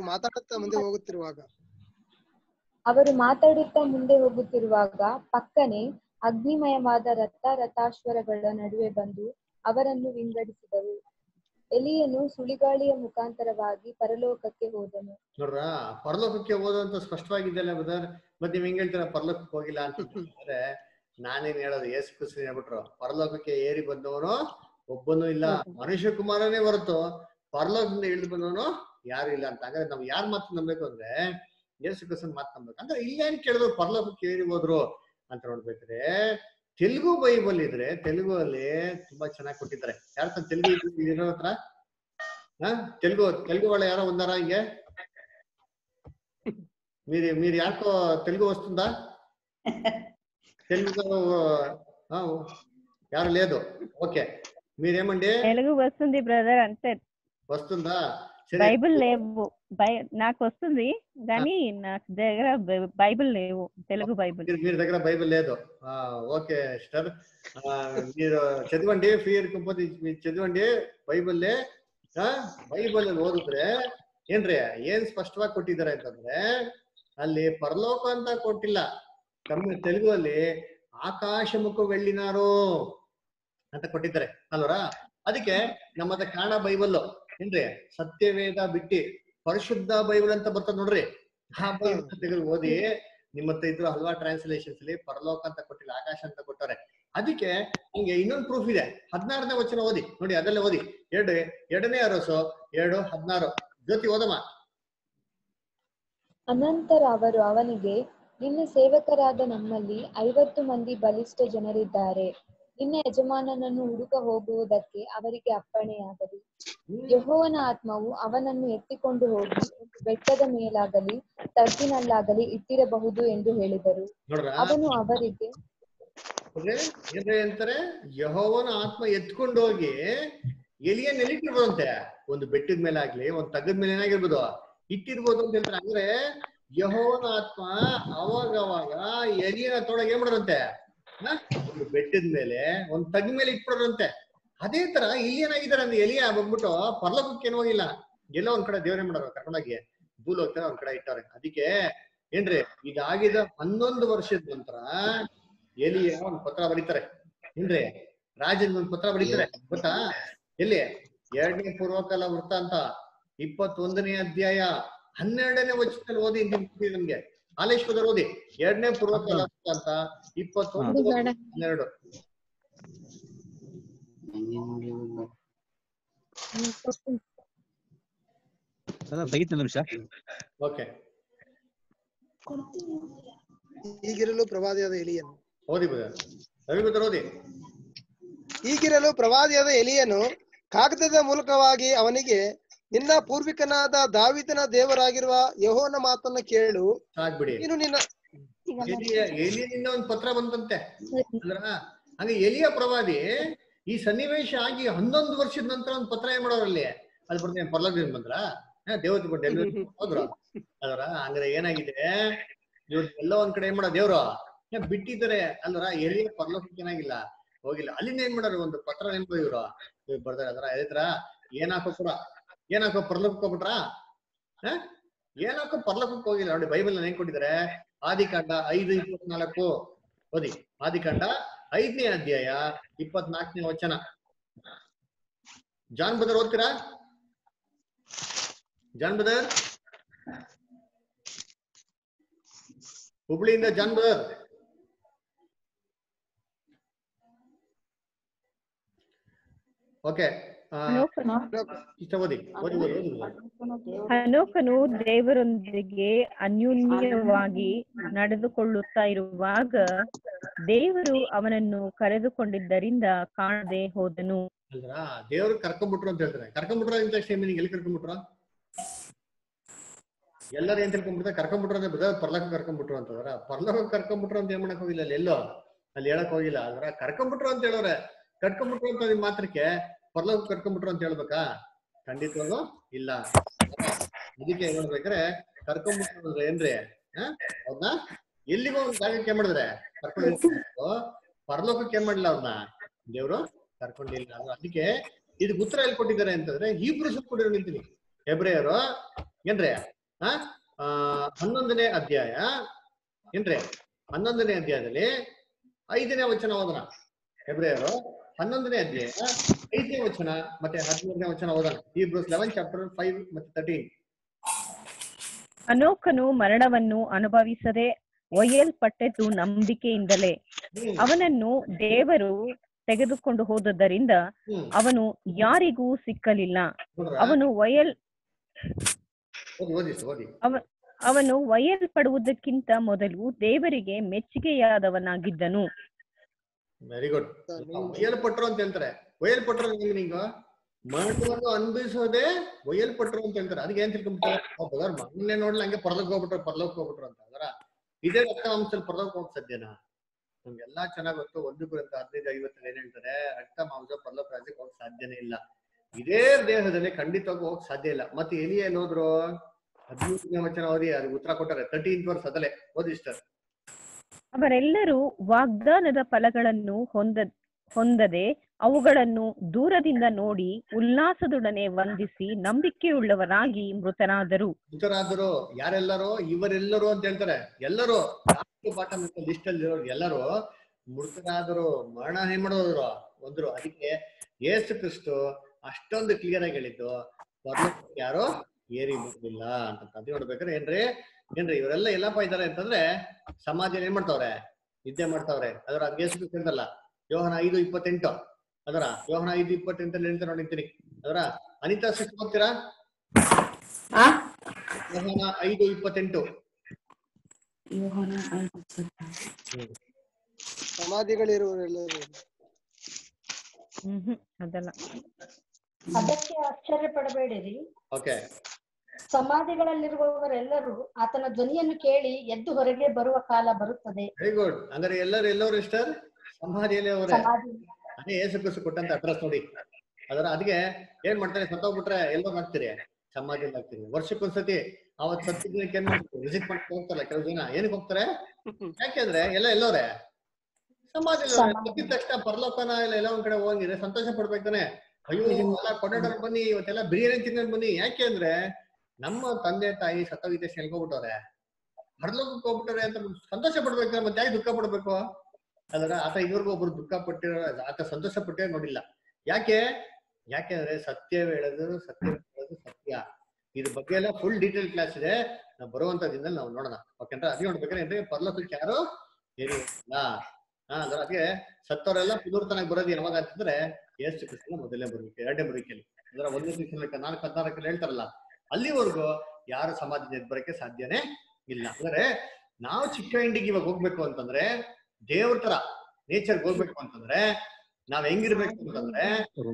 ಮಾತಾಡುತ್ತಾ ಮುಂದೆ ಹೋಗುತ್ತಿರುವಾಗ ಪಕ್ಕನೆ ಅಗ್ನಿಮಯವಾದ ರಥಾಶ್ವರಗಳ ನಡುವೆ ಬಂದು ಅವರನ್ನು ವಿಂಗಡಿಸಿದವು. ಎಲಿಯನು ಸುಳಿಗಾಳಿಯ ಮುಖಾಂತರವಾಗಿ ಪರಲೋಕಕ್ಕೆ ಹೋದನು. ನೋಡ್ರ, ಪರಲೋಕಕ್ಕೆ ಹೋದಂತ ಸ್ಪಷ್ಟವಾಗಿದ್ದಲ್ಲ ಬ್ರದರ್. ಮತ್ತೆ ನೀವ್ ಹೆಂಗ್ ಹೇಳ್ತೀರ ಪರಲೋಕಕ್ಕೆ ಹೋಗಿಲ್ಲ ಅಂತಂದ್ರೆ? ನಾನೇನ್ ಹೇಳೋದು, ಯೇಸು ಕ್ರಿಸ್ತ ಹೇಳ್ಬಿಟ್ರು ಪರಲೋಕಕ್ಕೆ ಏರಿ ಬಂದವನು ಒಬ್ಬನು ಇಲ್ಲ, ಮನುಷ್ಯ ಕುಮಾರನೇ ಹೊರತು ಪರಲೋಕದಿಂದ ಇಳಿದು ಬಂದವನು ಯಾರು ಇಲ್ಲ ಅಂತ. ಹಾಗಾದ್ರೆ ನಾವ್ ಯಾರ್ ಮಾತು ನಂಬೇಕು ಅಂದ್ರೆ ಯೇಸು ಕ್ರಿಸ್ತನ ಮಾತು ನಂಬೇಕು. ಅಂದ್ರೆ ಇಲ್ಲೇನ್ ಕೇಳಿದ್ರು ಪರಲೋಕಕ್ಕೆ ಏರಿ ಹೋದ್ರು ಅಂತ ನೋಡ್ಬೇಕ್ರೆ ತೆಲುಗು ಬೈಬಲ್ ಇದ್ರೆ ತೆಲುಗು ಅಲ್ಲಿ ತುಂಬಾ ಚೆನ್ನಾಗಿ ಕೊಟ್ಟಿದ್ದಾರೆ. ಯಾರ ತೆಲುಗು ಇರೋ ಹತ್ರ ತೆಲುಗು వాళ్ళ ಯಾರೋ ఉందారా ಹಿಂಗೆ? మీరు ಯಾಕೋ తెలుగు వస్తుందా? తెలుగు యారు లేదు. ఓకే, మీరేమండి? తెలుగు వస్తుంది బ్రదర్, అంతే. వస్తుందా? బైబిల్ లేవు, నాకు వస్తుంది కానీ నాకు దగ్గర బైబిల్ లేవు, తెలుగు బైబిల్. మీరు దగ్గర బైబిల్ లేదు? ఓకే సిస్టర్, మీరు చదవండి, ఫ్రీ ఇరుకపోతే చదవండి బైబిల్లే. ಬೈಬಲ್ ಅಲ್ಲಿ ಓದಿದ್ರೆ ಏನ್ರಿ ಏನ್ ಸ್ಪಷ್ಟವಾಗಿ ಕೊಟ್ಟಿದ್ದಾರೆ ಅಂತಂದ್ರೆ ಅಲ್ಲಿ ಪರಲೋಕ ಅಂತ ಕೊಟ್ಟಿಲ್ಲ. ತೆಲುಗು ಅಲ್ಲಿ ಆಕಾಶ ಮುಖ ಬೆಳ್ಳಿನಾರು ಅಂತ ಕೊಟ್ಟಿದ್ದಾರೆ ಅಲ್ವರ. ಅದಕ್ಕೆ ನಮ್ಮದ ಕನ್ನಡ ಬೈಬಲ್ ಏನ್ರಿ ಸತ್ಯವೇದ ಬಿಟ್ಟಿ ಪರಿಶುದ್ಧ ಬೈಬಲ್ ಅಂತ ಬರ್ತದ ನೋಡ್ರಿ. ಆ ಬೈಬಲ್ ತೆಗೆದು ಓದಿ. ನಿಮ್ಮ ಹತ್ರ ಇದ್ರು ಹಲವಾರು ಟ್ರಾನ್ಸ್ಲೇಷನ್ಸ್ ಅಲ್ಲಿ ಪರಲೋಕ ಅಂತ ಕೊಟ್ಟಿಲ್ಲ, ಆಕಾಶ ಅಂತ ಕೊಟ್ಟಾರೆ. ಅದಕ್ಕೆ ನಿಮ್ಗೆ ಇನ್ನೊಂದು ಪ್ರೂಫ್ ಇದೆ. 16ನೇ ವಚನ ಓದಿ ನೋಡಿ, ಅದಲ್ಲೇ ಓದಿ. 2ನೇ ಅರಸು 2:16 ಜ್ಯೋತಿ ಓದಮ್ಮ. ಅನಂತರ ಅವರು ಅವನಿಗೆ, ನಿನ್ನ ಸೇವಕರಾದ ನಮ್ಮಲ್ಲಿ 50 ಮಂದಿ ಬಲಿಷ್ಠ ಜನರಿದ್ದಾರೆ. ನಿನ್ನ ಯಜಮಾನನನ್ನು ಹುಡುಕ ಹೋಗುವುದಕ್ಕೆ ಅವರಿಗೆ ಅಪ್ಪಣೆಯಾಗಲಿ. ಯೆಹೋವನ ಆತ್ಮವು ಅವನನ್ನು ಎತ್ತಿಕೊಂಡು ಹೋಗಿ ಒಂದು ಬೆಟ್ಟದ ಮೇಲಾಗಲಿ ತಗ್ಗಿನಲ್ಲಾಗಲಿ ಇಟ್ಟಿರಬಹುದು ಎಂದು ಹೇಳಿದರು. ಅವನು ಅವರಿಗೆ ಅಂತಾರೆ, ಯೆಹೋವನ ಆತ್ಮ ಎತ್ಕೊಂಡು ಹೋಗಿ ಎಲಿಯನ್ನ ಎಲ್ಲಿಟ್ಟಿರ್ಬೋದಂತೆ, ಒಂದು ಬೆಟ್ಟದ ಮೇಲೆ ಆಗ್ಲಿ ಒಂದ್ ತಗ್ಗದ ಮೇಲೆ ಏನಾಗಿರ್ಬೋದು ಇಟ್ಟಿರ್ಬೋದು ಅಂತ ಹೇಳ್ತಾರೆ. ಅಂದ್ರೆ ಯೆಹೋವನ ಆತ್ಮ ಅವಾಗ ಎಲಿಯನ ತೊಡಗೆ ಏನ್ ಮಾಡೋದಂತೆ, ಒಂದು ಬೆಟ್ಟದ ಮೇಲೆ ಒಂದ್ ತಗ್ಗ ಮೇಲೆ ಇಟ್ಬಿಡೋದಂತೆ. ಅದೇ ತರ ಇಲ್ಲಿ ಏನಾಗಿದ್ದಾರೆ ಅಂದ್ರೆ ಎಲಿಯ ಬಂದ್ಬಿಟ್ಟು ಪರಲೋಕಕ್ಕೆ ಏನೂ ಹೋಗಿಲ್ಲ, ಎಲ್ಲೋ ಒಂದ್ ಕಡೆ ದೇವರೇ ಮಾಡೋರು ಕರ್ಕೊಂಡೋಗಿ ಭೂಲೋಕ ಒಂದ್ ಕಡೆ ಇಟ್ಟವ್ರೆ. ಅದಕ್ಕೆ ಏನ್ರಿ ಇದಾಗಿದ 11 ವರ್ಷದ ನಂತರ ಎಲಿಯ ಒಂದ್ ಪತ್ರ ಬರೀತಾರೆ. ಏನ್ರಿ ರಾಜನ್ ಒಂದ್ ಪತ್ರ ಬರೀತಾರೆ ಗೊತ್ತಾ? ಎಲ್ಲಿ 2ನೇ ಪೂರ್ವಕಾಲ ವೃತ್ತಾಂತ 21ನೇ ಅಧ್ಯಾಯ 12ನೇ ವಚನದಲ್ಲಿ ಓದಿ ನಮ್ಗೆ. ಹಾಲೇಶ್ವರದಲ್ಲಿ ಓದಿ 2ನೇ ಪೂರ್ವಕಾಲ ವೃತ್ತಾಂತ 21:12. ನಿಮಿಷ. ಓಕೆ. ಹೀಗಿರಲು ಪ್ರವಾದಿಯಾದ ಎಲಿಯನು ಓದಿ ಓದಿ. ಹೀಗಿರಲು ಪ್ರವಾದಿಯಾದ ಎಲಿಯನು ಕಾಗದದ ಮೂಲಕವಾಗಿ ಅವನಿಗೆ, ನಿನ್ನ ಪೂರ್ವಿಕನಾದ ದಾವೀದನ ದೇವರಾಗಿರುವ ಯೆಹೋವನ ಮಾತನ್ನು ಕೇಳು. ನೀನು ನಿನ್ನ ಎಲಿಯನಿಂದ ಒಂದ್ ಪತ್ರ ಬಂತಂತೆ. ಹಂಗೆ ಎಲಿಯ ಪ್ರವಾದಿ ಈ ಸನ್ನಿವೇಶ ಆಗಿ 11 ವರ್ಷದ ನಂತರ ಒಂದ್ ಪತ್ರ ಏನ್ ಮಾಡೋರಲ್ಲಿ ಅದು ಬರ್ತೇನೆ ಪರಲೋಕದಿಂದ ಬಂದ್ರ ದೇವತೆ ಕೊಟ್ಟು ಹೋದ್ರು ಅದರ. ಹಂಗಾರೆ ಏನಾಗಿದೆ, ಇವ್ರು ಎಲ್ಲ ಒಂದ್ ಕಡೆ ಏನ್ ಮಾಡೋ ದೇವ್ರು ಬಿಟ್ಟಿದ್ದಾರೆ ಅಲ್ವರ. ಎಲಿಯ ಪರಲೋಕಕ್ಕೆ ಏನಾಗಿಲ್ಲ ಹೋಗಿಲ್ಲ. ಅಲ್ಲಿಂದ ಏನ್ ಮಾಡೋರು ಒಂದು ಪತ್ರ ನೆನ್ಪು ಇವ್ರು ಬರ್ತಾರೆ. ಅದರ ಅದೇ ತರ ಏನಾಕೋ ಪರಲೋಕಕ್ಕೆ ಹೋಗ್ಬಿಟ್ರ, ಏನಾಕೋ ಪರಲೋಕಕ್ಕೆ ಹೋಗಿಲ್ಲ ನೋಡಿ. ಬೈಬಲ್ ಏನ್ ಕೊಟ್ಟಿದ್ದಾರೆ, ಆದಿಕಾಂಡ 5:24 ಓದಿ. ಆದಿಕಾಂಡ 5ನೇ ಅಧ್ಯಾಯ 24ನೇ ವಚನ. ಜಾನ್ ಬ್ರದರ್ ಓದ್ತೀರಾ? ಜಾನ್ ಬ್ರದರ್, ಹುಬ್ಳಿಯಿಂದ ಜಾನ್ ಬ್ರದರ್. ಓಕೆ. ಹನೋಕನು ದೇವರೊಂದಿಗೆ ಅನ್ಯೋನ್ಯವಾಗಿ ನಡೆದುಕೊಳ್ಳುತ್ತಾ ಇರುವಾಗ ದೇವರು ಅವನನ್ನು ಕರೆದುಕೊಂಡಿದ್ದರಿಂದ ಕಾಣದೆ ಹೋದನು. ದೇವರು ಕರ್ಕೊಂಡ್ಬಿಟ್ರು ಅಂತ ಹೇಳ್ತಾರೆ. ಕರ್ಕೊಂಡ್ಬಿಟ್ರು ಅಂತ ಎಲ್ಲಿ ಕರ್ಕೊಂಡ್ಬಿಟ್ರು? ಎಲ್ಲರೂ ಏನ್ ತಿಳ್ಕೊಂಡ್ಬಿಡ್ತಾರೆ, ಕರ್ಕೊಂಡ್ಬಿಟ್ರು ಅಂದ್ರೆ ಪರ್ಲೋಕ ಕರ್ಕೊಂಡ್ಬಿಟ್ರು ಅಂತಂದ್ರ. ಪರ್ಲೋಕ ಕರ್ಕೊಂಡ್ಬಿಟ್ರು ಅಂತ ಏನ್ ಮಾಡಕ್ ಹೋಗಿಲ್ಲ, ಅಲ್ಲಿ ಎಲ್ಲೋ ಅಲ್ಲಿ ಹೇಳಕ್ ಹೋಗಿಲ್ಲ. ಅದ್ರ ಕರ್ಕೊಂಡ್ಬಿಟ್ರು ಅಂತ ಹೇಳೋರೆ. ಕರ್ಕೊಂಡ್ಬಿಟ್ರು ಅಂತ ನಿಮ್ ಮಾತ್ರಕ್ಕೆ ಪರ್ಲೋಕ ಕರ್ಕೊಂಡ್ಬಿಟ್ರು ಅಂತ ಹೇಳ್ಬೇಕಾ? ಖಂಡಿತವಾಗೂ ಇಲ್ಲ. ಅದಕ್ಕೆ ಹೇಳ್ಬೇಕಾರೆ ಕರ್ಕೊಂಡ್ಬಿಟ್ರು ಅಂದ್ರೆ ಏನ್ರಿ, ಅವ್ರನ್ನ ಎಲ್ಲಿಗೋ ಒಂದ್ ಜಾಗಕ್ಕೆ ಏನ್ ಮಾಡಿದ್ರೆ ಕರ್ಕೊಂಡು, ಪರಲೋಕಕ್ಕೆ ಏನ್ ಮಾಡಿಲ್ಲ ಅವ್ರನ್ನ ದೇವ್ರು ಕರ್ಕೊಂಡಿಲ್ಲ. ಅದಕ್ಕೆ ಇದಕ್ಕೆ ಉತ್ತರ ಎಲ್ಲಿ ಕೊಟ್ಟಿದ್ದಾರೆ ಅಂತಂದ್ರೆ ಹೀಬ್ರೂಸ್ ಕೊಟ್ಟಿರೋ ನಿಂತೀನಿ. ಹೆಬ್ರೆಯರು ಏನ್ರಿ 11ನೇ ಅಧ್ಯಾಯ ಏನ್ರಿ 11ನೇ ಅಧ್ಯಾಯದಲ್ಲಿ 5ನೇ ವಚನ ಓದೋಣ. ಹೆಬ್ರೆಯರು 11ನೇ ಅಧ್ಯಾಯ 5ನೇ ವಚನ ಮತ್ತೆ 13ನೇ ವಚನ ಓದೋಣ. ಹೀಬ್ರೂಸ್ 11:5 ಮತ್ತೆ 13. ಹನೋಕನು ಮರಣವನ್ನು ಅನುಭವಿಸದೆ ಒಯ್ಯಲ್ಪಟ್ಟದ್ದು ನಂಬಿಕೆಯಿಂದಲೇ. ಅವನನ್ನು ದೇವರು ತೆಗೆದುಕೊಂಡು ಹೋದದ್ದರಿಂದ ಅವನು ಯಾರಿಗೂ ಸಿಕ್ಕಲಿಲ್ಲ. ಅವನು ಒಯ್ಯಲ್ಪಡುವುದಕ್ಕಿಂತ ಮೊದಲು ದೇವರಿಗೆ ಮೆಚ್ಚುಗೆಯಾದವನಾಗಿದ್ದನು. Very good. ಒಯ್ಯಲ್ಪಟ್ರು ಅಂತ ಹೇಳ್ತಾರೆ. ಒಯ್ಯಲ್ಪಟ್ರು ನಿಂಗ ಮರಣವನ್ನು ಅನುಭವಿಸೋದೇ ಒಯ್ಯಲ್ಪಟ್ರು ಅಂತ ಹೇಳ್ತಾರೆ. ಅದಕ್ಕೆ ಏನ್ ತಿಳ್ಕೊಂಡ್ಬಿಟ್ಟಾರೆ, ಮಣ್ಣೆ ನೋಡ್ಲಿ ಹಂಗೆ ಪರಲೋಕ ಹೋಗ್ಬಿಟ್ರು ಅಂತ. ಅದರ ಇದೇ ರಕ್ತ ಮಾಂಸದಲ್ಲಿ ಪರಲೋಕ ಹೋಗ್ ಸಾಧ್ಯನಾ? ನಮ್ಗೆಲ್ಲಾ ಚೆನ್ನಾಗ್ ಗೊತ್ತು. 1 ಕೊರಿಂಥ 15:50 ಏನ್ ಹೇಳ್ತಾರೆ, ರಕ್ತ ಮಾಂಸ ಪರಲೋಕ ರಾಜ್ಯಕ್ಕೆ ಹೋಗಕ್ ಸಾಧ್ಯನೇ ಇಲ್ಲ. ಇದೇ ದೇಹದಲ್ಲಿ ಖಂಡಿತವಾಗಿ ಹೋಗಕ್ ಸಾಧ್ಯ ಇಲ್ಲ. ಮತ್ತೆ ಎಲಿಯ ಎಲ್ಲಿ ಹೋದ್ರು? 13ನೇ ವಚನ ಓದಿ, ಅದಕ್ಕೆ ಉತ್ತರ ಕೊಟ್ಟಾರೆ. 13th verse ಅದಲ್ಲೇ ಓದಿ ಸರ್. ಅವರೆಲ್ಲರೂ ವಾಗ್ದಾನದ ಫಲಗಳನ್ನು ಹೊಂದದೆ ಅವುಗಳನ್ನು ದೂರದಿಂದ ನೋಡಿ ಉಲ್ಲಾಸದೊಡನೆ ವಂದಿಸಿ ನಂಬಿಕೆಯುಳ್ಳವರಾಗಿ ಮೃತರಾದರು. ಯಾರೆಲ್ಲರೂ? ಇವರೆಲ್ಲರೂ ಅಂತ ಹೇಳ್ತಾರೆ. ಎಲ್ಲರೂ ಲಿಸ್ಟ್ ಅಲ್ಲಿ ಇರೋರು ಎಲ್ಲರೂ ಮೃತರಾದರು, ಮರಣ ಏನ್ ಮಾಡೋದ್ರು ಒಂದ್ರು. ಅದಕ್ಕೆ ಯೇಸು ಕ್ರಿಸ್ತು ಅಷ್ಟೊಂದು ಕ್ಲಿಯರ್ ಆಗಿ ಹೇಳಿದ್ದು ಯಾರೋ ಏರಿ ಬರುದಿಲ್ಲ ಅಂತ. ಅದು ನೋಡ್ಬೇಕಾದ್ರೆ ಏನ್ರಿ ಇವರೆಲ್ಲ ಎಲ್ಲಪ್ಪ ಇದಾರೆ ಅಂತಂದ್ರೆ ಸಮಾಧಿಯಲ್ಲಿ ಏನ್ ಮಾಡ್ತಾವ್ರೆ? ನಿದ್ದೆ ಮಾಡ್ತಾವ್ರೆ. ಅದರ ಯೇಸು ಕ್ರಿಸ್ತು ಅಂತಲ್ಲ, ಯೋಹನ 5:28 ಅದರ ಯೋಹನ 5:28 ಹೇಳ್ತಾ ನೋಡಿರ್ತೀನಿ. ಅದರ ಅನಿತಾ ಸಿಕ್ಸ್ ಹೋಗ್ತೀರಾ? ಯೋಹನ 5:28 ಸಮಾಧಿಗಳಿರುವವರೆಲ್ಲರೂ ಅದಲ್ಲ. ಅದಕ್ಕೆ ಆಶ್ಚರ್ಯ ಪಡಬೇಡಿರಿ. ಓಕೆ. ಸಮಾಧಿಗಳಲ್ಲಿರುವವರೆಲ್ಲರೂ ಆತನ ಧ್ವನಿಯನ್ನು ಕೇಳಿ ಎದ್ದು ಹೊರಗೆ ಬರುವ ಕಾಲ ಬರುತ್ತದೆ. Very good. ಅಂದ್ರೆ ಎಲ್ಲರೂ ಇಷ್ಟರ್ ಸಮಾಧಿಯಲ್ಲಿ ಅವರೇ. ಅದೇ ಯೇಸು ಕ್ರಿಸ್ತು ಕೊಟ್ಟಂತ ಅಡ್ರೆಸ್ ನೋಡಿ. ಅದಕ್ಕೆ ಏನ್ ಮಾಡ್ತಾರೆ? ಸತ್ತೋಗ್ಬಿಟ್ರೆ ಎಲ್ಲೋ ಹಾಕ್ತೀರಿ? ಸಮಾಧಿಯಲ್ಲಿ ಹಾಕ್ತೀರಿ. ವರ್ಷಕ್ಕೊಂದ್ಸತಿ ಅವತ್ ಸತ್ತಿದ್ದಕ್ಕೆ ಏನ್ ಮಾಡ್ತಾರೆ? ವಿಸಿಟ್ ಮಾಡ್ತಾ ಹೋಗ್ತಾರಲ್ಲ ಕೆಲವು ಜನ. ಏನಕ್ಕೆ ಹೋಗ್ತಾರೆ? ಯಾಕೆಂದ್ರೆ ಎಲ್ಲೋರೆ ಸಮಾಧಿಯಲ್ಲಿ ಸತ್ತಿದ ತಕ್ಷಣ ಪರಲೋಕನ ಎಲ್ಲ ಒಂದ್ ಕಡೆ ಹೋಗಿದ್ರೆ ಸಂತೋಷ ಪಡ್ಬೇಕಾನೆ. ಅಯ್ಯೋ ಎಲ್ಲ ಕೊಂಡಾಡೋರು ಬನ್ನಿ, ಇವತ್ತೆಲ್ಲ ಬಿರಿಯಾನಿ ತಿನ್ನೋದು ಬನ್ನಿ. ಯಾಕೆ ಅಂದ್ರೆ ನಮ್ಮ ತಂದೆ ತಾಯಿ ಸತ್ತೋಗಿದ್ದ ಹೇಳ್ಕೊಬಿಟ್ಟವ್ರೆ, ಪರಲೋಕಕ್ಕೆ ಹೋಗ್ಬಿಟ್ಟಾರೆ ಅಂತ ಸಂತೋಷ ಪಡ್ಬೇಕು. ಮತ್ತೆ ಯಾಕೆ ದುಃಖ ಪಡ್ಬೇಕು? ಅದರ ಆತ ಇವ್ರಿಗೂ ಒಬ್ರು ದುಃಖ ಪಟ್ಟಿರೋ, ಆತ ಸಂತೋಷ ಪಟ್ಟೇ ನೋಡಿಲ್ಲ. ಯಾಕೆಂದ್ರೆ ಸತ್ಯವೇ ಹೇಳೋದು ಸತ್ಯ. ಇದ್ರ ಬಗ್ಗೆ ಎಲ್ಲ ಫುಲ್ ಡೀಟೇಲ್ ಕ್ಲಾಸ್ ಇದೆ, ನಾವು ಬರುವಂತ ದಿನದಲ್ಲಿ ನಾವು ನೋಡೋಣ. ಓಕೆಂದ್ರೆ ಅದೇ ನೋಡ್ಬೇಕಾದ್ರೆ ಪರಲೋಕಕ್ಕೆ ಯಾರು ಏನಿಲ್ಲ. ಅದಕ್ಕೆ ಸತ್ತವರೆಲ್ಲ ಪುನರ್ತನಾಗಿ ಬರೋದು ಯಾವಾಗ ಅಂತಂದ್ರೆ ಯೇಸು ಕ್ರಿಸ್ತನ ಮೊದಲನೇ ಬರುವಿಕೆ, ಎರಡನೇ ಬರುವಿಕೆಯಲ್ಲಿ. ಅದರ 1 4:14 ಹೇಳ್ತಾರಲ್ಲ, ಅಲ್ಲಿವರೆಗೂ ಯಾರು ಸಮಾಧಿ ಬರಕ್ಕೆ ಸಾಧ್ಯನೇ ಇಲ್ಲ. ಅಂದ್ರೆ ನಾವು ಚಿಕ್ಕ ಇಂಡಿಗೆ ಇವಾಗ ಹೋಗ್ಬೇಕು ಅಂತಂದ್ರೆ, ದೇವ್ರ ತರ ನೇಚರ್ಗೆ ಹೋಗ್ಬೇಕು ಅಂತಂದ್ರೆ ನಾವ್ ಹೆಂಗಿರ್ಬೇಕು ಅಂತಂದ್ರೆ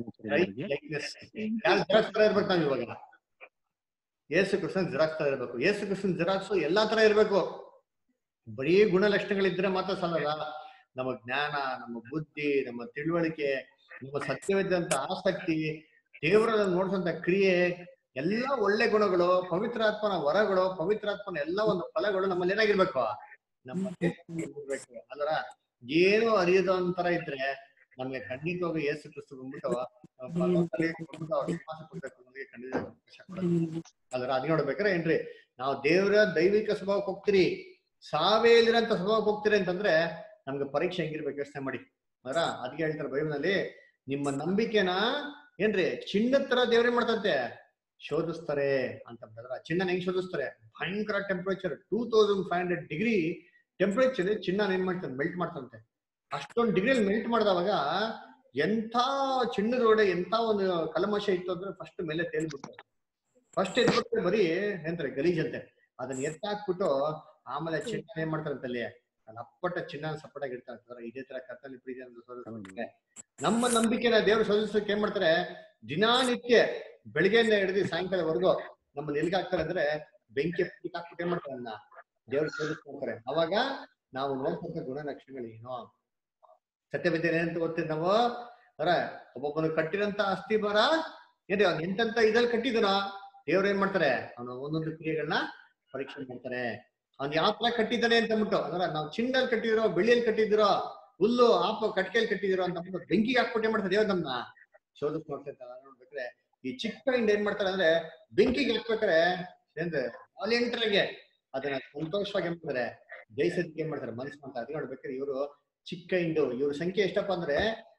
ಜೆರಾಕ್ಸ್ ತರ ಇರ್ಬೇಕು. ನಾವ್ ಇವಾಗ ಯೇಸು ಕ್ರಿಸ್ತನ್ ಜೆರಾಕ್ಸ್ ತರ ಇರ್ಬೇಕು. ಯೇಸು ಕ್ರಿಸ್ತನ್ ಜೆರಾಕ್ಸ್ ಎಲ್ಲಾ ತರ ಇರ್ಬೇಕು. ಬರೀ ಗುಣಲಕ್ಷಣಗಳಿದ್ರೆ ಮಾತ್ರ ಸಾಲಲ್ಲ. ನಮ್ಮ ಜ್ಞಾನ, ನಮ್ಮ ಬುದ್ಧಿ, ನಮ್ಮ ತಿಳುವಳಿಕೆ, ನಮ್ಮ ಸತ್ಯವಿದ್ದಂತ ಆಸಕ್ತಿ, ದೇವರನ್ನ ನೋಡ್ಸಂತ ಕ್ರಿಯೆ, ಎಲ್ಲಾ ಒಳ್ಳೆ ಗುಣಗಳು, ಪವಿತ್ರಾತ್ಮನ ವರಗಳು, ಪವಿತ್ರಾತ್ಮನ ಎಲ್ಲ ಒಂದು ಫಲಗಳು ನಮ್ಮಲ್ಲಿ ಏನಾಗಿರ್ಬೇಕು? ನಮ್ಮಲ್ಲಿ ಇರ್ಬೇಕು. ಅದರ ಏನು ಅರಿಯದಂತರ ಇದ್ರೆ ನಮ್ಗೆ ಖಂಡಿತವಾಗಿ ಯೇಸು ಕ್ರಿಸ್ತು ಬಂದ್ಬಿಟ್ಟು ವಿಶ್ವಾಸ ಕೊಡ್ಬೇಕು. ನಮಗೆ ಖಂಡಿತ ಅವಕಾಶ ಕೊಡೋದು. ಅದರ ಅದ್ ನೋಡ್ಬೇಕಾರೆ ಏನ್ರಿ, ನಾವು ದೇವರ ದೈವಿಕ ಸ್ವಭಾವಕ್ಕೆ ಹೋಗ್ತೀರಿ, ಸಾವೇ ಇಲ್ಲಿರಂತ ಸ್ವಭಾವಕ್ಕೆ ಹೋಗ್ತೀರಿ ಅಂತಂದ್ರೆ ನಮ್ಗೆ ಪರೀಕ್ಷೆ ಹೆಂಗಿರ್ಬೇಕು ಯೋಚನೆ ಮಾಡಿ. ಅದರ ಅದಕ್ಕೆ ಹೇಳ್ತಾರೆ ಬೈಬಲ್ನಲ್ಲಿ, ನಿಮ್ಮ ನಂಬಿಕೆನ ಏನ್ರಿ ಚಿನ್ನದ ತರ ದೇವ್ರೇ ಮಾಡ್ತಂತೆ ಶೋಧಿಸ್ತಾರೆ ಅಂತ. ಚಿನ್ನ ಹೆಂಗ್ ಶೋಧಿಸ್ತಾರೆ? ಭಯಂಕರ ಟೆಂಪರೇಚರ್ 2500 ಡಿಗ್ರಿ ಟೆಂಪರೇಚರ್ ಚಿನ್ನ ಏನ್ ಮಾಡ್ತಾರೆ? ಮೆಲ್ಟ್ ಮಾಡ್ತಂತೆ. ಅಷ್ಟೊಂದು ಡಿಗ್ರಿಯಲ್ಲಿ ಮೆಲ್ಟ್ ಮಾಡಿದವಾಗ ಎಂಥ ಚಿನ್ನದ ಒಡೆ ಎಂಥ ಒಂದು ಕಲ್ಮಶ ಇತ್ತು ಅಂದ್ರೆ ಫಸ್ಟ್ ಮೇಲೆ ತೇಲ್ಬಿಡ್ತಾರೆ. ಫಸ್ಟ್ ಎದ್ಬಿಟ್ಟು ಬರೀ ಎಂತಾರೆ ಗಲೀಜಂತೆ. ಅದನ್ನ ಎತ್ತಾಕ್ಬಿಟ್ಟು ಆಮೇಲೆ ಚಿನ್ನ ಏನ್ ಮಾಡ್ತಾರಂತೆ ಅಲ್ಲಿ ಅಪ್ಪಟ ಚಿನ್ನ ಸಪಟಾಗಿ ಇರ್ತಾರೆ. ಇದೇ ತರ ಕರ್ತನಲ್ಲಿ ಪ್ರೀತಿ ನಮ್ಮ ನಂಬಿಕೆನ ದೇವ್ರು ಶೋಧಿಸೋಕೆ ಏನ್ ಮಾಡ್ತಾರೆ? ದಿನಾನಿತ್ಯ ಬೆಳಿಗ್ಗೆಯಿಂದ ಹಿಡಿದು ಸಾಯಂಕಾಲವರೆಗೂ ನಮ್ಮನ್ನ ಎಲ್ಗಾಕ್ತಾರೆ ಅಂದ್ರೆ ಬೆಂಕಿ ಹಾಕ್ಬಿಟ್ಟು ಏನ್ ಮಾಡ್ತಾರೆ? ಅದನ್ನ ದೇವ್ರು ಶೋಧಿಸ್ಕೊಳ್ತಾರೆ. ಅವಾಗ ನಾವು ನೋಡ್ತಂತ ಗುಣಲಕ್ಷಣಗಳೇನೋ ಸತ್ಯವಿದ್ಯೆ ಏನಂತ ಓದ್ತೀವಿ ನಾವು. ಒಬ್ಬೊಬ್ಬನು ಕಟ್ಟಿರಂತ ಅಸ್ಥಿ ಬರ ಏನ್ರಿ ಅವ್ನು ಎಂತೆಂತ ಇದ್ರಲ್ಲಿ ಕಟ್ಟಿದನೋ ದೇವ್ರು ಏನ್ ಮಾಡ್ತಾರೆ? ಅವನು ಒಂದೊಂದು ಕ್ರಿಯೆಗಳನ್ನ ಪರೀಕ್ಷೆ ಮಾಡ್ತಾರೆ. ಅವ್ನು ಯಾವ ತರ ಕಟ್ಟಿದ್ದಾನೆ ಅಂತ ಅಂದ್ಬಿಟ್ಟು, ಅಂದ್ರೆ ನಾವು ಚಿನ್ನದಲ್ಲಿ ಕಟ್ಟಿದಿರೋ, ಬೆಳ್ಳಿಯಲ್ಲಿ ಕಟ್ಟಿದಿರೋ, ಹುಲ್ಲು ಕಟ್ಕೆಯಲ್ಲಿ ಕಟ್ಟಿದಿರೋ ಅಂತ ಅಂದ್ಬಿಟ್ಟು ಬೆಂಕಿಗೆ ಹಾಕ್ಬಿಟ್ಟು ಏನ್ ಮಾಡ್ತಾರೆ? ದೇವ್ರು ನಮ್ಮನ್ನ ಶೋಧಕ್ ನೋಡ್ತಿರ್ತಾರೆ. ನೋಡ್ಬೇಕ್ರೆ ಈ ಚಿಕ್ಕ ಇಂದ ಏನ್ ಮಾಡ್ತಾರೆ ಅಂದ್ರೆ ಬೆಂಕಿಗೆ ಹಾಕ್ಬೇಕಾರೆ ಏನ್ರೆ ವಾಲೆಂಟ್ರಿಗೆ ಅದನ್ನ ಸಂತೋಷವಾಗಿ ಏನ್ ಮಾಡ್ತಾರೆ? ಜಯಿಸೋದಕ್ಕೆ ಏನ್ ಮಾಡ್ತಾರೆ? ಮನಸ್ಸು ಮಾಡ್ತಾರೆ. ಅದು ನೋಡ್ಬೇಕಾದ್ರೆ ಇವರು ಚಿಕ್ಕ ಇಂಡು, ಇವ್ರ ಸಂಖ್ಯೆ ಎಷ್ಟಪ್ಪ ಅಂದ್ರೆ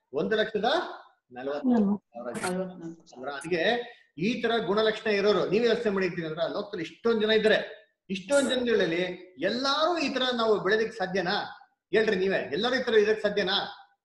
1,40,000. ಅದಕ್ಕೆ ಈ ತರ ಗುಣಲಕ್ಷಣ ಇರೋರು ನೀವೇ ಯೋಚನೆ ಮಾಡಿರ್ತೀವಿ ಅಂದ್ರೆ ಲೋಕದಲ್ಲಿ ಇಷ್ಟೊಂದ್ ಜನ ಇದ್ದಾರೆ. ಇಷ್ಟೊಂದ್ ಜನಗಳಲ್ಲಿ ಎಲ್ಲಾರು ಈ ತರ ನಾವು ಬೆಳೆದಕ್ಕೆ ಸಾಧ್ಯನಾ? ಹೇಳ್ರಿ ನೀವೇ, ಎಲ್ಲಾರು ಈ ತರ ಇದಕ್ಕೆ ಸಾಧ್ಯನಾ?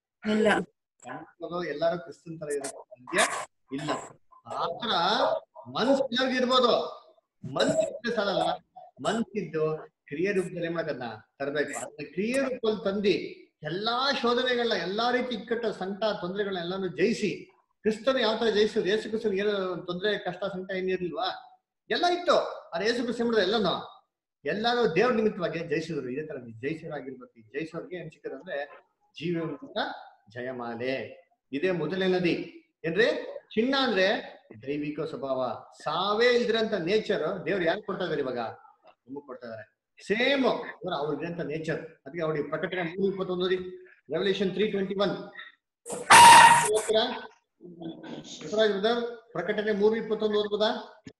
ಎಲ್ಲಾರು ಕ್ರಿಸ್ತನ್ ತರ ಇರೋದಕ್ಕೆ ಸಾಧ್ಯ ಇಲ್ಲ. ಆತರ ಮನ್ಸಿಗೆ ಇರ್ಬೋದು, ಮನ್ಸಿದ್ರೆ ಸಾಲಲ್ಲ, ಮನ್ಸಿದ್ದು ಕ್ರಿಯೆ ರೂಪದಲ್ಲಿ ಮಾಡೋದನ್ನ ತರಬೇಕು. ಅದನ್ನ ಕ್ರಿಯೆ ರೂಪದಲ್ಲಿ ತಂದಿ ಎಲ್ಲಾ ಶೋಧನೆಗಳನ್ನ, ಎಲ್ಲಾ ರೀತಿ ಇಕ್ಕಟ್ಟು, ಸಂಕಟ, ತೊಂದರೆಗಳನ್ನ ಎಲ್ಲಾನು ಜಯಿಸಿ, ಕ್ರಿಸ್ತನು ಯಾವ ತರ ಜಯಿಸಿದ್ರು, ಯೇಸು ಕ್ರಿಸ್ತನ್ ಏನು ತೊಂದರೆ, ಕಷ್ಟ, ಸಂಕಟ ಏನಿರ್ಲಿಲ್ವಾ? ಎಲ್ಲ ಇತ್ತು. ಆದ್ರೆ ಯೇಸು ಕ್ರಿಸ್ತ ಮಾಡಿದ್ರೆ ಎಲ್ಲಾರು ದೇವ್ರ ನಿಮಿತ್ತವಾಗಿ ಜಯಿಸಿದ್ರು. ಇದೇ ತರ ಜಯಿಸೋರಾಗಿರ್ಬೇಕು. ಈ ಜಯಿಸೋರ್ಗೆ ಏನ್ ಸಿಕ್ಕದಂದ್ರೆ ಜೀವ ಜಯಮಾಲೆ. ಇದೇ ಮೊದಲನೇ ನದಿ ಏನ್ರಿ? ಚಿನ್ನ ಅಂದ್ರೆ ದೈವಿಕ ಸ್ವಭಾವ, ಸಾವೇ ಇದ್ರಂತ ನೇಚರ್ ದೇವ್ರು ಯಾರು ಕೊಡ್ತಾ ಇದಾರೆ? ಇವಾಗ ನಮಗ್ ಕೊಡ್ತಾ ಇದಾರೆ. ಸೇಮ್ ಅವ್ರಿಗಿರಂತ ನೇಚರ್. ಅದಕ್ಕೆ ಅವ್ರಿಗೆ ಪ್ರಕಟಣೆ 3:21 ರೆವಲ್ಯೂಷನ್ 3:21 ಓದ್ತೀರಾ? ಬಸವರಾಜ್ ಬ್ರದರ್, ಪ್ರಕಟಣೆ 3:21 ಓದ್ಬೋದಾ?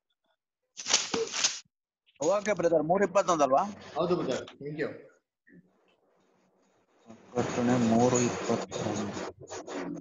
ಓಕೆ ಬ್ರದರ್, 3:21 ಅಲ್ವಾ? ಹೌದು ಬ್ರದರ್, ಥ್ಯಾಂಕ್ ಯು. ಪ್ರಕಟಣೆ 3:21.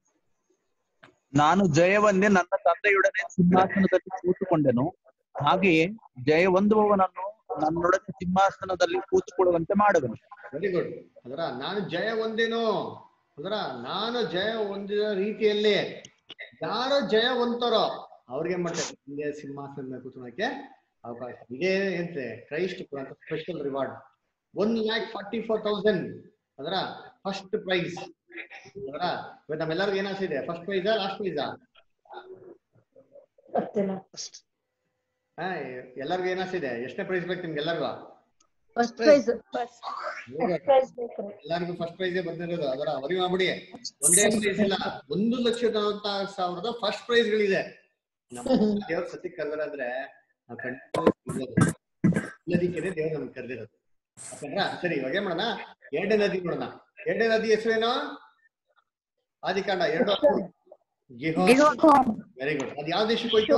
ನಾನು ಜಯವನ್ನೇ ನನ್ನ ತಂದೆಯೊಡನೆ ಸಿಂಹಾಸನದಲ್ಲಿ ಕೂತುಕೊಂಡೆನು, ಹಾಗೆಯೇ ಜಯ ಹೊಂದುವವನನ್ನು ನನ್ನೊಡನೆ ಸಿಂಹಾಸನದಲ್ಲಿ ಕೂತುಕೊಳ್ಳುವಂತೆ ಮಾಡುವೆನು. Very good. ಅದರ ನಾನು ಜಯ ಹೊಂದೇನು, ಅದರ ನಾನು ಜಯ ಹೊಂದಿದ ರೀತಿಯಲ್ಲಿ ಯಾರು ಜಯ ಹೊಂದ್ತಾರೋ ಅವ್ರಿಗೆ ಮಾಡ್ತಾರೆ ಹಿಂದೆ ಸಿಂಹಾಸನ ಕೂತ್ಕೊಳ್ಳೋಕೆ ಅವಕಾಶ. ಇದೇ ಎಂತೆ ಕ್ರೈಸ್ಟ್ ಅಂತ ಸ್ಪೆಷಲ್ ರಿವಾರ್ಡ್ 1,44,000 ಅದರ ಫಸ್ಟ್ ಪ್ರೈಸ್. ಅದರ ಇವತ್ತು ನಮ್ಮೆಲ್ಲರಿಗೂ ಏನಾಗ್ತಿದೆ? ಫಸ್ಟ್ ಪ್ರೈಸಾ ಲಾಸ್ಟ್ ಪ್ರೈಸಾ? ಎಲ್ಲರಿಗೂ ಏನಾಗ್ತಿದೆ? ಎಷ್ಟನೇ ಪ್ರೈಸ್ ಬೇಕು ನಿಮ್ಗೆ ಎಲ್ಲರಿಗೂ? First prize. ಎಲ್ಲರಿಗೂ ಫಸ್ಟ್ ಪ್ರೈಸ್ ಬಂದಿರೋದು. ಅದರ ಅವರಿಗೆ ಮಾಡ್ಬಿಡಿ, ಒಂದೇ ಪ್ರೈಸ್ ಇಲ್ಲ, 1,40,000 ಫಸ್ಟ್ ಪ್ರೈಸ್ ಗಳಿದೆ. ನಮ್ಮ ದೇವ್ರ ಸತಿ ಕರೆದ್ರೆ ನಾವು ಖಂಡಿತ ದೇವ್ರು ನಮ್ಗೆ ಕರೆದಿರೋದು. ಸರಿ, ಇವಾಗ ಏನ್ ಮಾಡೋಣ? ಎರಡನೇ ನದಿ ನೋಡೋಣ. ಎರಡನೇ ನದಿ ಹೆಸರೇನು? ಆದಿಕಾಂಡ 2. Very good. ಅದು ಯಾವ ದೇಶಕ್ಕೆ ಹೋಯ್ತು?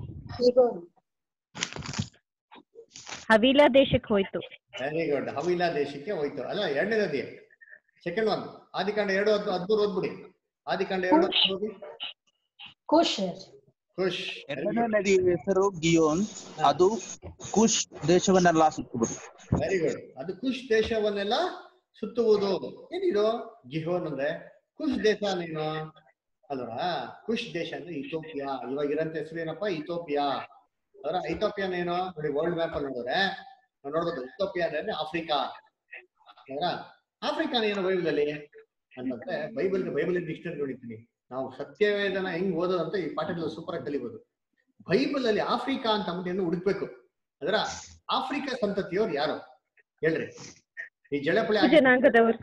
ಹವೀಲಾ ದೇಶಕ್ಕೆ ಹೋಯ್ತು. ವೆರಿ ಗುಡ್, ಹವೀಲಾ ದೇಶಕ್ಕೆ ಹೋಯ್ತು. ಅಲ್ಲ, ಎರಡನೇ ನದಿ ಸೆಕೆಂಡ್ ಒನ್. ಆದಿಕಾಂಡ 2:13 ಓದ್ಬಿಡಿ. ಆದಿಕಾಂಡ 2:13 ಖುಷ್. ಎರಡನೇ ನದಿಯ ಹೆಸರು ಗಿಯೋನ್, ಅದು ಕುಶ್ ದೇಶವನ್ನೆಲ್ಲ ಸುತ್ತುವುದು. Very good. ಅದು ಕುಶ್ ದೇಶವನ್ನೆಲ್ಲ ಸುತ್ತುವುದು. ಏನಿದು ಗಿಹೋನ್ ಅಂದ್ರೆ? ಕುಶ್ ದೇಶ ನೀನು ಅಲ್ವಾ? ಕುಶ್ ದೇಶ ಅಂದ್ರೆ ಇಥೋಪಿಯಾ. ಇವಾಗ ಇರೋಂತ ಹೆಸರು ಏನಪ್ಪಾ? ಇಥೋಪಿಯಾ. ಅದರ ಇಥೋಪಿಯಾನೇನು ನೋಡಿ, ವರ್ಲ್ಡ್ ಮ್ಯಾಪ್ ಅಲ್ಲಿ ನೋಡಿದ್ರೆ ನಾವು ನೋಡ್ಬೋದು. ಇಥೋಪಿಯಾ ಅಂದ್ರೆ ಆಫ್ರಿಕಾ. ಅದರ ಆಫ್ರಿಕಾನ ಏನು ಬೈಬಲ್ ಅಲ್ಲಿ ಅಂತಂದ್ರೆ, ಬೈಬಲ್ ಡಿಕ್ಷನರಿ ನೋಡಿದ್ದೀನಿ ನಾವು. ಸತ್ಯವೇದನ ಹೆಂಗ್ ಓದೋದು ಅಂತ ಈ ಪಾಠದಲ್ಲಿ ಸೂಪರ್ ಆಗಿ ಕಲಿಬಹುದು. ಬೈಬಲ್ ಅಲ್ಲಿ ಆಫ್ರಿಕಾ ಅಂತ ಅಂದ್ಬಿಟ್ಟು ಹುಡುಕ್ಬೇಕು. ಅದರ ಆಫ್ರಿಕಾ ಸಂತತಿಯವ್ರು ಯಾರು ಹೇಳ್ರಿ? ಈ ಜಳಪಳೆ ಜನಾಂಗದವರು,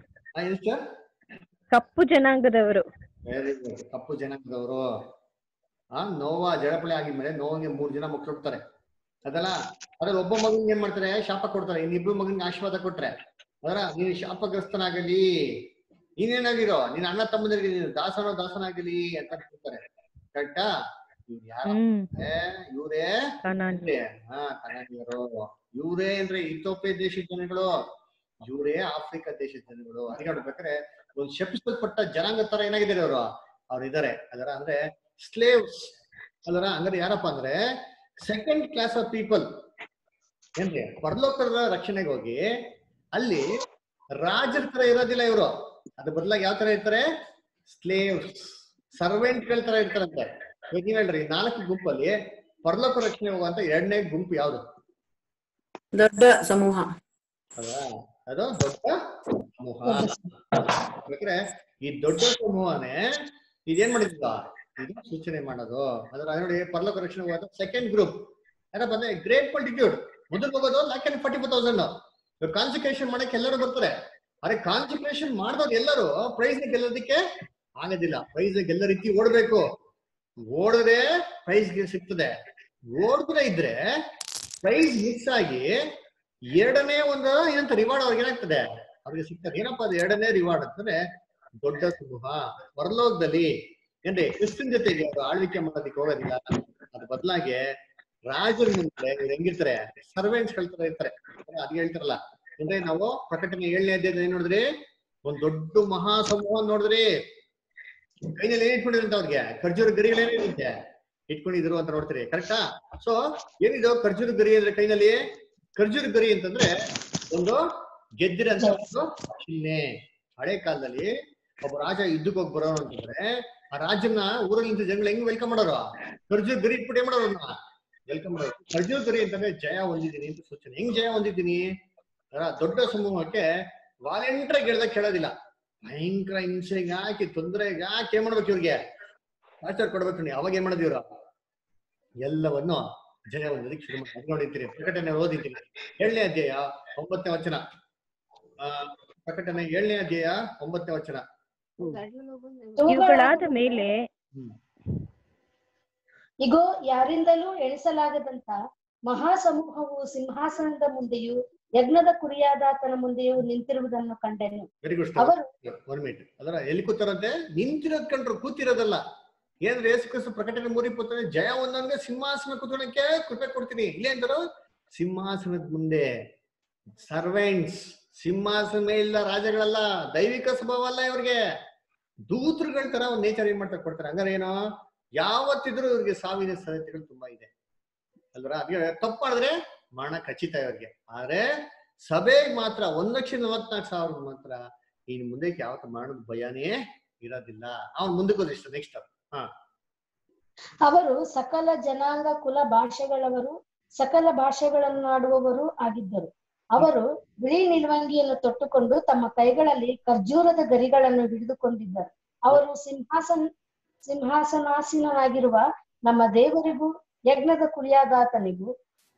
ಕಪ್ಪು ಜನಾಂಗದವರು. ವೆರಿ ಗುಡ್, ಕಪ್ಪು ಜನಾಂಗದವರು. ನೋವಾ ಜಳಪಳೆ ಆಗಿದ್ಮೇಲೆ ನೋವಿಗೆ 3 ಜನ ಮಕ್ಳು ಹುಡ್ತಾರೆ ಅದಲ್ಲ. ಅದ್ರಲ್ಲಿ ಒಬ್ಬ ಮಗನ್ಗೆ ಏನ್ ಮಾಡ್ತಾರೆ? ಶಾಪ ಕೊಡ್ತಾರೆ. ಇನ್ನಿಬ್ರು ಮಗನ್ಗೆ ಆಶೀರ್ವಾದ ಕೊಟ್ರೆ ಅದರ ನೀನು ಶಾಪಗ್ರಸ್ತನಾಗಲಿ, ನೀನೇನಾಗಿರೋ, ನೀನ್ ಅಣ್ಣ ತಮ್ಮಂದರಿಗೆ ನೀನು ದಾಸನಾಗಲಿ ಅಂತ ಹೇಳ್ತಾರೆ. ಕರೆಕ್ಟಾ? ಇವರೇ ಕನಾನಿಯರು. ಇವರೇ ಅಂದ್ರೆ ಇಥೋಪಿಯಾ ದೇಶದ ಜನಗಳು, ಇವರೇ ಆಫ್ರಿಕಾ ದೇಶದ ಜನಗಳು. ಅದಕ್ಕೆ ನೋಡ್ಬೇಕಾದ್ರೆ ಒಂದು ಶಪಿಸಲ್ಪಟ್ಟ ಜನಾಂಗ ತರ ಏನಾಗಿದ್ದಾರೆ ಅವ್ರು ಇದಾರೆ. ಅದರ ಅಂದ್ರೆ ಸ್ಲೇವ್ಸ್ ಅದರ. ಹಂಗಾರೆ ಯಾರಪ್ಪ ಅಂದ್ರೆ ಸೆಕೆಂಡ್ ಕ್ಲಾಸ್ ಆಫ್ ಪೀಪಲ್ ಏನ್ರಿ? ಪರಲೋಕದ ರಕ್ಷಣೆಗೆ ಹೋಗಿ ಅಲ್ಲಿ ರಾಜರ ತರ ಇರೋದಿಲ್ಲ ಇವರು. ಅದ್ರ ಬದಲಾಗಿ ಯಾವ ತರ ಇರ್ತಾರೆ? ಸ್ಲೇವ್ಸ್, ಸರ್ವೆಂಟ್ಗಳ ತರ ಇರ್ತಾರಂತೆ. ನೀವ್ ಹೇಳ್ರಿ, 4 ಗುಂಪಲ್ಲಿ ಪರಲೋಕ ರಕ್ಷಣೆ ಹೋಗುವಂತ 2ನೇ ಗುಂಪು ಯಾವ್ದು? ದೊಡ್ಡ ಸಮೂಹ. ಅದು ದೊಡ್ಡ ಸಮೂಹ. ಯಾಕಂದ್ರೆ ಈ ದೊಡ್ಡ ಸಮೂಹನೇ ಇದೇನ್ ಮಾಡಿದ? ಇದು ಸೂಚನೆ ಮಾಡೋದು. ಅದ್ರ ನೋಡಿ, ಪರಲೋಕ ರಕ್ಷಣೆ ಹೋಗೋದು ಸೆಕೆಂಡ್ ಗ್ರೂಪ್ ಏನಪ್ಪ ಅಂದ್ರೆ ಗ್ರೇಟ್ ಮಲ್ಟಿಟ್ಯೂಡ್. ಮೊದಲು ಹೋಗೋದು 1,44,000. ಕಾನ್ಸಂಟ್ರೇಷನ್ ಮಾಡಕ್ಕೆ ಎಲ್ಲರೂ ಬರ್ತಾರೆ. ಅರೆ ಕಾನ್ಸಂಟ್ರೇಷನ್ ಮಾಡಿದವ್ರು ಎಲ್ಲರೂ ಪ್ರೈಸ್ ಗೆಲ್ಲೋದಕ್ಕೆ ಆಗೋದಿಲ್ಲ. ಪ್ರೈಸ್ ಗೆಲ್ಲ ರೀತಿ ಓಡ್ಬೇಕು. ಓಡಿದ್ರೆ ಪ್ರೈಸ್ ಸಿಗ್ತದೆ. ಓಡದ್ರೆ ಇದ್ರೆ ಪ್ರೈಸ್ ಮಿಸ್ ಆಗಿ ಎರಡನೇ ಒಂದು ಏನಂತ ರಿವಾರ್ಡ್ ಅವ್ರಿಗೆ ಏನಾಗ್ತದೆ? ಅವ್ರಿಗೆ ಸಿಗ್ತದೆ. ಏನಪ್ಪಾ ಅದು ಎರಡನೇ ರಿವಾರ್ಡ್ ಅಂತಂದ್ರೆ ದೊಡ್ಡ ಸಮೂಹ. ಪರಲೋಕದಲ್ಲಿ ಏನ್ರಿ ಕ್ರಿಸ್ತನ್ ಜೊತೆಗೆ ಅವರು ಆಳ್ವಿಕೆ ಮಾಡೋದಕ್ಕೆ ಹೋಗೋದಿಲ್ಲ. ಅದ್ರ ಬದಲಾಗಿ ರಾಜರ ಮುಂದೆ ಇವ್ರು ಹೆಂಗಿರ್ತಾರೆ? ಸರ್ವೆಂಟ್ಸ್ ತರ ಇರ್ತಾರೆ. ಅದ್ ಹೇಳ್ತಾರಲ್ಲ ಅಂದ್ರೆ ನಾವು ಪ್ರಕಟಣೆ 7ನೇ ಅಧ್ಯಾಯದಲ್ಲಿ ಏನ್ ನೋಡಿದ್ರಿ? ಒಂದ್ ದೊಡ್ಡ ಮಹಾ ಸಮೂಹ ನೋಡಿದ್ರಿ. ಕೈನಲ್ಲಿ ಏನ್ ಇಟ್ಕೊಂಡಿರಂತ ಅವ್ರಿಗೆ? ಖರ್ಜೂರ ಗರಿಗಳೇನಿರುತ್ತೆ ಇಟ್ಕೊಂಡಿದ್ರು ಅಂತ ನೋಡ್ತೀರಿ. ಕರೆಕ್ಟಾ? ಸೊ ಏನಿದು ಖರ್ಜೂರ ಗರಿ ಅಂದ್ರೆ ಕೈನಲ್ಲಿ? ಖರ್ಜೂರ ಗರಿ ಅಂತಂದ್ರೆ ಒಂದು ಗೆದ್ದಿರಂತ ಒಂದು ಚಿಹ್ನೆ. ಹಳೆ ಕಾಲದಲ್ಲಿ ಒಬ್ಬ ರಾಜ ಯುದ್ಧಕ್ಕೆ ಹೋಗಿ ಬರೋರು ಅಂತಂದ್ರೆ ಆ ರಾಜನ ಊರಲ್ಲಿ ಜನಗಳು ಹೆಂಗ್ ವೆಲ್ಕಮ್ ಮಾಡೋರು? ಖರ್ಜೂರ ಗರಿ ಇಟ್ಬಿಟ್ಟು ಏನ್ ಮಾಡೋರು? ವೆಲ್ಕಮ್ ಮಾಡೋರು. ಖರ್ಜೂರ ಗರಿ ಅಂತಂದ್ರೆ ಜಯ ಹೊಂದಿದ್ದೀನಿ ಅಂತ ಸೂಚನೆ. ಹೆಂಗ್ ಜಯ ಹೊಂದಿದ್ದೀನಿ? ದೊಡ್ಡ ಸಮೂಹಕ್ಕೆ ವಾಲೆಂಟ್ರಾಗಿ ಹೇಳ್ದಾಗ ಕೇಳೋದಿಲ್ಲ. ಭಯಂಕರ ಹಿಂಸೆಗೆ ಹಾಕಿ ತೊಂದರೆಗೆ ಹಾಕಿ ಏನ್ ಮಾಡ್ಬೇಕು? ಇವ್ರಿಗೆ ಟಾರ್ಚರ್ ಕೊಡ್ಬೇಕು. ನೀವು ಅವಾಗ ಏನ್ ಮಾಡೋದು? ಇವ್ರು ಎಲ್ಲವನ್ನು ಜಯ ಹೊಂದೋದಕ್ಕೆ ಶುರು ಮಾಡಿ ನೋಡಿರ್ತೀರಿ. ಪ್ರಕಟಣೆ ಓದಿರ್ತೀರಿ 7ನೇ ಅಧ್ಯಾಯ 9ನೇ ವಚನ. ಪ್ರಕಟಣೆ 7ನೇ ಅಧ್ಯಾಯ 9ನೇ ವಚನ. ಇವುಗಳಾದ ಮೇಲೆ ಇಗೋ, ಯಾರಿಂದಲೂ ಎಣಿಸಲಾಗದಂತ ಮಹಾಸಮೂಹವು ಸಿಂಹಾಸನದ ಮುಂದೆಯೂ ಯಜ್ಞದ ಕುರಿಯಾದಾತನ ಮುಂದೆಯೂ ನಿಂತಿರುವುದನ್ನು ಕಂಡೆನು. Very good. ಅವರು 1 ಮಿನಿಟ್. ಅದರ ಎಲ್ಲಿ ಕೂತಾರಂತೆ? ನಿಂತಿರೋದ್ ಕಂಡ್ರು, ಕೂತಿರೋದಲ್ಲ. ಏನ್ರಿ ಯೇಸು ಕ್ರಿಸ್ತ ಪ್ರಕಟಣೆ 3:20 ಜಯ ಒಂದೊಂದೇ ಸಿಂಹಾಸನ ಕೂತ್ಕೊಳ್ಳಕ್ಕೆ ಕೃಪೆ ಕೊಡ್ತೀನಿ. ಇಲ್ಲೇ ಅಂದರು ಸಿಂಹಾಸನದ ಮುಂದೆ ಸರ್ವೆಂಟ್ಸ್, ಸಿಂಹಾಸನ ಮೇಲಿಲ್ಲ ರಾಜಗಳಲ್ಲ, ದೈವಿಕ ಸ್ವಭಾವ ಅಲ್ಲ ಇವ್ರಿಗೆ, ದೂತರುಗಳ ತರ ಒಂದು ನೇಚರ್ ಏನ್ ಮಾಡ್ತಾರೆ ಕೊಡ್ತಾರೆ. ಹಂಗಾರೆ ಏನೋ ಯಾವತ್ತಿದ್ರು ಇವ್ರಿಗೆ ಸಾವಿನ ಸಾಧ್ಯತೆಗಳು ತುಂಬಾ ಇದೆ ಅಲ್ವರ. ಅದಕ್ಕೆ ತಪ್ಪು ಮಾಡಿದ್ರೆ ಮರಣ ಖಚಿತ ಇವ್ರಿಗೆ. ಆದ್ರೆ ಸಭೆಗೆ ಮಾತ್ರ 1,44,000 ಮಾತ್ರ ಇನ್ ಮುಂದಕ್ಕೆ ಯಾವತ್ತು ಮರಣದ ಭಯನೇ ಇರೋದಿಲ್ಲ. ಅವ್ನು ಮುಂದಕ್ಕೆ ಹೋದಿಷ್ಟು ನೆಕ್ಸ್ಟ್. ಅವರು ಸಕಲ ಜನಾಂಗ ಕುಲ ಭಾಷೆಗಳವರು, ಸಕಲ ಭಾಷೆಗಳನ್ನಾಡುವವರು ಆಗಿದ್ದರು. ಅವರು ಬಿಳಿ ನಿಲುವಂಗಿಯನ್ನು ತೊಟ್ಟುಕೊಂಡು ತಮ್ಮ ಕೈಗಳಲ್ಲಿ ಖರ್ಜೂರದ ಗರಿಗಳನ್ನು ಹಿಡಿದುಕೊಂಡಿದ್ದರು. ಅವರು ಸಿಂಹಾಸನಾಸೀನನಾಗಿರುವ ನಮ್ಮ ದೇವರಿಗೂ ಯಜ್ಞದ ಕುರಿಯಾದಾತನಿಗೂ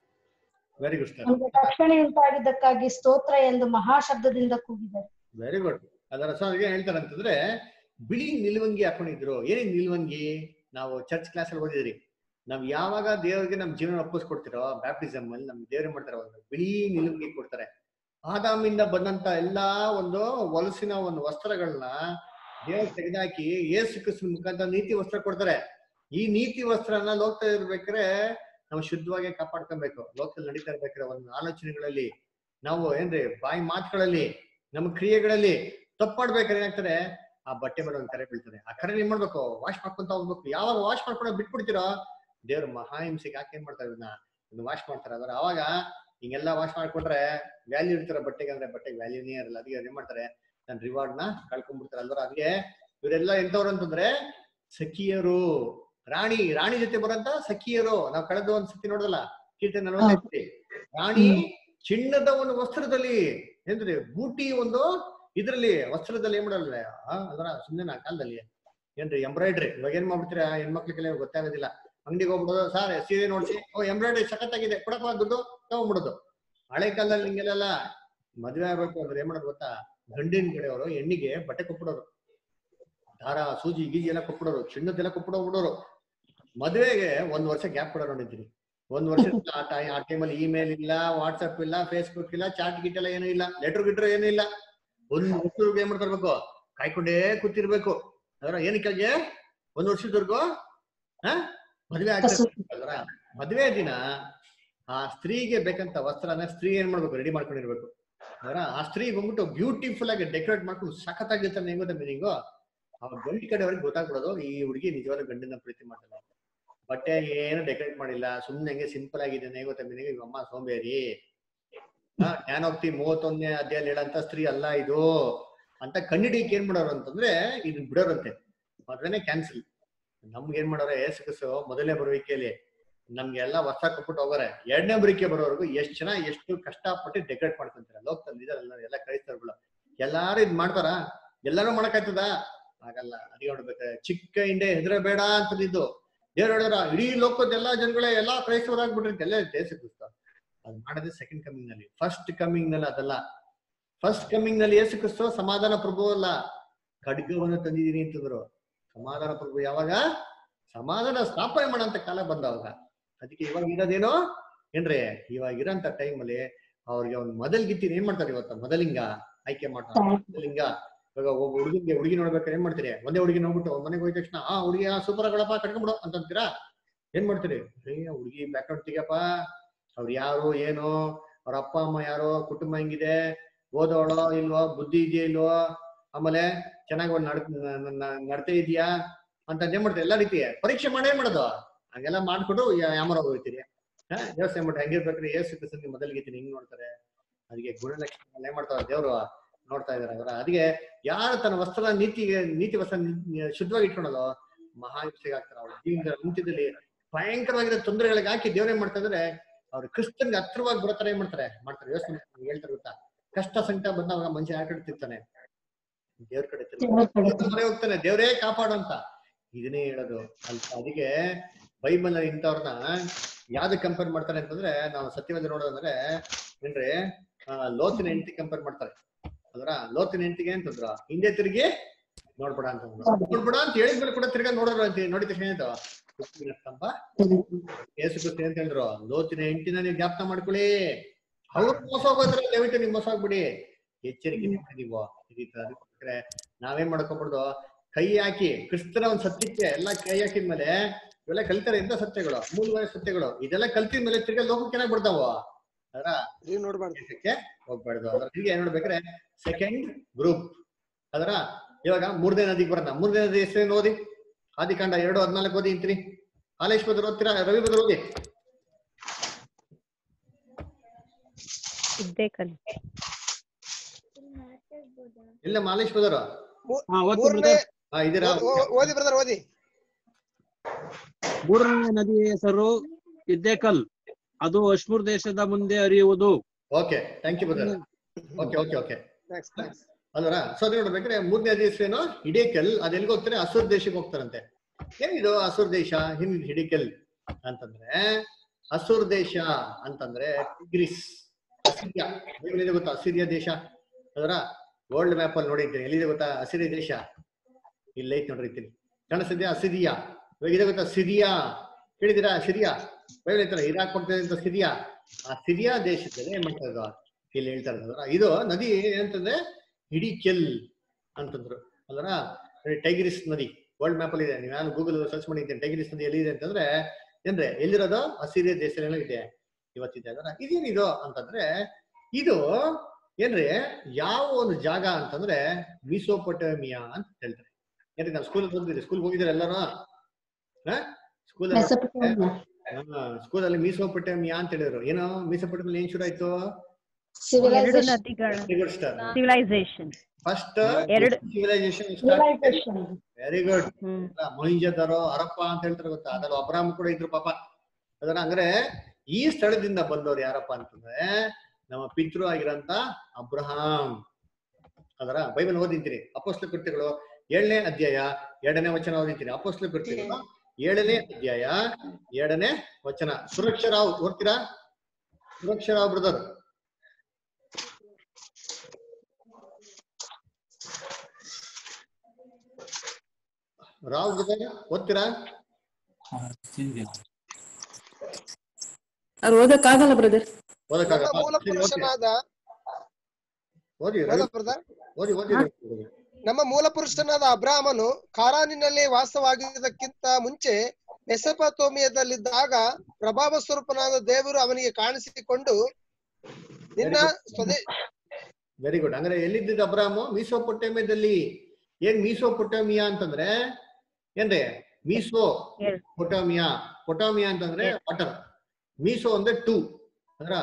ವೆರಿ ಗುಡ್. ನಮಗೆ ರಕ್ಷಣೆ ಉಂಟಾಗಿದ್ದಕ್ಕಾಗಿ ಸ್ತೋತ್ರ ಎಂದು ಮಹಾಶಬ್ದದಿಂದ ಕೂಗಿದರು. Very good. ಅದರ ಹೇಳ್ತಾರೆ ಅಂತಂದ್ರೆ ಬಿಳಿ ನಿಲುವಂಗಿ ಹಾಕೊಂಡಿದ್ರು. ಏನೇನ್ ನಿಲುವಂಗಿ? ನಾವು ಚರ್ಚ್ ಕ್ಲಾಸ್ ಅಲ್ಲಿ ಓದಿದ್ರಿ. ನಾವ್ ಯಾವಾಗ ದೇವರಿಗೆ ನಮ್ ಜೀವನ ಒಪ್ಪಿಸ್ಕೊಡ್ತಿರೋ ಬ್ಯಾಪ್ಟಿಸಮ್ ಅಲ್ಲಿ ನಮ್ಗೆ ದೇವ್ರಿಗೆ ಮಾಡ್ತಾರೆ ಒಂದು ಬಿಳಿ ನಿಲುವಂಗಿ ಕೊಡ್ತಾರೆ. ಆದಾಮಿಂದ ಬಂದಂತ ಎಲ್ಲಾ ಒಂದು ಹೊಲಸಿನ ಒಂದು ವಸ್ತ್ರಗಳನ್ನ ದೇವ್ರ ತೆಗೆದಾಕಿ ಯೇಸು ಕ್ರಿಸ್ತನ ಮುಖಾಂತರ ನೀತಿ ವಸ್ತ್ರ ಕೊಡ್ತಾರೆ. ಈ ನೀತಿ ವಸ್ತ್ರನ ಲೋಕದ ಇರ್ಬೇಕಾದ್ರೆ ನಾವು ಶುದ್ಧವಾಗಿ ಕಾಪಾಡ್ಕೊಬೇಕು. ಲೋಕದಲ್ಲಿ ನಡೀತಾ ಇರ್ಬೇಕಾದ್ರೆ ಒಂದು ಆಲೋಚನೆಗಳಲ್ಲಿ ನಾವು ಏನ್ರಿ ಬಾಯಿ ಮಾತುಗಳಲ್ಲಿ ನಮ್ಮ ಕ್ರಿಯೆಗಳಲ್ಲಿ ತಪ್ಪು ಮಾಡ್ಬೇಕಾದ್ರೆ ಏನಾಗ್ತಾರೆ, ಆ ಬಟ್ಟೆ ಮೇಲೆ ಒಂದು ಕರೆ ಬೀಳ್ತದೆ. ಆ ಕರೆ ಏನ್ ಮಾಡ್ಬೇಕು? ವಾಶ್ ಮಾಡ್ಕೊಂತ ಹೋಗ್ಬೇಕು. ಯಾವಾಗ ವಾಶ್ ಮಾಡ್ಕೊಂಡು ಬಿಟ್ಬಿಡ್ತೀರೋ ದೇವ್ರ ಮಹಾಹಿಂಸೆಗೆ ಯಾಕೆ ಏನ್ ಮಾಡ್ತಾರೆ ಇದನ್ನ ವಾಶ್ ಮಾಡ್ತಾರೆ. ಅದ್ರ ಅವಾಗ ಹಿಂಗೆಲ್ಲ ವಾಶ್ ಮಾಡ್ಕೊಂಡ್ರೆ ವ್ಯಾಲ್ಯೂ ಇರ್ತಾರ ಬಟ್ಟೆಗೆ, ಅಂದ್ರೆ ಬಟ್ಟೆಗೆ ವ್ಯಾಲ್ಯೂನೇ ಇರಲ್ಲ. ಅದಕ್ಕೆ ಏನ್ ಮಾಡ್ತಾರೆ, ನನ್ನ ರಿವಾರ್ಡ್ ನ ಕಳ್ಕೊಂಡ್ಬಿಡ್ತಾರೆ ಅಲ್ವರ. ಅದಕ್ಕೆ ಇವರೆಲ್ಲ ಎಂತವ್ರು ಅಂತಂದ್ರೆ ಸಖಿಯರು, ರಾಣಿ ಜೊತೆ ಬರೋಂತ ಸಖಿಯರು. ನಾವ್ ಕಳೆದ ಒಂದ್ ಸತಿ ನೋಡೋದಲ್ಲ ಕೀರ್ತನೆ 40 ರಾಣಿ ಚಿನ್ನದ ಒಂದು ವಸ್ತ್ರದಲ್ಲಿ ಏನ್ರಿ ಬೂಟಿ ಒಂದು ಇದ್ರಲ್ಲಿ ವಸ್ತ್ರದಲ್ಲಿ ಏನ್ ಮಾಡಲ್ವೇ ಅದರ ಸುಮ್ಮನೆ ಆ ಕಾಲದಲ್ಲಿ ಏನ್ರಿ ಎಂಬ್ರಾಯ್ಡ್ರಿ. ಇವಾಗ ಏನ್ ಮಾಡ್ಬಿಡ್ತೀರಾ ಹೆಣ್ಮಕ್ಳಿಗೆಲ್ಲ ಗೊತ್ತಾಗೋದಿಲ್ಲ. ಅಂಗಡಿಗೆ ಹೋಗ್ಬಿಡೋದು, ಸರ್ ಸೀರೆ ನೋಡ್ಸಿ, ಎಂಬ್ರಾಯ್ಡ್ರಿ ಸಖತ್ತಾಗಿದೆ ಕೊಡಪ್ಪ ದುಡ್ಡು ತಗೊಂಡ್ಬಿಡೋದು. ಹಳೆ ಕಾಲದಲ್ಲಿ ಹಿಂಗೆಲ್ಲ ಮದ್ವೆ ಆಗ್ಬೇಕು ಅಂದ್ರೆ ಏನ್ ಮಾಡೋದು ಗೊತ್ತಾ, ಗಂಡಿನ ಕಡೆಯವರು ಹೆಣ್ಣಿಗೆ ಬಟ್ಟೆ ಕೊಟ್ಬಿಡೋರು, ದಾರ ಸೂಜಿ ಗೀಜಿ ಎಲ್ಲ ಕೊಟ್ಬಿಡೋರು, ಚಿನ್ನದೆಲ್ಲ ಕೊಟ್ಬಿಡೋರು. ಮದ್ವೆಗೆ 1 ವರ್ಷ ಗ್ಯಾಪ್ ಕೊಡೋರು ನೋಡಿದ್ದೀನಿ. 1 ವರ್ಷ ಆ ಟೈಮಲ್ಲಿ ಇಮೇಲ್ ಇಲ್ಲ, ವಾಟ್ಸಪ್ ಇಲ್ಲ, ಫೇಸ್ಬುಕ್ ಇಲ್ಲ, ಚಾಟ್ ಗಿಟ್ ಎಲ್ಲ ಏನೂ ಇಲ್ಲ, ಲೆಟರ್ ಗಿಟ್ರ್ ಏನೂ ಇಲ್ಲ. 1 ವರ್ಷ ಏನ್ ಮಾಡ್ತಿರ್ಬೇಕು, ಕಾಯ್ಕೊಂಡೇ ಕೂತಿರ್ಬೇಕು. ಅದರ ಏನ್ ಕೆಳಗೆ 1 ವರ್ಷದವರೆಗೂ ಮದ್ವೆ ಆಗ್ತಿರ್ಬೇಕಲ್ರ. ಮದ್ವೆ ದಿನ ಆ ಸ್ತ್ರೀಗೆ ಬೇಕಂತ ವಸ್ತ್ರನ ಸ್ತ್ರೀ ಏನ್ ಮಾಡ್ಬೇಕು, ರೆಡಿ ಮಾಡ್ಕೊಂಡಿರ್ಬೇಕು. ಅದರ ಆ ಸ್ತ್ರೀಗೆ ಬಂದ್ಬಿಟ್ಟು ಬ್ಯೂಟಿಫುಲ್ ಆಗಿ ಡೆಕೋರೇಟ್ ಮಾಡ್ಕೊಂಡು ಸಖತ್ತಾಗಿರ್ತಾನೆ. ಹೆಂಗ್ ಗೊತ್ತಾ ಮೀನಿಂಗು, ಅವ್ರ ಗಂಡಿ ಕಡೆಯವ್ರಿಗೆ ಗೊತ್ತಾಗ್ಬಿಡೋದು ಈ ಹುಡುಗಿ ನಿಜವಾದ ಗಂಡನ ಪ್ರೀತಿ ಮಾಡ್ತಾಳೆ. ಬಟ್ಟೆ ಏನು ಡೆಕೋರೇಟ್ ಮಾಡಿಲ್ಲ, ಸುಮ್ನೆ ಹಂಗೆ ಸಿಂಪಲ್ ಆಗಿದೆ. ಹೆಂಗ್ ಗೊತ್ತಾ ಮೀನಿಂಗ್, ಈಗ ಅಮ್ಮ ಸೋಂಬೇರಿ, ಜ್ಞಾನೋಕ್ತಿ 31ನೇ ಅಧ್ಯಾಯ ಹೇಳಂತ ಸ್ತ್ರೀ ಅಲ್ಲ ಇದು ಅಂತ ಕಣ್ಣಿಡಿಗೆ ಏನ್ ಮಾಡೋರು ಅಂತಂದ್ರೆ ಇದನ್ನ ಬಿಡೋರಂತೆ. ಮದ್ವೆನೆ ಕ್ಯಾನ್ಸಲ್. ನಮ್ಗೆ ಏನ್ ಮಾಡೋರೆ, ಏಸುಕಸು ಮೊದಲನೇ ಬರುವಿಕೆಯಲ್ಲಿ ನಮ್ಗೆ ಎಲ್ಲಾ ವಸ್ತ್ರ ಕೊಟ್ಬಿಟ್ಟು ಹೋಗೋರೆ. 2ನೇ ಬರುವಿಕೆ ಬರೋವರೆಗೂ ಎಷ್ಟು ಜನ ಎಷ್ಟು ಕಷ್ಟಪಟ್ಟು ಡೆಕೋರೇಟ್ ಮಾಡ್ಕೊಂತಾರೆ. ಲೋಕದಲ್ಲಿ ಇದಾರಲ್ಲ ಎಲ್ಲ ಕ್ರೈಸ್ತರುಗಳು ಎಲ್ಲಾರು ಇದ್ ಮಾಡ್ತಾರ, ಎಲ್ಲಾರು ಮಾಡಕ್ಕಾಯ್ತದ? ಆಗಲ್ಲ. ಅದೇ ನೋಡ್ಬೇಕು, ಚಿಕ್ಕ ಹಿಂಡೆ ಹೆದರಬೇಡ ಅಂತದಿದ್ದು ದೇವ್ರು ಹೇಳಿದ್ರ ಇಡೀ ಲೋಕದ ಎಲ್ಲಾ ಜನಗಳೇ ಎಲ್ಲಾ ಕ್ರೈಸ್ತವರಾಗ್ಬಿಟ್ರಿ ಎಲ್ಲ ದೇಶ ಕ್ರಿಸ್ತ. ಅದು ಮಾಡೋದೇ ಸೆಕೆಂಡ್ ಕಮಿಂಗ್ ನಲ್ಲಿ. ಫಸ್ಟ್ ಕಮಿಂಗ್ ನಲ್ಲಿ ಅದಲ್ಲ. ಫಸ್ಟ್ ಕಮಿಂಗ್ ನಲ್ಲಿ ಯೇಸು ಕ್ರಿಸ್ತ ಸಮಾಧಾನ ಪ್ರಭು ಅಲ್ಲ, ಖಡ್ಗವನ್ನು ತಂದಿದೀನಿ ಅಂತಂದ್ರು. ಸಮಾಧಾನ ಪ್ರಭು ಯಾವಾಗ? ಸಮಾಧಾನ ಸ್ಥಾಪನೆ ಮಾಡೋಂತ ಕಾಲ ಬಂದವಾಗ. ಅದಕ್ಕೆ ಇವಾಗ ಇರೋದೇನೋ ಏನ್ರಿ, ಇವಾಗ ಇರೋಂತ ಟೈಮ್ ಅಲ್ಲಿ ಅವ್ರಿಗೆ ಒಂದು ಮೊದಲ್ಗಿತ್ತೀನಿ ಏನ್ ಮಾಡ್ತಾರೆ, ಇವತ್ತು ಮೊದಲಿಂಗ ಆಯ್ಕೆ ಮಾಡ್ತಾರೆ. ಮೊದಲಿಂಗ ಇವಾಗ ಒಬ್ಬ ಹುಡುಗಿ ನೋಡ್ಬೇಕಾದ್ರೆ ಏನ್ ಮಾಡ್ತೀರಿ, ಒಂದೇ ಹುಡುಗಿ ನೋಡ್ಬಿಟ್ಟು ಮನೆಗೆ ಹೋದ ತಕ್ಷಣ ಆ ಹುಡುಗಿ ಸೂಪರ್ ಆಗಲ್ಲಪ್ಪ ಕಟ್ಕೊಂಡ್ಬಿಡು ಅಂತಂತೀರಾ. ಏನ್ ಮಾಡ್ತೀರಿ, ಹುಡುಗಿ ಬ್ಯಾಕ್ಗ್ರೌಂಡ್ ತೆಗಿಯಪ್ಪ, ಅವ್ರು ಯಾರು ಏನು, ಅವ್ರ ಅಪ್ಪ ಅಮ್ಮ ಯಾರು, ಕುಟುಂಬ ಹೆಂಗಿದೆ, ಓದೋಳೋ ಇಲ್ವೋ, ಬುದ್ಧಿ ಇದೆಯಾ ಇಲ್ವೋ, ಆಮೇಲೆ ಚೆನ್ನಾಗಿ ಒಂದು ನಡತೆ ಇದೆಯಾ ಅಂತ ಏನ್ ಮಾಡ್ತೀರಿ, ಎಲ್ಲಾ ರೀತಿ ಪರೀಕ್ಷೆ ಮಾಡಿ ಏನ್ ಮಾಡೋದು, ಹಂಗೆಲ್ಲ ಮಾಡ್ಕೊಂಡು ಯಾಮರ ಹೋಗ್ತೀರಿ. ಯೋಚನೆ ಮಾಡ್ರಿ ಹೆಂಗಿರ್ಬೇಕ್ರಿ. ಏಸು ಕ್ರಿಸ್ತನಿಗೆ ಮೊದಲಿಗೆ ಹಿಂಗ್ ನೋಡ್ತಾರೆ. ಅದಕ್ಕೆ ಗುಣಲಕ್ಷಣ ಏನ್ ಮಾಡ್ತಾರೆ ದೇವ್ರು ನೋಡ್ತಾ ಇದಾರೆ. ಅವರ ಅದಕ್ಕೆ ಯಾರು ತನ್ನ ವಸ್ತ್ರ ನೀತಿ ವಸ್ತ್ರ ಶುದ್ಧವಾಗಿ ಇಟ್ಕೊಳೋದು ಮಹಾಹಿಂಸೆಗೆ ಆಗ್ತಾರೆ. ಅವ್ರ ಜೀವನದ ಅಂತ್ಯದಲ್ಲಿ ಭಯಂಕರವಾಗಿರೋ ತೊಂದರೆಗಳಿಗೆ ಹಾಕಿ ದೇವ್ರ ಏನ್ ಮಾಡ್ತಾ ಇದ್ರೆ ಅವ್ರು ಕ್ರಿಸ್ತನ್ಗೆ ಹತ್ರವಾಗಿ ಬರೋತರ ಏನ್ ಮಾಡ್ತಾರೆ. ಯೋಚನೆ ಹೇಳ್ತಾರೆ ಗೊತ್ತಾ, ಕಷ್ಟ ಸಂಕಟ ಬಂದಾಗ ಮನುಷ್ಯ ಯಾರ ಕಡೆ ತಿರ್ತಾನೆ, ದೇವ್ರ ಕಡೆ ತಿರ್ತಾನೆ, ಹೋಗ್ತಾನೆ, ದೇವ್ರೇ ಕಾಪಾಡು ಅಂತ ಇದನ್ನೇ ಹೇಳೋದು ಅಲ್ಪ. ಅದಕ್ಕೆ ಬೈಬಲ್ ಇಂಥವ್ರನ್ನ ಯಾವ್ದು ಕಂಪೇರ್ ಮಾಡ್ತಾರೆ ಅಂತಂದ್ರೆ, ನಾವು ಸತ್ಯವಾದ ನೋಡೋದಂದ್ರೆ ಏನ್ರಿ, ಲೋತಿನ ಹೆಂಡತಿ ಕಂಪೇರ್ ಮಾಡ್ತಾರೆ. ಅದ್ರ ಲೋತಿನ ಹೆಂಡತಿಗೆ ಅಂತಂದ್ರ ಹಿಂದೆ ತಿರುಗಿ ನೋಡ್ಬೇಡ ಅಂತಂದ್ರು. ನೋಡ್ಬೇಡ ಅಂತ ಹೇಳಿದ್ಮೇಲೆ ಕೂಡ ತಿರ್ಗಾ ನೋಡೋರು ಅಂತ ನೋಡಿದ ತಕ್ಷಣ ಸ್ತಂಭ ಯೇಸು ಕ್ರಿಸ್ತ ಅಂತ ಹೇಳಿದ್ರು, ಲೋತಿನ ಹೆಂಡತಿನ ನೀವು ಜ್ಞಾಪಕ ಮಾಡ್ಕೊಳ್ಳಿ, ಅವ್ರು ಮೋಸ ಹೋಗೋದ್ರೆ ದಯವಿಟ್ಟು ನೀವು ಮೋಸ ಆಗ್ಬಿಡಿ, ಎಚ್ಚರಿಕೆ ನೀವು. ಅದಕ್ಕೆ ನಾವೇನ್ ಮಾಡ್ಕೊಬಾರ್ದು, ಕೈ ಹಾಕಿ ಕ್ರಿಸ್ತನ ಒಂದ್ ಸತ್ಯಕ್ಕೆ ಎಲ್ಲ ಕೈ ಹಾಕಿದ್ಮೇಲೆ ಇವೆಲ್ಲ ಕಲಿತಾರೆ. ಎಂತ ಸತ್ಯಗಳು, ಮೂಲವಾದ ಸತ್ಯಗಳು, ಇದೆಲ್ಲ ಕಲ್ತಿದ್ಮೇಲೆ ತಿರ್ಗಾ ಲೋಕಕ್ಕೆ ಏನಾಗ್ ಬಿಡ್ತಾವ ಅದರ ನೋಡ್ಬಾರ್ದು, ಹೋಗ್ಬಾರ್ದು. ಅದ್ರ ಹೀಗೆ ಏನ್ ನೋಡ್ಬೇಕ್ರೆ ಸೆಕೆಂಡ್ ಗ್ರೂಪ್ ಅದರ. ಇವಾಗ ಮೂರನೇ ನದಿಗೆ ಬರೋಣ. ಮೂರನೇ ನದಿ ಹೆಸರೇನು ಓದಿ? ಆದಿಕಾಂಡ 2:14 ಓದಿ ಇಂತ್ರಿ. ಹಾಲೇಶ್ ಬದ್ರು ಓದ್ತೀರಾ? ರವಿ ಬದ್ರು ಓದಿ. ಇಲ್ಲ ಮಾಲೇಶ್ ಬದರ ಇದೀರಾ? ಓದಿ ಬ್ರದರ್ ಓದಿ. ಮೂರನೇ ನದಿಯ ಹೆಸರು ಇದ್ದೇಕಲ್, ಅದು ಅಶ್ಮೂರ್ ದೇಶದ ಮುಂದೆ ಹರಿಯುವುದು. Okay, thank you brother. Okay okay okay ಅಲ್ವರ. ಸೊ ಅದು ನೋಡ್ಬೇಕ್ರೆ ಮೂರನೇ ನದಿ ಹೆಸರೇನು? ಹಿಡೇಕಲ್. ಅದು ಎಲ್ಲಿಗೆ ಹೋಗ್ತಾರೆ? ಅಸುರ್ ದೇಶಕ್ಕೆ ಹೋಗ್ತಾರಂತೆ. ಏನಿದು ಅಸುರ್ ದೇಶ? ಹಿಡೇಕಲ್ ಅಂತಂದ್ರೆ ಅಸುರ್ ದೇಶ ಅಂತಂದ್ರೆ ಟಿಗ್ರಿಸ್, ಅಸಿರಿಯಾ. ಎಲ್ಲಿದೆ ಗೊತ್ತಾ ಅಸಿರಿಯಾ ದೇಶ? ಅದರ ವರ್ಲ್ಡ್ ಮ್ಯಾಪ್ ಅಲ್ಲಿ ನೋಡಿದ್ದೀನಿ. ಎಲ್ಲಿದೆ ಗೊತ್ತಾ ಅಸಿರಿಯಾ ದೇಶ? ಇಲ್ಲ ಐತಿ ನೋಡಿರ್ತೀನಿ, ಕಾಣಿಸ್ತಿದ್ಯಾ? ಅಸಿರಿಯಾ. ಇವಾಗ ಇದೆ ಗೊತ್ತಾ ಸಿರಿಯಾ? ಕೇಳಿದಿರಾ? ಸಿರಿಯಾ ಬೈಬಲ್ ಐತಲ್ಲ, ಇರಾಕ್ ಹೋಗ್ತದೆ ಅಂತ ಸಿರಿಯಾ. ಆ ಸಿರಿಯಾ ದೇಶದಲ್ಲಿ ಏನ್ ಮಾಡ್ತಾ ಇದ್ರು ಇಲ್ಲಿ ಹೇಳ್ತಾ ಇರೋದ್ರ. ಇದು ನದಿ ಏನಂತಂದ್ರೆ ಹಿಡಿಕೆಲ್ ಅಂತಂದ್ರು ಅಲ್ವರ. ಟೈಗ್ರಿಸ್ ನದಿ ವರ್ಲ್ಡ್ ಮ್ಯಾಪ್ ಅಲ್ಲಿ ಇದೆ. ನೀವು ನಾನು ಗೂಗಲ್ ಸರ್ಚ್ ಮಾಡಿದ್ದೀನಿ ಟೈಗ್ರಿಸ್ ನದಿ ಎಲ್ಲಿದೆ ಅಂತಂದ್ರೆ ಏನ್ರೆ ಎಲ್ಲಿರೋದು? ಅಸಿರಿಯಾ ದೇಶದಲ್ಲಿ ಇದೆ ಇವತ್ತಿದೆ ಅದರ. ಇದೇನಿದು ಅಂತಂದ್ರೆ ಇದು ಏನ್ರಿ ಯಾವ ಒಂದು ಜಾಗ ಅಂತಂದ್ರೆ ಮಿಸೋಪೊಟೇಮಿಯಾ ಅಂತ ಹೇಳ್ತಾರೆ. ಏನ್ರಿ ನಾವು ಸ್ಕೂಲ್ ಹೋಗಿದ್ದೀರಿ, ಸ್ಕೂಲ್ ಹೋಗಿದ್ದೀರಾ ಎಲ್ಲರೂ? ಸ್ಕೂಲಲ್ಲಿ ಮಿಸೋಪೊಟೇಮಿಯಾ ಅಂತ ಹೇಳಿದ್ರು. ಏನೋ ಮಿಸೋಪೊಟೇಮಿಯಾ ಏನ್ ಶುರು ಆಯ್ತು? First civilisation start. Very good. Mohenjodaro Harappa ಅಂತ ಹೇಳ್ತಾರೆ ಗೊತ್ತಾ? ಅದ್ರಲ್ಲಿ ಅಬ್ರಾಮ್ ಕೂಡ ಇದ್ರು ಪಾಪ ಅದರ. ಅಂದ್ರೆ ಈ ಸ್ಥಳದಿಂದ ಬಂದವ್ರು ಯಾರಪ್ಪ ಅಂತಂದ್ರೆ ನಮ್ಮ ಪಿತೃ ಆಗಿರಂತ ಅಬ್ರಹಾಂ ಅದರ. ಬೈಬಲ್ ಓದಿದ್ದೀನಿ. ಅಪೊಸ್ತಲ ಕೃತ್ಯಗಳು 7ನೇ ಅಧ್ಯಾಯ 2ನೇ ವಚನ ಓದಿದ್ದೀನಿ. ಅಪೊಸ್ತಲ ಕೃತ್ಯಗಳು 7ನೇ ಅಧ್ಯಾಯ 2ನೇ ವಚನ. ಸುರಕ್ಷರಾವ್ ಓದ್ತೀರಾ? ಸುರಕ್ಷರಾವ್ ಬ್ರದರ್. ರಾವ್ ಬ್ರದರ್ ಓದ್ತೀರಾ? ಓದಕ್ಕಾಗಲ್ಲ ಬ್ರದರ್. ನಮ್ಮ ಮೂಲ ಪುರುಷನಾದ ಅಬ್ರಾಹಮನು ಖಾರಾನಿನಲ್ಲಿ ವಾಸವಾಗಿದ್ದಕ್ಕಿಂತ ಮುಂಚೆ ಮೆಸೊಪೊತಾಮಿಯಾದಲ್ಲಿದ್ದಾಗ ಪ್ರಭಾವ ಸ್ವರೂಪನಾದ ದೇವರು ಅವನಿಗೆ ಕಾಣಿಸಿಕೊಂಡು ನಿನ್ನ ವೆರಿ ಗುಡ್. ಅಂದ್ರೆ ಎಲ್ಲಿದ್ದ ಅಬ್ರಾಹ್ಮ? ಮಿಸೊಪೊಟೇಮಿಯಾದಲ್ಲಿ. ಏನ್ ಮಿಸೊಪೊಟೇಮಿಯಾ ಅಂತಂದ್ರೆ ಏನ್ರಿ? ಮೀಸೋ ಪೊಟಾಮಿಯಾ. ಪೊಟಾಮಿಯಾ ಅಂತಂದ್ರೆ ವಾಟರ್. ಮೀಸೋ ಅಂದ್ರೆ 2 ಅಂದ್ರ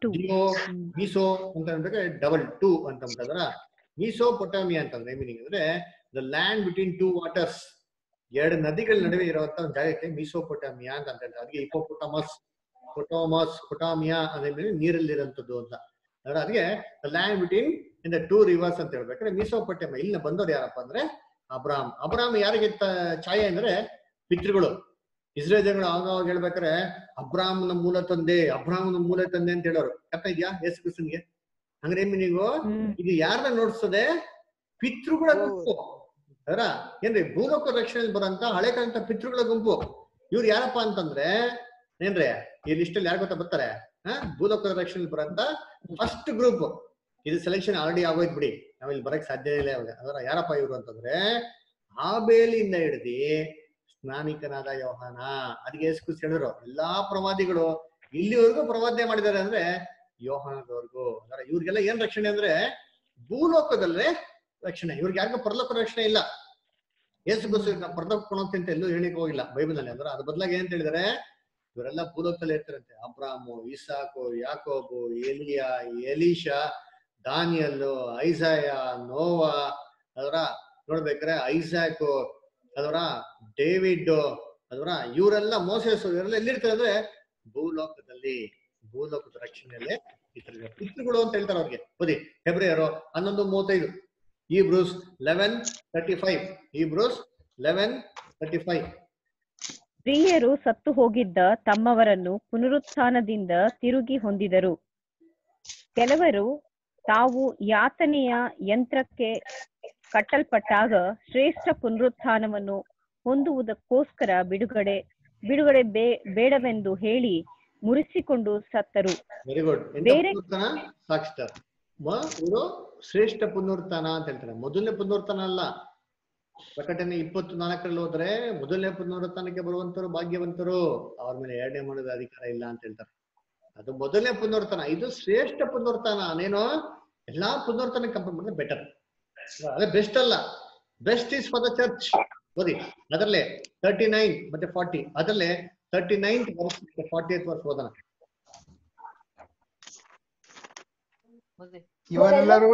ಮೀಸೋ ಅಂತ ಅಂದ್ರೆ ಡಬಲ್ 2 ಅಂತ ಅಂದ್ರ ಮೀಸೊಪೊಟೇಮಿಯಾ ಅಂತಂದ್ರೆ ಮೀನಿಂಗ್ ಅಂದ್ರೆ ದ ಲ್ಯಾಂಡ್ ಬಿಟ್ವೀನ್ 2 ವಾಟರ್ಸ್. 2 ನದಿಗಳ ನಡುವೆ ಇರುವಂತ ಒಂದು ಜಾಗಕ್ಕೆ ಮೀಸೊಪೊಟೇಮಿಯಾ ಅಂತ ಹೇಳ್ತಾರೆ. ಅದಕ್ಕೆ ಹಿಪೋಪೊಟಮಸ್, ಪೊಟಾಮಿಯಾ ಅಂದ್ರೆ ನೀರಲ್ಲಿರುವಂತದ್ದು ಅಂತ. ಅದಕ್ಕೆ land between in the 2 rivers ಅಂತ ಹೇಳ್ಬೇಕಾದ್ರೆ ಮೀಸೊಪೊಟೇಮಿಯಾ. ಇಲ್ಲಿ ಬಂದವ್ರು ಯಾರಪ್ಪ ಅಂದ್ರೆ ಅಬ್ರಾಮ್. ಅಬ್ರಾಮ್ ಯಾರಿಗೆ ಛಾಯೆ ಅಂದ್ರೆ ಪಿತೃಗಳು. ಇಸ್ರೇಲ್ ಜನಗಳು ಆವಾಗ ಹೇಳ್ಬೇಕಾರೆ ಅಬ್ರಾಹ್ಮನ ಮೂಲ ತಂದೆ, ಅಬ್ರಾಹ್ಮನ ಮೂಲ ತಂದೆ ಅಂತ ಹೇಳೋರು. ಅರ್ಥ ಇದೆಯಾ ಯೇಸು ಕ್ರಿಸ್ತನ್ಗೆ? ಅಂದ್ರೆ ನೀವು ಇದು ಯಾರನ್ನ ನೋಡ್ಸ್ತದೆ? ಪಿತೃಗಳ ಗುಂಪು ಅದರ. ಏನ್ರಿ ಭೂಲೋಕ ರಕ್ಷಣೆಯಲ್ಲಿ ಬರೋಂತ ಹಳೆ ಕಾಲಂತ ಪಿತೃಗಳ ಗುಂಪು. ಇವ್ರು ಯಾರಪ್ಪ ಅಂತಂದ್ರೆ ಏನ್ರಿ ಈ ಲಿಸ್ಟ್ ಅಲ್ಲಿ ಯಾರು ಗೊತ್ತಾ ಬರ್ತಾರೆ? ಭೂಲೋಕ ರಕ್ಷಣೆಯಲ್ಲಿ ಬರೋಂತ ಫಸ್ಟ್ ಗ್ರೂಪ್. ಇದು ಸೆಲೆಕ್ಷನ್ ಆಲ್ರೆಡಿ ಆಗೋಯ್ತು ಬಿಡಿ, ನಾವಿಲ್ಲಿ ಬರಕ್ ಸಾಧ್ಯ ಇಲ್ಲ ಇವಾಗ. ಅದರ ಯಾರಪ್ಪ ಇವ್ರು ಅಂತಂದ್ರೆ ಆಬೇಲಿಂದ ಹಿಡಿದು ಸ್ನಾನಿಕನಾದ ಯೋಹಾನ. ಅದಕ್ಕೆ ಯೇಸು ಕ್ರಿಸ್ತ ಹೇಳಿದ್ರು ಎಲ್ಲಾ ಪ್ರವಾದಿಗಳು ಇಲ್ಲಿವರೆಗೂ ಪ್ರವಾದನೆ ಮಾಡಿದ್ದಾರೆ ಅಂದ್ರೆ ಯೋಹಾನದವರೆಗೂ. ಅದರ ಇವ್ರಿಗೆಲ್ಲ ಏನ್ ರಕ್ಷಣೆ ಅಂದ್ರೆ ಭೂಲೋಕದಲ್ಲೇ ರಕ್ಷಣೆ. ಇವ್ರಿಗೆ ಯಾರಿಗೂ ಪರಲೋಕ ರಕ್ಷಣೆ ಇಲ್ಲ. ಯೇಸು ಕ್ರಿಸ್ತ ಪರಲೋಕ ಕೊಡೋಂತ ಎಲ್ಲೂ ಹೇಳಿಕ್ ಹೋಗಿಲ್ಲ ಬೈಬಲ್ ನಲ್ಲಿ. ಅಂದ್ರೆ ಅದ್ರ ಬದಲಾಗಿ ಏನ್ ಹೇಳಿದಾರೆ? ಇವರೆಲ್ಲ ಭೂಲೋಕದಲ್ಲಿ ಇರ್ತಾರಂತೆ. ಅಬ್ರಾಮು, ಇಸಾಕು, ಯಾಕೋಬು, ಎಲಿಯಾ, ಎಲೀಶಾ, ದಾನಿಯಲ್ಲು, ಐಸಾಯ, ನೋವಾ ಅದರ ನೋಡ್ಬೇಕಾರೆ ಐಸಾಕು ಅದರ ಡೇವಿಡ್ ಅದರ ಇವರೆಲ್ಲ ಮೋಸೆಸ್ ಇವರೆಲ್ಲ ಎಲ್ಲಿರ್ತಾರೆ ಅಂದ್ರೆ ಭೂಲೋಕದಲ್ಲಿ. ಭೂಲೋಕದ ರಕ್ಷಣೆಯಲ್ಲೇ ಪಿತೃಗಳು ಅಂತ ಹೇಳ್ತಾರೆ ಅವ್ರಿಗೆ. ಓದಿ ಹೆಬ್ರಿಯರು 11:35, ಹೀಬ್ರೂಸ್ 11:35, ಹೀಬ್ರೂಸ್ 11:35. ಸ್ತ್ರೀಯರು ಸತ್ತು ಹೋಗಿದ್ದ ತಮ್ಮವರನ್ನು ಪುನರುತ್ಥಾನದಿಂದ ತಿರುಗಿ ಹೊಂದಿದರು. ಕೆಲವರು ತಾವು ಯಾತನೆಯ ಯಂತ್ರಕ್ಕೆ ಕಟ್ಟಲ್ಪಟ್ಟಾಗ ಶ್ರೇಷ್ಠ ಪುನರುತ್ಥಾನವನ್ನು ಹೊಂದುವುದಕ್ಕೋಸ್ಕರ ಬಿಡುಗಡೆ ಬೇಡವೆಂದು ಹೇಳಿ ಮುರಿಸಿಕೊಂಡು ಸತ್ತರು. Very good. ಬೇರೆ ಸಾಕ್ಷಿಸ್ತಾರೆ ಇವರು ಶ್ರೇಷ್ಠ ಪುನರುತ್ಥಾನ ಅಂತ ಹೇಳ್ತಾರೆ. ಮೊದಲನೇ ಪುನರುತ್ಥಾನ ಅಲ್ಲ. ಪ್ರಕಟಣೆ 24 ಹೋದ್ರೆ ಮೊದಲನೇ ಪುನರುತ್ಥಾನಕ್ಕೆ ಬರುವಂತರು ಭಾಗ್ಯವಂತರು, ಅವ್ರ ಮೇಲೆ ಎರಡನೇ ಮರಣದ ಅಧಿಕಾರ ಇಲ್ಲ ಅಂತ ಹೇಳ್ತಾರೆ. ಅದು ಮೊದಲನೇ ಪುನರುತ್ಥಾನ. ಇದು ಶ್ರೇಷ್ಠ ಪುನರುತ್ಥಾನ. ಅದೇನೋ ಎಲ್ಲಾ ಪುನರುತ್ಥಾನ ಕಂಪೇರ್ ಮಾಡಿದ್ರೆ ಬೆಟರ್, ಅದೇ ಬೆಸ್ಟ್ ಅಲ್ಲ. Best is for the church. ಓದಿ ಅದರಲ್ಲೇ 39 ಮತ್ತೆ 40, ಅದರಲ್ಲೇ 39th verse ಮತ್ತೆ 40th verse ಓದೋಣ. ಇವರೆಲ್ಲರೂ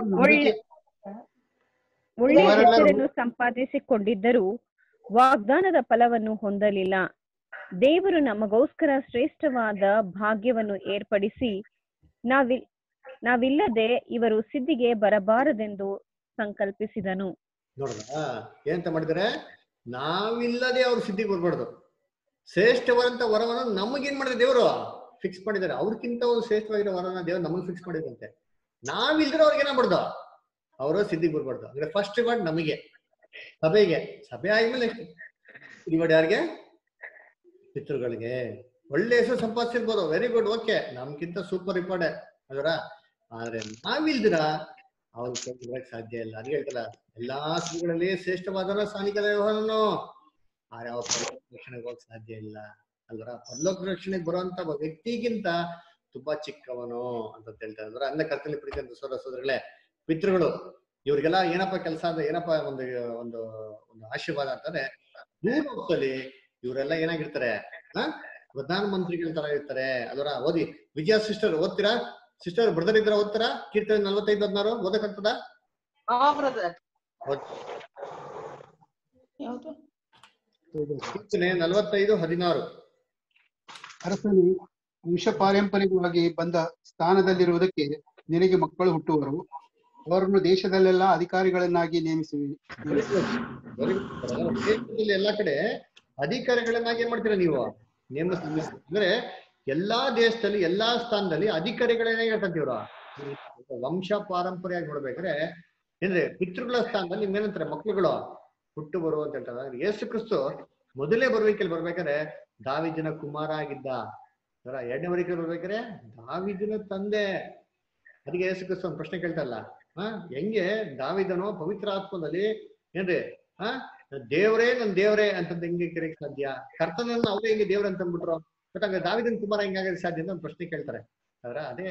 ಒಳ್ಳೆಯ ಹೆಸರನ್ನು ಸಂಪಾದಿಸಿಕೊಂಡಿದ್ದರೂ ವಾಗ್ದಾನದ ಫಲವನ್ನು ಹೊಂದಲಿಲ್ಲ. ದೇವರು ನಮಗೋಸ್ಕರ ಶ್ರೇಷ್ಠವಾದ ಭಾಗ್ಯವನ್ನು ಏರ್ಪಡಿಸಿ ನಾವಿಲ್ಲದೆ ಇವರು ಸಿದ್ಧಿಗೆ ಬರಬಾರದೆಂದು ಸಂಕಲ್ಪಿಸಿದನು. ನೋಡ್ರ ಏನಂತ ಮಾಡಿದಾರೆ? ನಾವಿಲ್ಲದೆ ಅವ್ರು ಸಿದ್ಧಿಗೆ ಬರ್ಬಾರ್ದು. ಶ್ರೇಷ್ಠವಾದಂತ ವರವನ್ನು ನಮಗೇನ್ ಮಾಡಿದ್ರೆ ದೇವರು ಫಿಕ್ಸ್ ಮಾಡಿದ್ದಾರೆ. ಅವ್ರಕ್ಕಿಂತ ಒಂದು ಶ್ರೇಷ್ಠವಾಗಿರೋ ವರನ ದೇವರು ನಮಗೆ ಫಿಕ್ಸ್ ಮಾಡಿದಂತೆ. ನಾವಿಲ್ದ್ರೆ ಅವ್ರಿಗೆ ಏನಾಗ್ಬಾರ್ದು, ಅವರು ಸಿದ್ಧಿಗೆ ಬರ್ಬಾರ್ದು. ಅಂದ್ರೆ ಫಸ್ಟ್ ರಿವಾರ್ಡ್ ನಮಗೆ, ಸಭೆಗೆ. ಸಭೆ ಆದ್ಮೇಲೆ ರಿವಾರ್ಡ್ ಯಾರಿಗೆ? ಪಿತೃಗಳಿಗೆ. ಒಳ್ಳೆ ಹೆಸರು ಸಂಪಾದಿಸಿರ್ಬೋದು, ವೆರಿ ಗುಡ್, ಓಕೆ, ನಮ್ಗಿಂತ ಸೂಪರ್ ರಿವಾರ್ಡ್ ಅದರ. ಆದ್ರೆ ನಾವಿಲ್ದಿರ ಅವ್ರು ಬರಕ್ ಸಾಧ್ಯ ಇಲ್ಲ. ಅದು ಹೇಳ್ತಾರ ಎಲ್ಲಾ ಸ್ಥಿತಿಗಳಲ್ಲಿ ಶ್ರೇಷ್ಠವಾದ ಸ್ಥಾನಿಕ ವ್ಯವಹಾರನು, ಆದ್ರೆ ಅವ್ರ ರಕ್ಷಣೆಗೆ ಹೋಗಕ್ ಸಾಧ್ಯ ಇಲ್ಲ ಅಲ್ವರ. ಪರಲೋಕ ರಕ್ಷಣೆಗೆ ಬರುವಂತ ವ್ಯಕ್ತಿಗಿಂತ ತುಂಬಾ ಚಿಕ್ಕವನು ಅಂತ ಹೇಳ್ತಾರೆ. ಅಂದ್ರೆ ಅಂದ ಕರ್ತನಲ್ಲಿ ಪ್ರೀತಿ ಅಂತ ಸೋದರ ಸೋದರಿಗಳೇ, ಪಿತೃಗಳು ಇವ್ರಿಗೆಲ್ಲ ಏನಪ್ಪ ಕೆಲಸ ಅಂದ್ರೆ, ಏನಪ್ಪ ಒಂದು ಒಂದು ಒಂದು ಆಶೀರ್ವಾದ ಅಂತಂದ್ರೆ, ಭೂಲೋಕದಲ್ಲಿ ಇವರೆಲ್ಲ ಏನಾಗಿರ್ತಾರೆ? ಪ್ರಧಾನ ಮಂತ್ರಿಗಳ ತರ ಇರ್ತಾರೆ ಅದರ. ಓದಿ ವಿಜಯ ಸಿಸ್ಟರ್, ಓದ್ತೀರಾ ಸಿಸ್ಟರ್? ಬ್ರದರ್ ಇದ್ರ ಓದ್ತಾರಾ? ಕೀರ್ತನೆ 45:16 ಓದಕ್ಕಾಗ್ತದ? ಕೀರ್ತನೆ 45:16. ಅರಸನು ವಂಶ ಪಾರಂಪರಿಕವಾಗಿ ಬಂದ ಸ್ಥಾನದಲ್ಲಿರುವುದಕ್ಕೆ ನಿನಗೆ ಮಕ್ಕಳು ಹುಟ್ಟುವರು, ಅವರನ್ನು ದೇಶದಲ್ಲೆಲ್ಲ ಅಧಿಕಾರಿಗಳನ್ನಾಗಿ ನೇಮಿಸುವೆ. ಎಲ್ಲಾ ಕಡೆ ಅಧಿಕಾರಿಗಳನ್ನಾಗಿ ಏನ್ ಮಾಡ್ತೀರಾ ನೀವು? ಅಂದ್ರೆ ಎಲ್ಲಾ ದೇಶದಲ್ಲಿ ಎಲ್ಲಾ ಸ್ಥಾನದಲ್ಲಿ ಅಧಿಕಾರಿಗಳೇನಾಗಿರ್ತಂತ ಇವ್ರು. ವಂಶ ಪಾರಂಪರ್ಯ ನೋಡ್ಬೇಕಾದ್ರೆ ಏನ್ರಿ ಪಿತೃಗಳ ಸ್ಥಾನದಲ್ಲಿ ನಿಮ್ಗೇನಂತಾರೆ? ಮಕ್ಳುಗಳು ಹುಟ್ಟು ಬರು ಅಂತ ಹೇಳ್ತಾರೆ. ಯೇಸು ಕ್ರಿಸ್ತು ಮೊದಲೇ ಬರುವಿಕೆಯಲ್ಲಿ ಬರ್ಬೇಕಾದ್ರೆ ದಾವೀದನ ಕುಮಾರ ಆಗಿದ್ದ. ಎರಡನೇ ಬರುವಿಕೆಯಲ್ಲಿ ಬರ್ಬೇಕಾದ್ರೆ ದಾವೀದನ ತಂದೆ. ಅದಕ್ಕೆ ಯೇಸು ಕ್ರಿಸ್ತು ಒಂದು ಪ್ರಶ್ನೆ ಕೇಳ್ತಾರಲ್ಲ, ಹೆಂಗೆ ದಾವೀದನು ಪವಿತ್ರ ಆತ್ಮದಲ್ಲಿ ಏನ್ರಿ ದೇವ್ರೇ ನನ್ ದೇವ್ರೇ ಅಂತಂದ ಹೆಂಗೆ ಕರೆಯಕ್ ಸಾಧ್ಯ? ಕರ್ತನನ್ನ ಅವ್ರೇ ಹೆಂಗೆ ದೇವ್ರ ಅಂತ ಅಂದ್ಬಿಟ್ರು? ಗೊತ್ತಾಗ ದಾವೀದನ ಕುಮಾರ ಹೆಂಗಾಗಕ್ಕೆ ಸಾಧ್ಯ ಅಂತ ಒಂದು ಪ್ರಶ್ನೆ ಕೇಳ್ತಾರೆ. ಅದೇ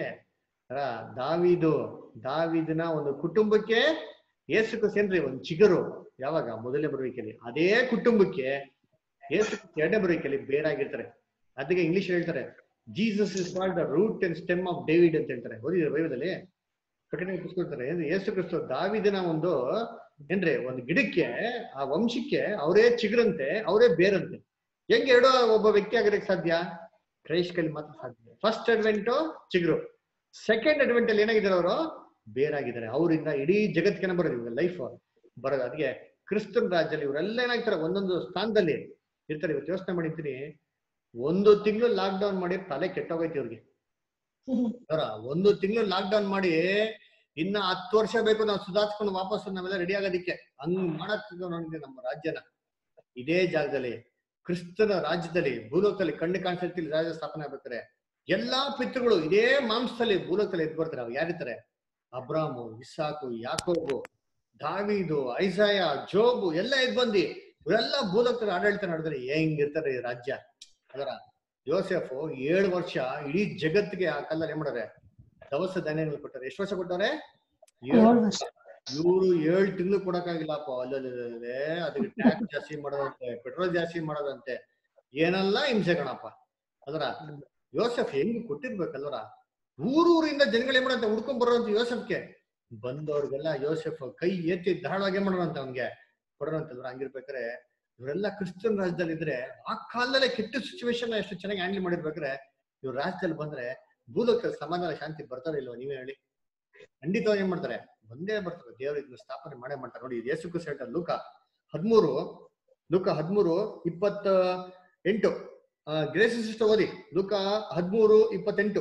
ದಾವೀದನ ಒಂದು ಕುಟುಂಬಕ್ಕೆ ಯೇಸು ಕ್ರಿಸ್ತು ಏನ್ರಿ ಒಂದು ಚಿಗುರು. ಯಾವಾಗ? ಮೊದಲನೇ ಬರುವಿಕೆಯಲ್ಲಿ. ಅದೇ ಕುಟುಂಬಕ್ಕೆ ಯೇಸು ಕ್ರಿಸ್ತು ಎರಡನೇ ಬರುವಿಕೆಯಲ್ಲಿ ಬೇರಾಗಿರ್ತಾರೆ. ಅದಕ್ಕೆ ಇಂಗ್ಲಿಷ್ ಹೇಳ್ತಾರೆ Jesus is called the root and stem of David ಅಂತ ಹೇಳ್ತಾರೆ. ಓದಿದ್ರೆ ಬೈಬಲಲ್ಲಿ ಪ್ರಕಟಣೆ ಪುಸ್ತಕತಾರೆ. ಯೇಸು ಕ್ರಿಸ್ತು ದಾವೀದನ ಒಂದು ಏನ್ರಿ ಒಂದು ಗಿಡಕ್ಕೆ, ಆ ವಂಶಕ್ಕೆ ಅವರೇ ಚಿಗುರಂತೆ, ಅವರೇ ಬೇರಂತೆ. ಹೆಂಗೆ ಎರಡೋ ಒಬ್ಬ ವ್ಯಕ್ತಿ ಆಗಿರಕ್ಕೆ ಸಾಧ್ಯ? ಕ್ರೈಸ್ಟಲ್ಲಿ ಮಾತ್ರ ಸಾಧ್ಯ. ಫಸ್ಟ್ ಅಡ್ವೆಂಟು ಚಿಗುರು, ಸೆಕೆಂಡ್ ಅಡ್ವೆಂಟ್ ಅಲ್ಲಿ ಏನಾಗಿದ್ದಾರೆ? ಅವರು ಬೇರಾಗಿದ್ದಾರೆ. ಅವರಿಂದ ಇಡೀ ಜಗತ್ತಿಗೆ ಬರೋದು, ಇವಾಗ ಲೈಫ್ ಬರೋದು. ಅದಕ್ಕೆ ಕ್ರಿಸ್ತನ್ ರಾಜ್ಯದಲ್ಲಿ ಇವರೆಲ್ಲ ಏನಾಗ್ತಾರೆ? ಒಂದೊಂದು ಸ್ಥಾನದಲ್ಲಿ ಇರ್ತಾರೆ. ಇವತ್ತು ಯೋಚನೆ ಮಾಡಿರ್ತೀನಿ, 1 ತಿಂಗಳು ಲಾಕ್ ಡೌನ್ ಮಾಡಿ ತಲೆ ಕೆಟ್ಟೋಗೈತಿ ಇವ್ರಿಗೆ. 1 ತಿಂಗಳು ಲಾಕ್ ಡೌನ್ ಮಾಡಿ ಇನ್ನ 10 ವರ್ಷ ಬೇಕು ನಾವು ಸುಧಾರಿಸ್ಕೊಂಡು ವಾಪಸ್ ನಾವೆಲ್ಲ ರೆಡಿ ಆಗೋದಿಕ್ಕೆ. ಹಂಗ್ ಮಾಡಕ್ ನೋಡಿದ್ರೆ ನಮ್ಮ ರಾಜ್ಯನ ಇದೇ ಜಾಗದಲ್ಲಿ ಕ್ರಿಸ್ತನ ರಾಜ್ಯದಲ್ಲಿ ಭೂಲೋಕದಲ್ಲಿ ಕಣ್ಣು ಕಾಣಿಸ್ತಿಲ್ಲ ರಾಜ್ಯ ಸ್ಥಾಪನೆ ಆಗ್ಬೇಕಾರೆ ಎಲ್ಲಾ ಪಿತೃಗಳು ಇದೇ ಮಾಂಸದಲ್ಲಿ ಭೂಲೋಕದಲ್ಲಿ ಎದ್ದು ಬರ್ತಾರೆ. ಅವ್ರು ಯಾರಿರ್ತಾರೆ? ಅಬ್ರಾಮು, ಇಸಾಕು, ಯಾಕೋಬು, ದಾವೀದು, ಐಸಾಯ, ಜೋಬು ಎಲ್ಲ ಎದ್ದು ಬಂದಿ ಇವರೆಲ್ಲ ಭೂಲೋಕದಲ್ಲಿ ಆಡಳಿತ ನಡೆದ್ರೆ ಹೆಂಗಿರ್ತಾರೆ ಈ ರಾಜ್ಯ? ಅದರ ಯೋಸೆಫ್ 7 ವರ್ಷ ಇಡೀ ಜಗತ್ತಿಗೆ ಆ ಕಾಲದಲ್ಲಿ ಏನ್ ಮಾಡ್ತಾರೆ? ದವಸ ಧಾನ್ಯಗಳು ಕೊಟ್ಟಾರೆ. ಎಷ್ಟು ವರ್ಷ ಕೊಟ್ಟಾರೆ? 7 ವರ್ಷ. ಇವ್ರು 7 ತಿಂಗಳು ಕೊಡಕ್ಕಾಗಿಲ್ಲಪ್ಪ. ಅಲ್ಲೇ ಅದಕ್ಕೆ ಟ್ಯಾಕ್ಸ್ ಜಾಸ್ತಿ ಮಾಡೋದಂತೆ, ಪೆಟ್ರೋಲ್ ಜಾಸ್ತಿ ಮಾಡೋದಂತೆ, ಏನೆಲ್ಲ ಹಿಂಸೆ ಕಣಪ್ಪ. ಅದರ ಯೋಸೆಫ್ ಹೆಂಗ್ ಕೊಟ್ಟಿರ್ಬೇಕಲ್ವರ? ಊರೂರಿಂದ ಜನಗಳು ಏನ್ ಮಾಡಂತ ಹುಡ್ಕೊಂಡ್ ಬರೋಂತ ಯೋಸೆಫ್ಗೆ ಬಂದವ್ರಿಗೆಲ್ಲ ಯೋಸೆಫ್ ಕೈ ಎತ್ತಿ ಧಾರಾಳವಾಗಿ ಮಾಡೋಣಂತ ಅವ್ನಿಗೆ ಕೊಡೋಣಂತಲ್ವ. ಹಂಗಿರ್ಬೇಕಾರೆ ಇವರೆಲ್ಲ ಕ್ರಿಶ್ಚಿಯನ್ ರಾಜ್ಯದಲ್ಲಿ ಇದ್ರೆ ಆ ಕಾಲದಲ್ಲೇ ಕೆಟ್ಟ ಸಿಚುವೇಶನ್ ಎಷ್ಟು ಚೆನ್ನಾಗಿ ಹ್ಯಾಂಡಲ್ ಮಾಡಿರ್ಬೇಕಾದ್ರೆ ಇವ್ರ ರಾಜ್ಯದಲ್ಲಿ ಬಂದ್ರೆ ಭೂಲೋಕದಲ್ಲಿ ಸಮಾಧಾನ ಶಾಂತಿ ಬರ್ತಾರೆ ಇಲ್ವಾ? ನೀವೇ ಹೇಳಿ. ಖಂಡಿತವಾಗಿ ಏನ್ ಮಾಡ್ತಾರೆ? ಬಂದೇ ಬರ್ತಾರೆ. ದೇವರು ಇದನ್ನ ಸ್ಥಾಪನೆ ಮಾಡೇ ಮಾಡ್ತಾರೆ. ನೋಡಿ ಯೇಸು ಕ್ರಿಸ್ತು ಹೇಳ್ತಾರೆ ಲೂಕ 13:28. ಗ್ರೇಸ್ ಸಿಸ್ಟರ್ ಓದಿ ಲೂಕ 13:28.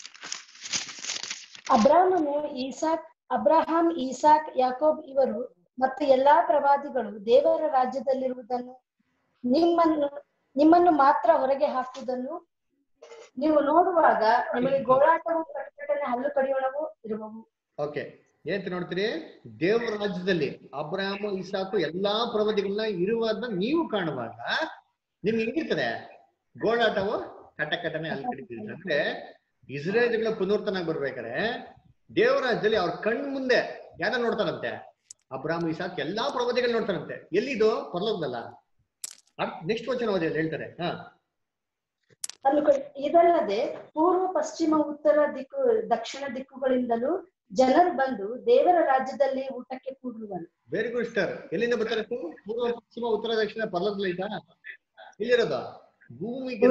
ಅಬ್ರಾಹಂ, ಈಸಾಕ್, ಯಾಕೋಬ್ ಇವರು ಮತ್ತು ಎಲ್ಲಾ ಪ್ರವಾದಿಗಳು ದೇವರ ರಾಜ್ಯದಲ್ಲಿರುವುದನ್ನು ನಿಮ್ಮನ್ನು ಮಾತ್ರ ಹೊರಗೆ ಹಾಕುವುದನ್ನು ನೀವು ನೋಡುವಾಗ ನಿಮಗೆ ಗೋಳಾಟವು ಪ್ರಕಟಣೆ ಹಲ್ಲು ಕಡಿಯೋಣವು ಇರುವವು. ಓಕೆ, ಏನ್ ನೋಡ್ತೀರಿ? ದೇವರ ರಾಜ್ಯದಲ್ಲಿ ಅಬ್ರಹಾಮ ಇಸಾಕು ಎಲ್ಲಾ ಪ್ರವಾದಿಗಳನ್ನ ಇರುವುದನ್ನ ನೀವು ಕಾಣುವಾಗ ನಿಮ್ಗೆ ಹೆಂಗಿರ್ತದೆ? ಗೋಳಾಟವು ಕಟಕಟನೆ ಹಲ್ಲು ಕಡಿತೀರಿ. ಅಂದ್ರೆ ಇಸ್ರೇಲ್ಗಳ ಪುನರ್ತನಾಗಿ ಬರ್ಬೇಕಾರೆ ದೇವರ ರಾಜ್ಯದಲ್ಲಿ ಅವ್ರ ಕಣ್ ಮುಂದೆ ಯಾರ ನೋಡ್ತಾರಂತೆ? ಅಬ್ರಾಹ್ಮ ಇಸಾಕ್ ಎಲ್ಲಾ ಪ್ರವಾದಿಗಳು ನೋಡ್ತಾರಂತೆ. ಎಲ್ಲಿದು? ಪರಲೋಕದಲ್ಲ. ನೆಕ್ಸ್ಟ್ ವಚನ ಓದಿ ಹೇಳ್ತಾರೆ. ಇದಲ್ಲದೆ ಪೂರ್ವ, ಪಶ್ಚಿಮ, ಉತ್ತರ ದಿಕ್ಕು, ದಕ್ಷಿಣ ದಿಕ್ಕುಗಳಿಂದಲೂ ಜನರು ಬಂದು ದೇವರ ರಾಜ್ಯದಲ್ಲಿ ಊಟಕ್ಕೆ ಕೂಡುವರು. Very good star. ಎಲ್ಲಿಂದ ಬರ್ತಾರೆ? ಪೂರ್ವ, ಪಶ್ಚಿಮ, ಉತ್ತರ, ದಕ್ಷಿಣ ಪರಲೋಕದಲ್ಲಿ ಐತಾ? ಎಲ್ಲಿರೋದು? ಭೂಮಿಗೆ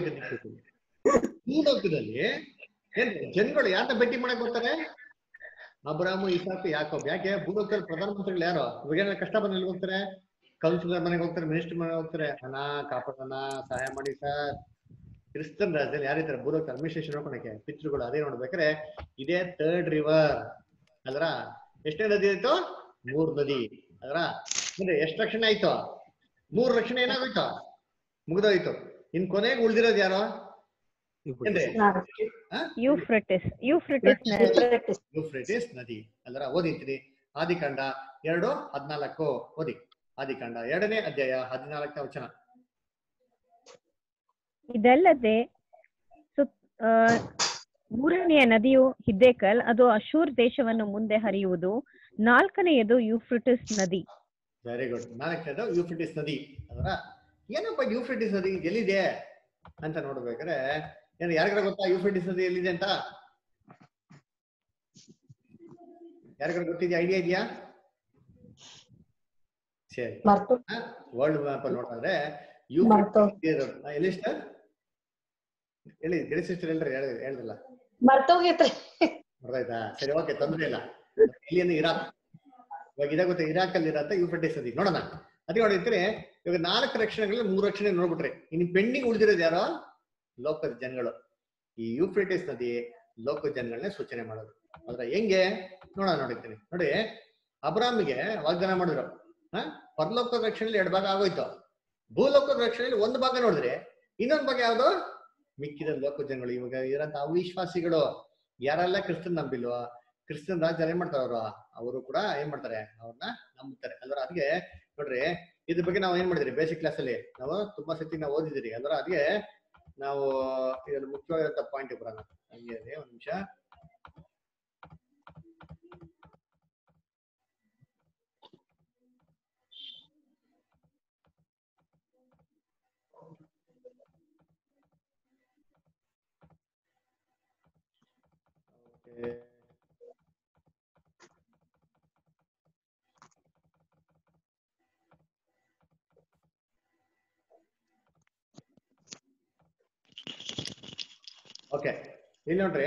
ಭೂಲೋಕದಲ್ಲಿ ಏನ್ ಜನಗಳು ಯಾರನ್ನ ಭೇಟಿ ಮಾಡಕ್ ಬರ್ತಾರೆ? ಅಬ್ರಾಹ್ಮ ಇಸಾಕ್ ಯಾಕೋಬ್. ಯಾಕೆ? ಭೂಲೋಕದಲ್ಲಿ ಪ್ರಧಾನಮಂತ್ರಿಗಳು ಯಾರು? ಇವಾಗ ಕಷ್ಟ ಬಂದ ಹೋಗ್ತಾರೆ, ಕೌನ್ಸಿಲರ್ ಮನೆಗೆ ಹೋಗ್ತಾರೆ, ಮಿನಿಸ್ಟರ್ ಮನೆಗೆ ಹೋಗ್ತಾರೆ. ಹಣ ಕಾಪಾಡೋಣ, ಸಹಾಯ ಮಾಡಿ ಸರ್. ಕ್ರಿಸ್ತನ್ ರಾಜ್ಯದಲ್ಲಿ ಯಾರಿದ್ದಾರೆ? ಭೂಲೋಕ ಅಡ್ಮಿನಿಸ್ಟ್ರೇಷನ್ ನೋಡ್ಕೊಳಕ್ಕೆ ಪಿತೃಗಳು. ಅದೇ ನೋಡ್ಬೇಕಾರೆ ಇದೇ ಥರ್ಡ್ ರಿವರ್ ಅದ್ರ ಎಷ್ಟೇ ನದಿ ಆಯ್ತು? 3 ನದಿ ಅದ್ರ. ಅಂದ್ರೆ ಎಷ್ಟು ರಕ್ಷಣೆ ಆಯ್ತು? 3 ರಕ್ಷಣೆ ಏನಾಗೋಯ್ತು? ಮುಗ್ದೋಯ್ತು. ಇನ್ ಕೊನೆಗೆ ಉಳ್ದಿರೋದು ಯಾರು? ಯೂಫ್ರೆಟಿಸ್ ನದಿ ಅಲ್ರ. ಓದಿರ್ತೀನಿ ಆದಿಕಾಂಡ 2:14 ಓದಿ. ಆದಿಕಾಂಡ 2ನೇ ಅಧ್ಯಾಯ 14ನೇ ವಚನ. ಇದಲ್ಲದೆ 3ನೆಯ ನದಿಯು ಹಿದ್ದೇಕಲ್, ಅದು ಅಶೂರ್ ದೇಶವನ್ನು ಮುಂದೆ ಹರಿಯುವುದು. 4ನೆಯದು ಯೂಫ್ರೆಟಿಸ್ ನದಿ. Very good. 4ನೇದು ಯೂಫ್ರೆಟಿಸ್ ನದಿ ಅಲ್ರ. ಏನಪ್ಪ ಯೂಫ್ರೆಟಿಸ್ ನದಿ ಎಲ್ಲಿದೆ ಅಂತ ನೋಡ್ಬೇಕಾದ್ರೆ ಏನು ಯಾರಿಗಾರ ಗೊತ್ತಾ ಯೂಫ್ರೆಟಿಸ್ ನದಿ ಎಲ್ಲಿದೆ ಅಂತ? ಯಾರಿಗಾರ ಗೊತ್ತಿದ್ಯಾ? ಐಡಿಯಾ ಇದೆಯಾ? ಸರಿ, ವರ್ಲ್ಡ್ ಮ್ಯಾಪ್ ಅಲ್ಲಿ ನೋಡಿದ್ರೆ ಯೂಫ್ರೆಟಿಸ್ ಎಲ್ಲಿ ಸರ್ ಹೇಳಿ? ಗೆಳಿ ಸಿಸ್ಟರ್ ಹೇಳ್ರಿ. ಹೇಳಿದ್ರಲ್ಲ, ಮರ್ತಾಯ್ತಾ? ಸರಿ, ಓಕೆ, ತೊಂದ್ರೆ ಇಲ್ಲ. ಇಲ್ಲಿ ಇರಾಕ್. ಇವಾಗ ಇದೇ ಗೊತ್ತಾ, ಇರಾಕ್ ಅಲ್ಲಿ ಇರತ್ತ ಯೂಫ್ರೆಟಿಸ್ ನದಿ. ನೋಡೋಣ. ಅದೇ ನೋಡಿರ್ತೀರಿ. ಇವಾಗ 4 ರಕ್ಷಣೆಗಳಲ್ಲಿ 3 ರಕ್ಷಣೆ ನೋಡ್ಬಿಟ್ರಿ. ಇನ್ನು ಪೆಂಡಿಂಗ್ ಉಳಿದಿರೋದು ಯಾರೋ? ಲೋಕದ ಜನಗಳು. ಈ ಯೂಫ್ರೆಟಿಸ್ ನದಿ ಲೋಕದ ಜನಗಳನ್ನೇ ಸೂಚನೆ ಮಾಡೋದು. ಆದ್ರೆ ಹೆಂಗೆ ನೋಡೋಣ. ನೋಡಿರ್ತೀನಿ ನೋಡಿ. ಅಬ್ರಾಮಿಗೆ ವಾಗ್ದಾನ ಮಾಡಿದ್ರು. ಪರಲೋಕದ ರಕ್ಷಣೆಯಲ್ಲಿ 2 ಭಾಗ ಆಗೋಯ್ತು. ಭೂಲೋಕದ ರಕ್ಷಣೆಯಲ್ಲಿ 1 ಭಾಗ ನೋಡಿದ್ರೆ ಇನ್ನೊಂದು ಭಾಗ ಯಾವ್ದು? ಮಿಕ್ಕಿದ ಲೋಕ ಜನಗಳು. ಇವಾಗ ಇರೋಂತ ಅವಿಶ್ವಾಸಿಗಳು ಯಾರೆಲ್ಲ ಕ್ರಿಸ್ತನ್ ನಂಬಿಲ್ವೋ, ಕ್ರಿಸ್ತನ್ ರಾಜ್ಯ ಏನ್ ಮಾಡ್ತಾರೆ? ಅವರು ಕೂಡ ಏನ್ ಮಾಡ್ತಾರೆ? ಅವ್ರನ್ನ ನಂಬುತ್ತಾರೆ ಅಲ್ವಾ. ಅದಕ್ಕೆ ನೋಡ್ರಿ, ಇದ್ರ ಬಗ್ಗೆ ನಾವು ಏನ್ ಮಾಡಿದ್ರಿ ಬೇಸಿಕ್ ಕ್ಲಾಸ್ ಅಲ್ಲಿ ನಾವು ತುಂಬಾ ಸತಿ ನಾವು ಓದಿದಿರಿ ಅಲ್ವಾ. ಅದಕ್ಕೆ ನಾವು ಇದರಲ್ಲಿ ಮುಖ್ಯವಾಗಿರೋ ಪಾಯಿಂಟ್ ಬರೋಣ. ಹಂಗೆ ಒಂದ್ ನಿಮಿಷ. ಓಕೆ, ಇಲ್ಲಿ ನೋಡ್ರಿ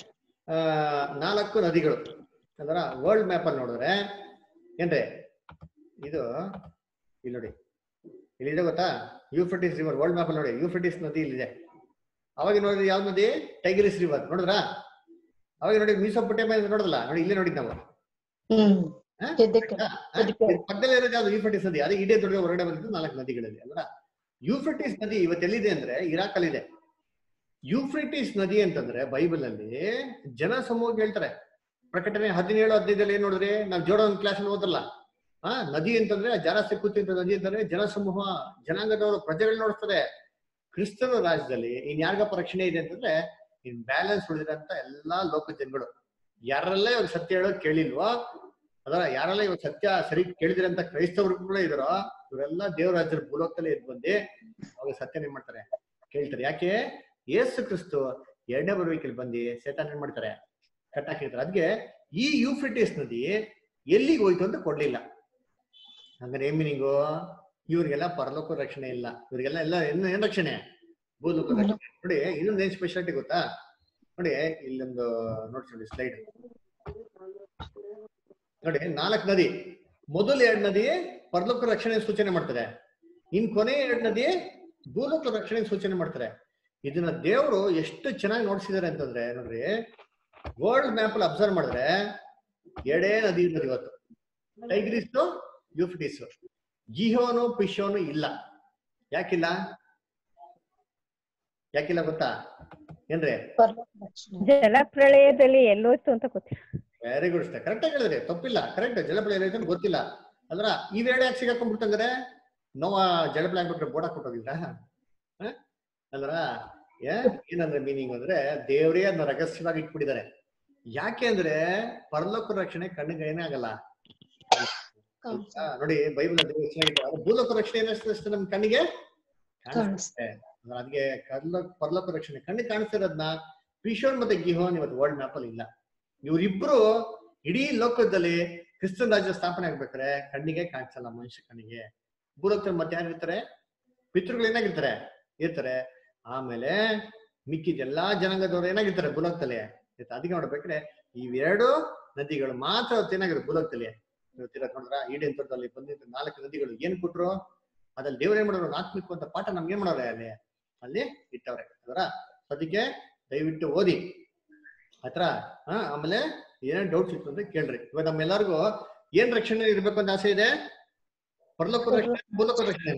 4 ನದಿಗಳು ಅಂದ್ರ ವರ್ಲ್ಡ್ ಮ್ಯಾಪ್ ಅಲ್ಲಿ ನೋಡಿದ್ರೆ ಏನ್ರಿ ಇದು ಇಲ್ಲಿ ನೋಡಿ. ಇಲ್ಲಿದೆ ಗೊತ್ತಾ? ಯೂಫ್ರೆಟಿಸ್ ರಿವರ್ ವರ್ಲ್ಡ್ ಮ್ಯಾಪ್ ಅಲ್ಲಿ ನೋಡಿ. ಯೂಫ್ರೆಟಿಸ್ ನದಿ ಇಲ್ಲಿದೆ. ಅವಾಗ ನೋಡಿದ್ರಿ ಯಾವ ನದಿ? ಟೈಗ್ರಿಸ್ ರಿವರ್ ನೋಡಿದ್ರ? ಅವಾಗ ನೋಡಿ ಮೆಸೊಪೊಟೇಮಿಯಾ ನೋಡಿದ್ರಲ್ಲ, ನೋಡಿ ಇಲ್ಲೇ ನೋಡಿದ್ ನಾವು. ಪಕ್ಕದಲ್ಲಿ ಇರೋದು ಯಾವ್ದು? ಯೂಫ್ರೆಟಿಸ್ ನದಿ. ಅದೇ ಇಡೇ ದೊಡ್ಡ ಹೊರಗಡೆ ಬಂದಿದ್ದು 4 ನದಿಗಳಲ್ಲಿ ಅಲ್ವಾ. ಯೂಫ್ರೆಟಿಸ್ ನದಿ ಇವತ್ತೆಲ್ಲಿದೆ ಅಂದ್ರೆ ಇರಾಕ್ ಅಲ್ಲಿ ಇದೆ. ಯೂಫ್ರೆಟಿಸ್ ನದಿ ಅಂತಂದ್ರೆ ಬೈಬಲ್ ಅಲ್ಲಿ ಜನ ಸಮೂಹ ಹೇಳ್ತಾರೆ. ಪ್ರಕಟಣೆ 17:15 ಏನ್ ನೋಡಿದ್ರಿ? ನಾವು ಜೋಡೋನ್ ಕ್ಲಾಸ್ ಅಲ್ಲಿ ಓದಲ್ಲ. ನದಿ ಅಂತಂದ್ರೆ ಜಾರಸ್ತಿ ಕೂತಿದ್ದ ನದಿ ಅಂತಂದ್ರೆ ಜನ ಸಮೂಹ, ಜನಾಂಗದವರು, ಪ್ರಜೆಗಳು ನೋಡ್ತಾರೆ. ಕ್ರಿಸ್ತನ ರಾಜ್ಯದಲ್ಲಿ ಇನ್ ಯಾರಿಗಪ್ಪ ರಕ್ಷಣೆ ಇದೆ ಅಂತಂದ್ರೆ ಇನ್ ಬ್ಯಾಲೆನ್ಸ್ ಉಳಿದಿರಂತ ಎಲ್ಲಾ ಲೋಕ ಜನಗಳು. ಯಾರೆಲ್ಲ ಇವಾಗ ಸತ್ಯ ಹೇಳೋದು ಕೇಳಿಲ್ವೋ ಅದರ, ಯಾರೆಲ್ಲ ಇವಾಗ ಸತ್ಯ ಸರಿ ಕೇಳಿದಿರಂತ ಕ್ರೈಸ್ತವ್ರು ಕೂಡ ಇದಾರೋ ಇವರೆಲ್ಲ ದೇವ್ರ ರಾಜ್ಯದ ಭೂಲೋಕದಲ್ಲಿ ಎದ್ದು ಬಂದು ಅವಾಗ ಸತ್ಯ ಏನ್ ಮಾಡ್ತಾರೆ? ಕೇಳ್ತಾರೆ. ಯಾಕೆ? ಯೇಸು ಕ್ರಿಸ್ತು 2ನೇ ಬರುವಿಕೆಯಲ್ಲಿ ಬಂದು ಸೈತಾನ್ ಏನ್ ಮಾಡ್ತಾರೆ? ಕಟ್ಟಾಕಿರ್ತಾರೆ. ಅದಕ್ಕೆ ಈ ಯೂಫ್ರೆಟಿಸ್ ನದಿ ಎಲ್ಲಿಗೆ ಹೋಯ್ತು ಅಂತ ಕೊಡ್ಲಿಲ್ಲ. ಹಂಗಾರೆ ಏನ್ ಮೀನಿಂಗು? ಇವ್ರಿಗೆಲ್ಲ ಪರಲೋಕ ರಕ್ಷಣೆ ಇಲ್ಲ. ಇವ್ರಿಗೆಲ್ಲ ಏನ್ ರಕ್ಷಣೆ? ಭೂಲೋಕ ರಕ್ಷಣೆ. ನೋಡಿ ಇನ್ನೊಂದು ಏನ್ ಸ್ಪೆಷಾಲಿಟಿ ಗೊತ್ತಾ? ನೋಡಿ ಇಲ್ಲೊಂದು ನೋಡ್ಕೊಳ್ಳಿ ಸ್ಲೈಡ್ ನೋಡಿ. 4 ನದಿ. ಮೊದಲು 2 ನದಿ ಪರಲೋಕ ರಕ್ಷಣೆ ಸೂಚನೆ ಮಾಡ್ತಾರೆ. ಇನ್ ಕೊನೆ 2 ನದಿ ಭೂಲೋಕ ರಕ್ಷಣೆ ಸೂಚನೆ ಮಾಡ್ತಾರೆ. ಇದನ್ನ ದೇವರು ಎಷ್ಟು ಚೆನ್ನಾಗಿ ನೋಡ್ಸಿದ್ದಾರೆ ಅಂತಂದ್ರೆ ನೋಡ್ರಿ, ವರ್ಲ್ಡ್ ಮ್ಯಾಪ್ ಅಲ್ಲಿ ಅಬ್ಸರ್ವ್ ಮಾಡಿದ್ರೆ 2 ನದಿ ಇರೋದು ಇವತ್ತು. Tigris Euphrates. ಗಿಹೋನು ಪಿಶೋನು ಇಲ್ಲ. ಯಾಕಿಲ್ಲ ಗೊತ್ತಾ ಏನ್ರಿ? ಜಲಪ್ರಳಯದಲ್ಲಿ ಎಲ್ಲೋಯ್ತು ಅಂತ ಗೊತ್ತಿಲ್ಲ. ವೆರಿ ಗುಡ್, ಕರೆಕ್ಟ್ ಆಗಿ ಹೇಳಿದ್ರಿ, ತಪ್ಪಿಲ್ಲ, ಕರೆಕ್ಟ್. ಜಲಪ್ರಳಯ ಎಲ್ಲೋಯ್ತು ಅಂತ ಗೊತ್ತಿಲ್ಲ. ಅದ್ರ ಇವೆರಡು ಯಾಕೆ ಸಿಗಾಕೊಂಡ್ಬಿಡ್ತಂದ್ರೆ ನೋವ ಜಲಪ್ರಳಯ ಆಗ್ಬಿಟ್ರೆ ಬೋರ್ಡ್ ಹಾಕ್ಬಿಟ್ಟೋಗಿದ್ರ ಅಲ್ರ? ಏನಂದ್ರೆ ಮೀನಿಂಗ್ ಅಂದ್ರೆ ದೇವರೇ ಅದನ್ನ ರಹಸ್ಯವಾಗಿ ಇಟ್ಬಿಟ್ಟಿದ್ದಾರೆ. ಯಾಕೆ ಅಂದ್ರೆ ಪರಲೋಕ ರಕ್ಷಣೆ ಕಣ್ಣಿಗೆ ಏನೇ ಆಗಲ್ಲ ನೋಡಿ. ಬೈಬಲ್ ಭೂಲೋಕ ರಕ್ಷಣೆ ಏನಿಸ್ತದೆ ನಮ್ ಕಣ್ಣಿಗೆ ಕಾಣಿಸುತ್ತೆ. ಅದಕ್ಕೆ ಪರಲೋಕ ರಕ್ಷಣೆ ಕಣ್ಣಿಗೆ ಕಾಣಿಸ್ತಿರೋದ್ನ ಪಿಶೋನ್ ಮತ್ತೆ ಗಿಹೋನ್ ಇವತ್ತು ವರ್ಲ್ಡ್ ಮ್ಯಾಪ್ ಅಲ್ಲಿ ಇಲ್ಲ. ಇವ್ರಿಬ್ರು ಇಡೀ ಲೋಕದಲ್ಲಿ ಕ್ರಿಸ್ತನ್ ರಾಜ್ಯ ಸ್ಥಾಪನೆ ಆಗ್ಬೇಕಾರೆ ಕಣ್ಣಿಗೆ ಕಾಣಿಸಲ್ಲ ಮನುಷ್ಯ ಕಣ್ಣಿಗೆ. ಭೂಲೋಕದಲ್ಲಿ ಮತ್ತೆ ಯಾರು ಇರ್ತಾರೆ? ಪಿತೃಗಳು ಇರ್ತಾರೆ. ಆಮೇಲೆ ಮಿಕ್ಕಿದ ಎಲ್ಲಾ ಜನಾಂಗದವ್ರು ಏನಾಗಿರ್ತಾರೆ ಭೂಲೋಕದಲ್ಲಿ. ಅದಕ್ಕೆ ನೋಡ್ಬೇಕ್ರೆ ಇವೆರಡು ನದಿಗಳು ಮಾತ್ರ ಏನಾಗಿರೋ ಭೂಲೋಕದಲ್ಲಿ ನೋಡಿದ್ರ. ಈಡೇನ್ ತೋಟದಲ್ಲಿ ಬಂದಿದ್ದ 4 ನದಿಗಳು ಏನ್ ಕೊಟ್ರು? ಅದ್ರಲ್ಲಿ ದೇವ್ರ ಏನ್ ಮಾಡೋರು? ಆತ್ಮಿಕ ಅಂತ ಪಾಠ ನಮ್ಗೆ ಏನ್ ಮಾಡೋರೆ ಅಲ್ಲಿ ಇಟ್ಟವ್ರೆ ಅದರ. ಅದಕ್ಕೆ ದಯವಿಟ್ಟು ಓದಿ ಆತರ. ಆಮೇಲೆ ಏನೇನ್ ಡೌಟ್ಸ್ ಇತ್ತು ಅಂತ ಕೇಳ್ರಿ. ಇವಾಗ ನಮ್ಮೆಲ್ಲರಿಗೂ ಏನ್ ರಕ್ಷಣೆ ಇರ್ಬೇಕು ಅಂತ ಆಸೆ ಇದೆ? ಪರಲೋಕ ರಕ್ಷಣೆ, ಭೂಲೋಕ ರಕ್ಷಣೆ?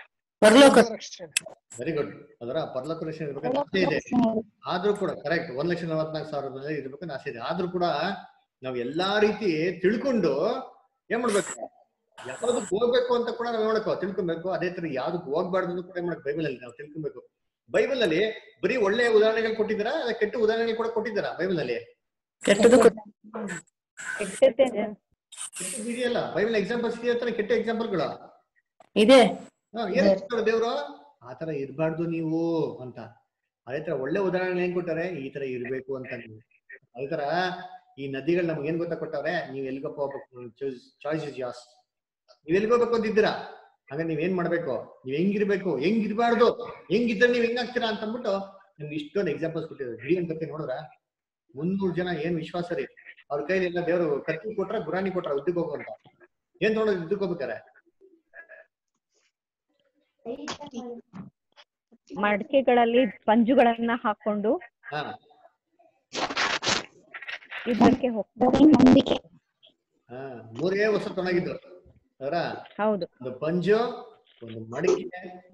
Very good. ಅದರ ಪರಲೋಕ ರಕ್ಷಣೆ ಇರ್ಬೇಕಂತ ಆಸೆ ಇದೆ. ಆದ್ರೂ ಕೂಡ ಕರೆಕ್ಟ್ 1,44,000 ಇರ್ಬೇಕಂತ ಆಸೆ ಇದೆ. ಆದ್ರೂ ಕೂಡ ನಾವ್ ಎಲ್ಲಾ ರೀತಿ ತಿಳ್ಕೊಂಡು ಏನ್ ಮಾಡ್ಬೇಕು? ಯಾವ್ದಕ್ ಹೋಗ್ಬೇಕು ಅಂತ ಕೂಡ ನಾವ್ ನೋಡಬೇಕು, ತಿಳ್ಕೊಬೇಕು. ಅದೇ ತರ ಯಾವ್ದಕ್ ಹೋಗ್ಬಾರ್ದು ಕೂಡ ಏನ್ ಮಾಡ್ಬೇಕು? ಬೈಬಲ್ ಅಲ್ಲಿ ನಾವು ತಿಳ್ಕೊಬೇಕು. ಬೈಬಲ್ ಅಲ್ಲಿ ಬರೀ ಒಳ್ಳೆಯ ಉದಾಹರಣೆಗಳು ಕೊಟ್ಟಿದ್ದೀರಾ, ಕೆಟ್ಟ ಉದಾಹರಣೆಗಳು ಕೂಡ ಕೊಟ್ಟಿದ್ದೀರಾ ಬೈಬಲ್ ಅಲ್ಲಿ? ಇದೆಯಲ್ಲ ಬೈಬಲ್ ಎಕ್ಸಾಂಪಲ್ಸ್ ಇದೆಯಲ್ಲ, ಕೆಟ್ಟ ಎಕ್ಸಾಂಪಲ್ಗಳು ಇದೆ. ಏನ್ ದೇವ್ರು ಆತರ ಇರ್ಬಾರ್ದು ನೀವು ಅಂತ. ಅದೇ ತರ ಒಳ್ಳೆ ಉದಾಹರಣೆ ಏನ್ ಕೊಟ್ಟಾರೆ? ಈ ತರ ಇರ್ಬೇಕು ಅಂತ. ಅದೇ ತರ ಈ ನದಿಗಳು ನಮ್ಗೆ ಏನ್ ಗೊತ್ತಾ ಕೊಟ್ಟವ್ರೆ? ನೀವ್ ಎಲ್ಗಪ್ಪ ಹೋಗ್ಬೇಕು, ಚಾಯ್ಸ್ ಇಸ್ ಯಾಸ್. ನೀವ್ ಎಲ್ಗೋಗ್ಬೇಕು ಅಂತಿದ್ದೀರಾ, ಹಾಗೆ ನೀವ್ ಏನ್ ಮಾಡ್ಬೇಕು, ನೀವ್ ಹೆಂಗಿರ್ಬೇಕು, ಹೆಂಗಿರ್ಬಾರ್ದು, ಹೆಂಗಿದ್ರೆ ನೀವ್ ಹೆಂಗಾಗ್ತೀರಾ ಅಂತ ಅಂದ್ಬಿಟ್ಟು ನಿಮ್ಗೆ ಇಷ್ಟೊಂದು ಎಕ್ಸಾಂಪಲ್ಸ್ ಕೊಟ್ಟಿದ್ದಾರೆ. ಗಿಡಿಯನ್ ಕಥೆ ನೋಡ್ರ 300 ಜನ ಏನ್ ವಿಶ್ವಾಸ ರೀ. ಅವ್ರ ಕೈಲಿ ಎಲ್ಲ ದೇವ್ರು ಕತ್ತಿ ಕೊಟ್ರ, ಗುರಾಣಿ ಕೊಟ್ರ ಉದ್ದಕ್ಕೆ ಹೋಗು ಅಂತ. ಏನ್ ನೋಡೋದು ಉದ್ದಕ್ಕೆ ಹೋಗ್ಬೇಕಾರೆ? ಮಡಕೆಗಳಲ್ಲಿ ಪಂಜುಗಳನ್ನ ಹಾಕೊಂಡು ಯುದ್ಧಕ್ಕೆ ಹೋಗ್ತಾರೆ. 3 ವಸ್ತು ತೊಗೊಂಡಾಗಿದ್ದು ಅವರ. ಹೌದು, ಒಂದು ಪಂಜು, ಒಂದು ಮಡಿಕೆ,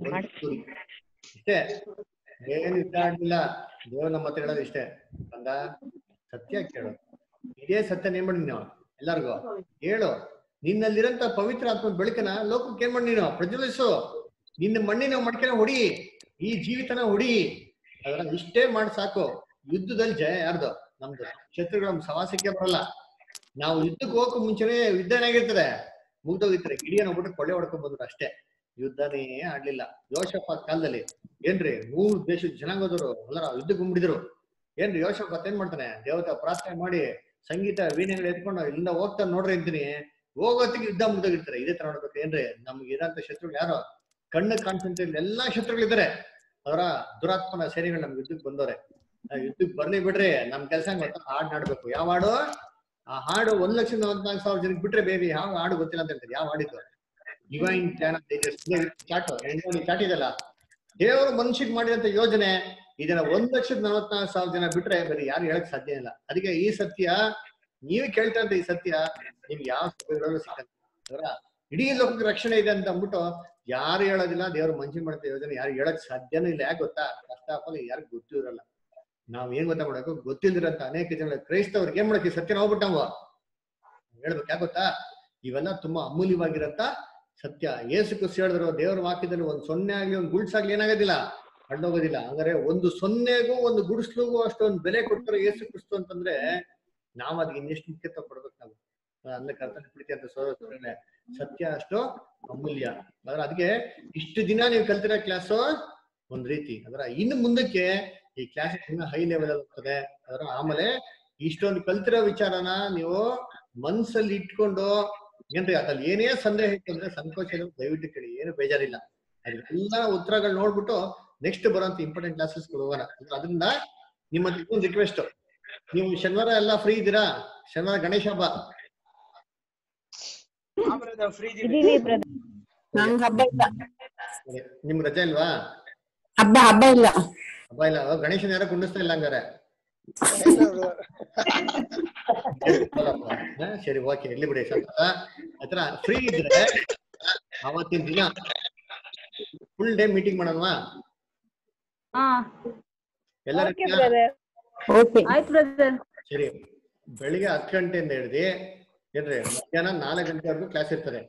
ಇಷ್ಟೇ. ಏನು ಇಷ್ಟ ಆಗ್ಲಿಲ್ಲ. ದೇವ್ರ ನಮ್ಮ ಹತ್ರ ಹೇಳೋದು ಇಷ್ಟೇ, ಅಂದ ಸತ್ಯ ಕೇಳು. ಇದೇ ಸತ್ಯ ಏನ್ ಮಾಡಿ ನೀನು ಎಲ್ಲಾರ್ಗು ಹೇಳು. ನಿನ್ನಲ್ಲಿರಂತ ಪವಿತ್ರ ಆತ್ಮ ಬೆಳಕನ ಲೋಕಕ್ಕೆ ಏನ್ ಮಾಡಿ ನೀನು ಪ್ರಜ್ವಲಿಸು. ನಿನ್ನ ಮಣ್ಣಿನ ಮಡಿಕೆನ ಹೊಡಿ, ಈ ಜೀವಿತನ ಹೊಡಿ. ಅದರ ಇಷ್ಟೇ ಮಾಡಿ ಸಾಕು. ಯುದ್ಧದಲ್ಲಿ ಜಯ ಯಾರ್ದು? ನಮ್ದು. ಶತ್ರುಗಳ ಸವಾಸಕ್ಕೆ ಬರಲ್ಲ. ನಾವು ಯುದ್ಧಕ್ಕೆ ಹೋಗಕ್ಕೆ ಮುಂಚೆನೆ ಯುದ್ಧ ಏನಾಗಿರ್ತದೆ, ಮುಗ್ದೋಗಿರ್ತಾರೆ. ಗಿಡಿಯನ್ನು ಹೋಗ್ಬಿಟ್ಟು ಕೊಳ್ಳೆ ಹೊಡ್ಕೊಂಡ್ ಬಂದ್ರು ಅಷ್ಟೇ. ಯುದ್ಧನೇ ಆಡ್ಲಿಲ್ಲ. ಯೋಷಫಾತ್ ಕಾಲದಲ್ಲಿ ಏನ್ರಿ 3 ದೇಶದ ಜನಾಂಗದವರು ಎಲ್ಲರ ಯುದ್ಧಕ್ಕೆ ಬಂದ್ಬಿಟ್ಟಿದ್ರು. ಏನ್ರಿ ಯೋಷಫಾತ್ ಏನ್ ಮಾಡ್ತಾನೆ? ದೇವತೆ ಪ್ರಾರ್ಥನೆ ಮಾಡಿ ಸಂಗೀತ ವೀಣೆಗಳು ಎತ್ಕೊಂಡು ಇಲ್ಲಿಂದ ಹೋಗ್ತಾನೆ ನೋಡ್ರಿ ಅಂತೀನಿ. ಹೋಗೋತ್ತಿಗೆ ಯುದ್ಧ ಮುಗ್ದೋಗಿರ್ತಾರೆ. ಇದೇ ತರ ನೋಡ್ಬೇಕು. ಏನ್ರಿ ನಮ್ಗೆ ಇರೋಂಥ ಶತ್ರುಗಳು ಯಾರು? ಕಣ್ಣು ಕಾಣಿಸಂತ ಎಲ್ಲಾ ಶತ್ರುಗಳಿದ್ದಾರೆ. ಅವರ ದುರಾತ್ಮನ ಸೇನೆಗಳು ನಮ್ಗೆ ಯುದ್ಧಕ್ಕೆ ಬಂದವ್ರೆ. ಯುದ್ಧಕ್ಕೆ ಬರ್ಲಿ ಬಿಡ್ರಿ, ನಮ್ ಕೆಲಸ ಗೊತ್ತಾ? ಹಾಡು ನಾಡ್ಬೇಕು. ಯಾವ ಹಾಡು? ಆ ಹಾಡು 1,44,000 ಜನಕ್ಕೆ ಬಿಟ್ರೆ ಬೇರೆ ಯಾವ ಹಾಡು ಗೊತ್ತಿಲ್ಲ ಅಂತ ಹೇಳ್ತಾರೆ. ಯಾವ ಹಾಡಿದ್ದು? ಡಿವೈನ್ ಪ್ಲಾನ್ ಆಫ್ ಚಾಟ್ ಇದೆಲ್ಲ, ದೇವರು ಮನುಷ್ಯಕ್ಕೆ ಮಾಡಿದಂತ ಯೋಜನೆ. ಇದನ್ನ 1,44,000 ಜನ ಬಿಟ್ರೆ ಬೇರೆ ಯಾರು ಹೇಳಕ್ ಸಾಧ್ಯ ಇಲ್ಲ. ಅದಕ್ಕೆ ಈ ಸತ್ಯ ನೀವು ಕೇಳ್ತಾ ಈ ಸತ್ಯ ನಿಮ್ಗೆ ಯಾವ ಸಭೆಗಳಲ್ಲೂ ಸಿಕ್ಕಲ್ಲ. ಅವರ ಇಡೀ ಲೋಕಕ್ಕೆ ರಕ್ಷಣೆ ಇದೆ ಅಂತ ಅಂದ್ಬಿಟ್ಟು ಯಾರು ಹೇಳೋದಿಲ್ಲ. ದೇವ್ರು ಮನುಷ್ಯ ಮಾಡಿದ ಯೋಜನೆ ಯಾರು ಹೇಳಕ್ ಸಾಧ್ಯನೂ ಇಲ್ಲ. ಯಾಕೆ ಗೊತ್ತಾ? ಕಷ್ಟ ಆಪಲ್ಲಿ ಯಾರಿಗೂ ಗೊತ್ತೂ ಇರಲ್ಲ. ನಾವ್ ಏನ್ ಗೊತ್ತಾ ಮಾಡಬೇಕು? ಗೊತ್ತಿಲ್ದಿರಂತ ಅನೇಕ ಜನ ಕ್ರೈಸ್ತವ್ರಿಗೆ ಏನ್ ಮಾಡಕ್ಕೆ ಸತ್ಯ ಹೋಗ್ಬಿಟ್ಟು ನಾವು ಹೇಳ್ಬೇಕು. ಯಾಕೆ ಗೊತ್ತಾ? ಇವೆಲ್ಲ ತುಂಬಾ ಅಮೂಲ್ಯವಾಗಿರಂತ ಸತ್ಯ. ಯೇಸು ಕ್ರಿಸ್ತ ಹೇಳಿದ್ರು ದೇವರ ವಾಕ್ಯದಲ್ಲಿ ಒಂದು ಸೊನ್ನೆ ಆಗ್ಲಿ ಒಂದು ಗುಡ್ಸಾಗ್ಲಿ ಏನಾಗೋದಿಲ್ಲ, ಕಂಡೋಗೋದಿಲ್ಲ. ಹಂಗಾರೆ ಒಂದು ಸೊನ್ನೆಗೂ ಒಂದು ಗುಡಿಸ್ಲಿಗೂ ಅಷ್ಟೊಂದು ಬೆಲೆ ಕೊಡ್ತಾರೆ ಯೇಸು ಕ್ರಿಸ್ತು ಅಂತಂದ್ರೆ ನಾವ್ ಅದಕ್ಕೆ ಇನ್ನೆಷ್ಟು ಮುಖ್ಯತ್ವ ಕೊಡ್ಬೇಕು. ನಾವು ಅಂದ್ರೆ ಕರ್ತನ ಪ್ರೀತಿ ಅಂತ ಸೋದರನೇ ಸತ್ಯ ಅಷ್ಟು ಅಮೂಲ್ಯ. ಆದ್ರೆ ಅದಕ್ಕೆ ಇಷ್ಟು ದಿನ ನೀವು ಕಲ್ತಿರೋ ಕ್ಲಾಸು ಒಂದ್ ರೀತಿ. ಅದರ ಇನ್ನು ಮುಂದಕ್ಕೆ ಈ ಕ್ಲಾಸ್ ಇನ್ನ ಹೈ ಲೆವೆಲ್ ಅಲ್ಲಿ ಹೋಗ್ತದೆ. ಅದರ ಆಮೇಲೆ ಇಷ್ಟೊಂದು ಕಲ್ತಿರೋ ವಿಚಾರನ ನೀವು ಮನ್ಸಲ್ಲಿ ಇಟ್ಕೊಂಡು ಏನ್ರಿ ಅದ್ರಲ್ಲಿ ಏನೇ ಸಂದೇಹ ಇತ್ತು ಅಂದ್ರೆ ಸಂಕೋಚ ದಯವಿಟ್ಟು ಕೇಳಿ, ಏನು ಬೇಜಾರಿಲ್ಲ. ಅದೆಲ್ಲ ಉತ್ತರಗಳು ನೋಡ್ಬಿಟ್ಟು ನೆಕ್ಸ್ಟ್ ಬರೋಂತ ಇಂಪಾರ್ಟೆಂಟ್ ಕ್ಲಾಸಸ್ ಹೋಗೋಣ. ಅದರಿಂದ ನಿಮ್ಮ ಒಂದು ರಿಕ್ವೆಸ್ಟ್, ನೀವು ಶನಿವಾರ ಎಲ್ಲ ಫ್ರೀ ಇದ್ದೀರಾ? ಶನಿವಾರ ಗಣೇಶ ಹಬ್ಬ ನಿಮ್ ರಜೆ ಇಲ್ವಾ? ಹಬ್ಬ ಇಲ್ಲ. ಹಬ್ಬ ಇಲ್ಲ. ಗಣೇಶನ ಯಾರು ಕುಂಡಿಸ್ತಾ ಇಲ್ಲ ಹಂಗಾರೆ? ಸರಿ ಓಕೆ ಇರ್ಲಿ ಬಿಡಿ ಆತರ ಫ್ರೀ ಇದ್ರೆ ಅವತ್ತಿನ ದಿನ ಫುಲ್ ಡೇ ಮೀಟಿಂಗ್ ಮಾಡೋಣವಾ ಎಲ್ಲರೂ ಆಯ್ತು ಬ್ರದರ್. ಸರಿ ಬೆಳಿಗ್ಗೆ 10 ಗಂಟೆಯಿಂದ ಹಿಡಿದು ಏನ್ರಿ ಮಧ್ಯಾಹ್ನ 4 ಗಂಟೆವರೆಗೂ ಕ್ಲಾಸ್ ಇರ್ತಾರೆ.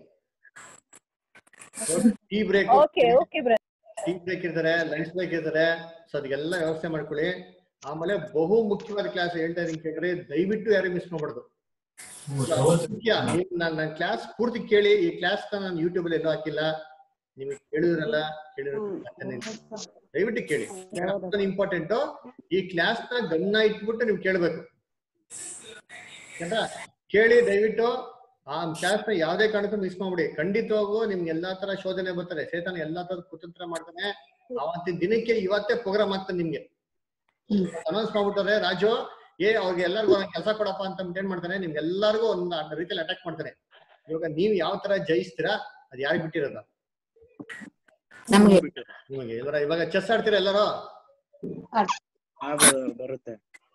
ಟೀ ಬ್ರೇಕ್ ಇರ್ತಾರೆ, ಲಂಚ್ ಬ್ರೇಕ್ ಇರ್ತಾರೆ. ಸೊ ಅದಕ್ಕೆಲ್ಲ ವ್ಯವಸ್ಥೆ ಮಾಡ್ಕೊಳ್ಳಿ. ಆಮೇಲೆ ಬಹು ಮುಖ್ಯವಾದ ಕ್ಲಾಸ್ ಹೇಳ್ತಾ ಇದೀನಿ ಕೇಳ್ರಿ, ದಯವಿಟ್ಟು ಯಾರು ಮಿಸ್ ಮಾಡ್ಬಾರ್ದು. ಮುಖ್ಯ ನನ್ನ ಕ್ಲಾಸ್ ಪೂರ್ತಿ ಕೇಳಿ. ಈ ಕ್ಲಾಸ್ ನಾನು ಯೂಟ್ಯೂಬ್ ಅಲ್ಲಿ ಎಲ್ಲೂ ಹಾಕಿಲ್ಲ, ನಿಮಗೆ ಕೇಳಿದ್ರಲ್ಲ ದಯವಿಟ್ಟು ಕೇಳಿ. ಇಂಪಾರ್ಟೆಂಟ್ ಈ ಕ್ಲಾಸ್ ನ ಗಮನ ಇಟ್ಬಿಟ್ಟು ನೀವು ಕೇಳ್ಬೇಕು. ಕೇಳಿ ದಯವಿಟ್ಟು ಆ ಕ್ಲಾಸ್ ನ ಯಾವ್ದೇ ಕಾರಣಕ್ಕೂ ಮಿಸ್ ಮಾಡ್ಬಿಡಿ. ಖಂಡಿತವಾಗೂ ನಿಮ್ಗೆ ಎಲ್ಲಾ ತರ ಶೋಧನೆ ಬರ್ತಾರೆ, ಸೇತಾನ ಎಲ್ಲಾ ತರ ಕುತಂತ್ರ ಮಾಡ್ತಾನೆ. ಅವತ್ತಿನ ದಿನಕ್ಕೆ ಇವತ್ತೇ ಪ್ರೋಗ್ರಾಮ್ ಆಗ್ತಾನೆ. ನಿಮ್ಗೆ ಅನೌನ್ಸ್ ಮಾಡ್ಬಿಟ್ಟಾರೆ, ರಾಜು ಅವ್ರಿಗೆ ಎಲ್ಲರಿಗೂ ಕೆಲಸ ಕೊಡಪ್ಪ ಅಂತ ಏನ್ ಮಾಡ್ತಾನೆ, ನಿಮ್ಗೆ ಎಲ್ಲರಿಗೂ ಒಂದು ರೀತಿಯಲ್ಲಿ ಅಟ್ಯಾಕ್ ಮಾಡ್ತಾನೆ. ಇವಾಗ ನೀವ್ ಯಾವ ತರ ಜಯಿಸ್ತೀರಾ ಅದ್ ಯಾರಿಗೆ ಬಿಟ್ಟಿರೋದ? ನಿಮಗೆ ಇವಾಗ ಚೆಸ್ ಆಡ್ತೀರಾ ಎಲ್ಲರೂ? ಬರುತ್ತೆ.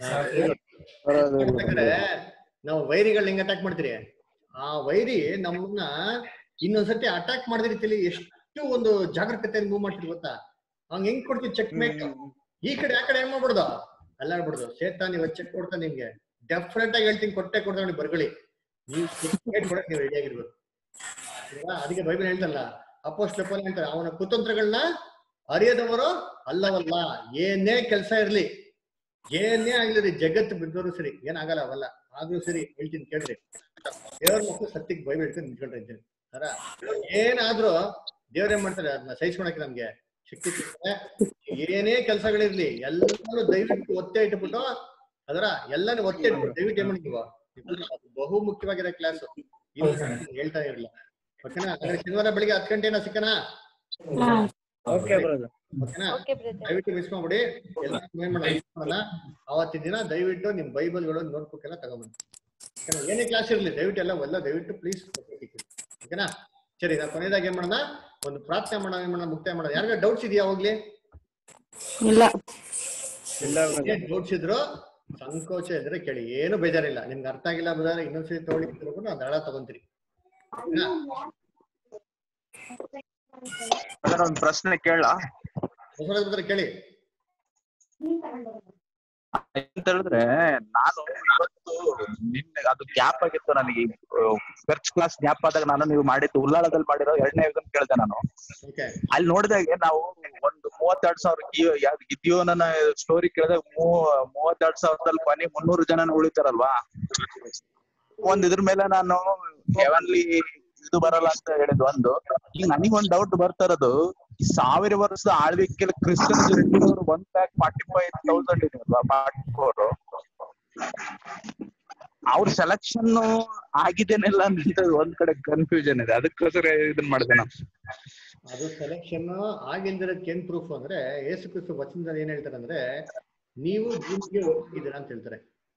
ನಾವು ವೈರಿಗಳನ್ನ ಹೆಂಗ್ ಅಟ್ಯಾಕ್ ಮಾಡ್ತೀರಿ, ಆ ವೈರಿ ನಮ್ಮನ್ನ ಇನ್ನೊಂದ್ಸತಿ ಅಟ್ಯಾಕ್ ಮಾಡಿದ ರೀತಿಯಲ್ಲಿ ಎಷ್ಟು ಒಂದು ಜಾಗರೂಕತೆಯನ್ನು ಮೂವ್ ಮಾಡ್ತೀರಿ ಗೊತ್ತಾ? ಹಂಗ ಹೆಂಗ್ ಕೊಡ್ತೀವಿ ಚೆಕ್ ಮೇಟ್. ಈ ಕಡೆ ಆ ಕಡೆ ಏನ್ ಮಾಡ್ಬಿಡ್ದು ಅಲ್ಲಾಡ್ಬಿಡ್ದು. ಸೇತಾನ್ ಇವತ್ತು ಚೆಕ್ ಕೊಡ್ತಾ ನಿಮ್ಗೆ ಡೆಫಿನೆಟ್ ಆಗಿ ಹೇಳ್ತೀನಿ, ಕೊಡ್ತಾ ನೀವು ಬರ್ಕೊಳ್ಳಿ. ನೀವು ಚೆಕ್ ಕೊಡಕ್ ನೀವು ರೆಡಿ ಆಗಿರ್ಬೇಕು. ಅದಕ್ಕೆ ಬೈಬಲ್ ಹೇಳ್ತಲ್ಲ, ಅಪೊಸ್ತಲ ಪೌಲ ಹೇಳ್ತಾರೆ, ಅವನ ಕುತಂತ್ರಗಳನ್ನ ಅರಿಯದವರು ಅಲ್ಲವಲ್ಲ. ಏನೇ ಕೆಲಸ ಇರ್ಲಿ, ಏನೇ ಆಗ್ಲಿ, ಜಗತ್ತು ಬಿದ್ದವರು ಸರಿ, ಏನಾಗಲ್ಲ ಅವಲ್ಲ. ಆದ್ರೂ ಸರಿ ಹೇಳ್ತೀನಿ ಕೇಳ್ರಿ, ದೇವ್ರ ಮಕ್ಕಳು ಸತ್ಯಕ್ಕೆ ಬೈಬಲ್ ಹೇಳ್ತೀನಿ ನಿಂತ್ಕೊಂಡ್ರೆ ಇದ್ದೀನಿ ಸರ. ಏನಾದ್ರೂ ದೇವ್ರ ಏನ್ ಮಾಡ್ತಾರೆ, ಅದನ್ನ ಸಹಿಸ್ಕೊಳಕ್ಕೆ ನಮ್ಗೆ ಶಕ್ತಿ ಸಿಗ್ತದೆ. ಏನೇ ಕೆಲಸಗಳಿರ್ಲಿ ಎಲ್ಲಾನು ದಯವಿಟ್ಟು ಒತ್ತೆ ಇಟ್ಬಿಟ್ಟು ಅದರ ಎಲ್ಲಾನು ಒತ್ತೆ ಇಟ್ಬಿಟ್ಟು ದಯವಿಟ್ಟು ಏನ್ ಮಾಡ್ತೀವ, ಬಹು ಮುಖ್ಯವಾಗಿರೋ ಕ್ಲಾಸ್ ಹೇಳ್ತಾ ಇರಲಿಲ್ಲ. ಓಕೆನಾ? ಶನಿವಾರ ಬೆಳಿಗ್ಗೆ 10 ಗಂಟೆನ ಸಿಕ್ಕನಾ? ದಯವಿಟ್ಟು ಮಿಸ್ ಮಾಡ್ಬಿಡಿ. ಎಲ್ಲ ಏನ್ ಮಾಡೋಣ, ಅವತ್ತಿನ ದಿನ ದಯವಿಟ್ಟು ನಿಮ್ ಬೈಬಲ್ಗಳು ನೋಟ್ಬುಕ್ ಎಲ್ಲ ತಗೊಂಡ್ಬನ್ನಿ. ಏನೇ ಕ್ಲಾಸ್ ಇರ್ಲಿ ದಯವಿಟ್ಟು ಎಲ್ಲ ದಯವಿಟ್ಟು ಪ್ಲೀಸ್. ಓಕೆನಾ? ಸರಿ, ನಾವು ಕೊನೆಯದಾಗಿ ಏನ್ ಮಾಡೋಣ, ಒಂದು ಪ್ರಾರ್ಥನೆ ಮಾಡೋಣ, ಮುಕ್ತಾಯ ಮಾಡೋಣ. ಯಾರಿಗ ಡೌಟ್ಸ್ ಇದೆಯಾ? ಹೋಗ್ಲಿ, ಡೌಟ್ಸ್ ಇದ್ರು ಸಂಕೋಚ ಇದ್ರೆ ಕೇಳಿ, ಏನು ಬೇಜಾರಿಲ್ಲ. ನಿಮ್ಗೆ ಅರ್ಥ ಆಗಿಲ್ಲ ಬದಾರ ಇನ್ನೊಂದ್ಸರಿ ತಗೊಳ್ಳಿ, ನಾವು ದಾಳ ತಗೊಂತೀರಿ. ಒಂದು ಪ್ರಶ್ನೆ ಕೇಳ ಕೇಳಿ. ಎಂತ ಹೇಳಿದ್ರೆ, ನಾನು ಇವತ್ತು ನಿನ್ನೆ ಅದು ಗ್ಯಾಪ್ ಆಗಿತ್ತು ನನಗೆ, ಚರ್ಚ್ ಕ್ಲಾಸ್ ಗ್ಯಾಪ್ ಆದಾಗ ನಾನು ನೀವು ಮಾಡಿದ್ದು ಉಲ್ಲಾಳದಲ್ಲಿ ಮಾಡಿರೋ 2ನೇ ಇದನ್ನ ಕೇಳಿದೆ ನಾನು. ಅಲ್ಲಿ ನೋಡಿದಾಗೆ ನಾವು ಒಂದು 32,000 ಗಿದ್ಯೋನನ ಸ್ಟೋರಿ ಕೇಳಿದಾಗ 32,000ದಲ್ಲಿ ಕೊನೆ 300 ಜನ ಉಳಿತಾರಲ್ವಾ. ಒಂದ್ ಇದ್ರ ಮೇಲೆ ನಾನು ಹೆವನ್ಲಿ ಇದು ಬರಲ್ಲ ಅಂತ ಹೇಳಿದ್ ಒಂದು. ಈಗ ನನಗೊಂದು ಡೌಟ್ ಬರ್ತಾ ಇರೋದು, ಈ 1000 ವರ್ಷದ ಆಳ್ವಿಕೆಯಲ್ಲಿ ಕ್ರಿಶ್ಚಿಯನ್ಸ್ 1,45,000 ಇದೆ ಅಲ್ವಾ, 44 ಅವ್ರ ಸೆಲೆಕ್ಷನ್ ಆಗಿದ್ದೇನೆಲ್ಲ ಅಂತ ಒಂದ್ ಕಡೆ ಕನ್ಫ್ಯೂಷನ್ ಇದೆ. ಅದಕ್ಕೋಸ್ಕರ ಇದನ್ ಮಾಡಿದೆ ನಾನು. ಅದು ಸೆಲೆಕ್ಷನ್ ಆಗಿಲ್ದಿರೋದಕ್ಕೆ ಏನ್ ಪ್ರೂಫ್ ಅಂದ್ರೆ, ಯೇಸು ಕ್ರಿಸ್ತ ವಚನದಲ್ಲಿ ಏನ್ ಹೇಳ್ತಾರೆ ಅಂದ್ರೆ, ನೀವು ಭೂಮಿಗೆ ಹೋಗಿದ್ದೀರಾ ಅಂತ ಹೇಳ್ತಾರೆ.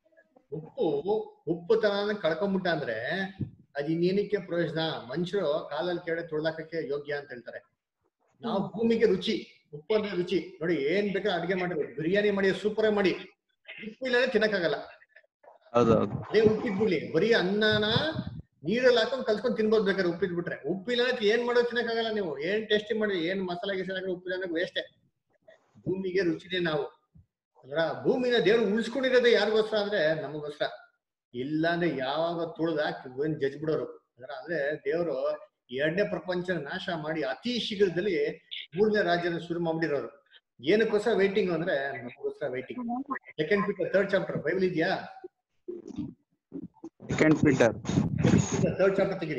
ಉಪ್ಪು ತನ ಕಳ್ಕೊಂಬಿಟ್ಟ ಅಂದ್ರೆ ಅದ್ ಇನ್ನೇನಕ್ಕೆ ಪ್ರಯೋಜನ? ಮನುಷ್ಯರು ಕಾಲಲ್ಲಿ ಕೆಳಗೆ ತೊಳ್ದಾಕಕ್ಕೆ ಯೋಗ್ಯ ಅಂತ ಹೇಳ್ತಾರೆ. ನಾವು ಭೂಮಿಗೆ ರುಚಿ, ಉಪ್ಪು ಅಂದ್ರೆ ರುಚಿ. ನೋಡಿ, ಏನ್ ಬೇಕಾದ್ರೆ ಅಡ್ಗೆ ಮಾಡಿರ್ಬೋದು, ಬಿರಿಯಾನಿ ಮಾಡಿ ಸೂಪರ್ ಆಗಿ ಮಾಡಿ, ಉಪ್ಪು ಇಲ್ಲದೆ ತಿನ್ನಕ್ಕಾಗಲ್ಲ. ಅದೇ ಉಪ್ಪಿಟ್ಬಿಡ್ಲಿ, ಬರೀ ಅನ್ನನ ನೀರಲ್ಲಿ ಹಾಕೊಂಡ್ ಕಲ್ಸ್ಕೊಂಡ್ ತಿನ್ಬೋದು ಬೇಕಾದ್ರೆ, ಉಪ್ಪಿಟ್ಬಿಟ್ರೆ. ಉಪ್ಪಿಲ್ಲ ಏನ್ ಮಾಡೋದು ತಿನ್ನಕ್ಕಾಗಲ್ಲ. ನೀವು ಏನ್ ಟೇಸ್ಟಿ ಮಾಡಿ, ಏನ್ ಮಸಾಲೆ ಗಿಸಾಲ ಉಪ್ಪಿಲ್ಲ ವೇಸ್ಟೇ. ಭೂಮಿಗೆ ರುಚಿನೇ ನಾವು. ಅಂದ್ರ ಭೂಮಿನ ದೇವ್ರು ಉಳಿಸ್ಕೊಂಡಿರೋದೇ ಯಾರಿಗೋಸ್ಕರ ಅಂದ್ರೆ ನಮಗೋಸ್ಕರ. ಇಲ್ಲ ಅಂದ್ರೆ ಯಾವಾಗ ತುಳ್ದಾಕಿ ಜಜ್ ಬಿಡೋರು. ಅಂದ್ರೆ ದೇವರು 2ನೇ ಪ್ರಪಂಚ ನಾಶ ಮಾಡಿ ಅತಿ ಶೀಘ್ರದಲ್ಲಿ 3ನೇ ರಾಜ್ಯನ ಶುರು ಮಾಡ್ಬಿಟ್ಟಿರೋರು. ಏನಕ್ಕೋಸ್ಕರ ವೈಟಿಂಗ್ ಅಂದ್ರೆ ನಮಗೋಸ್ಕರ waiting. 2 Peter 3rd chapter Bible ಇದೆಯಾ? 2 ಪೀಟರ್ 3rd ಚಾಪ್ಟರ್ ತೆಗಿರಿ.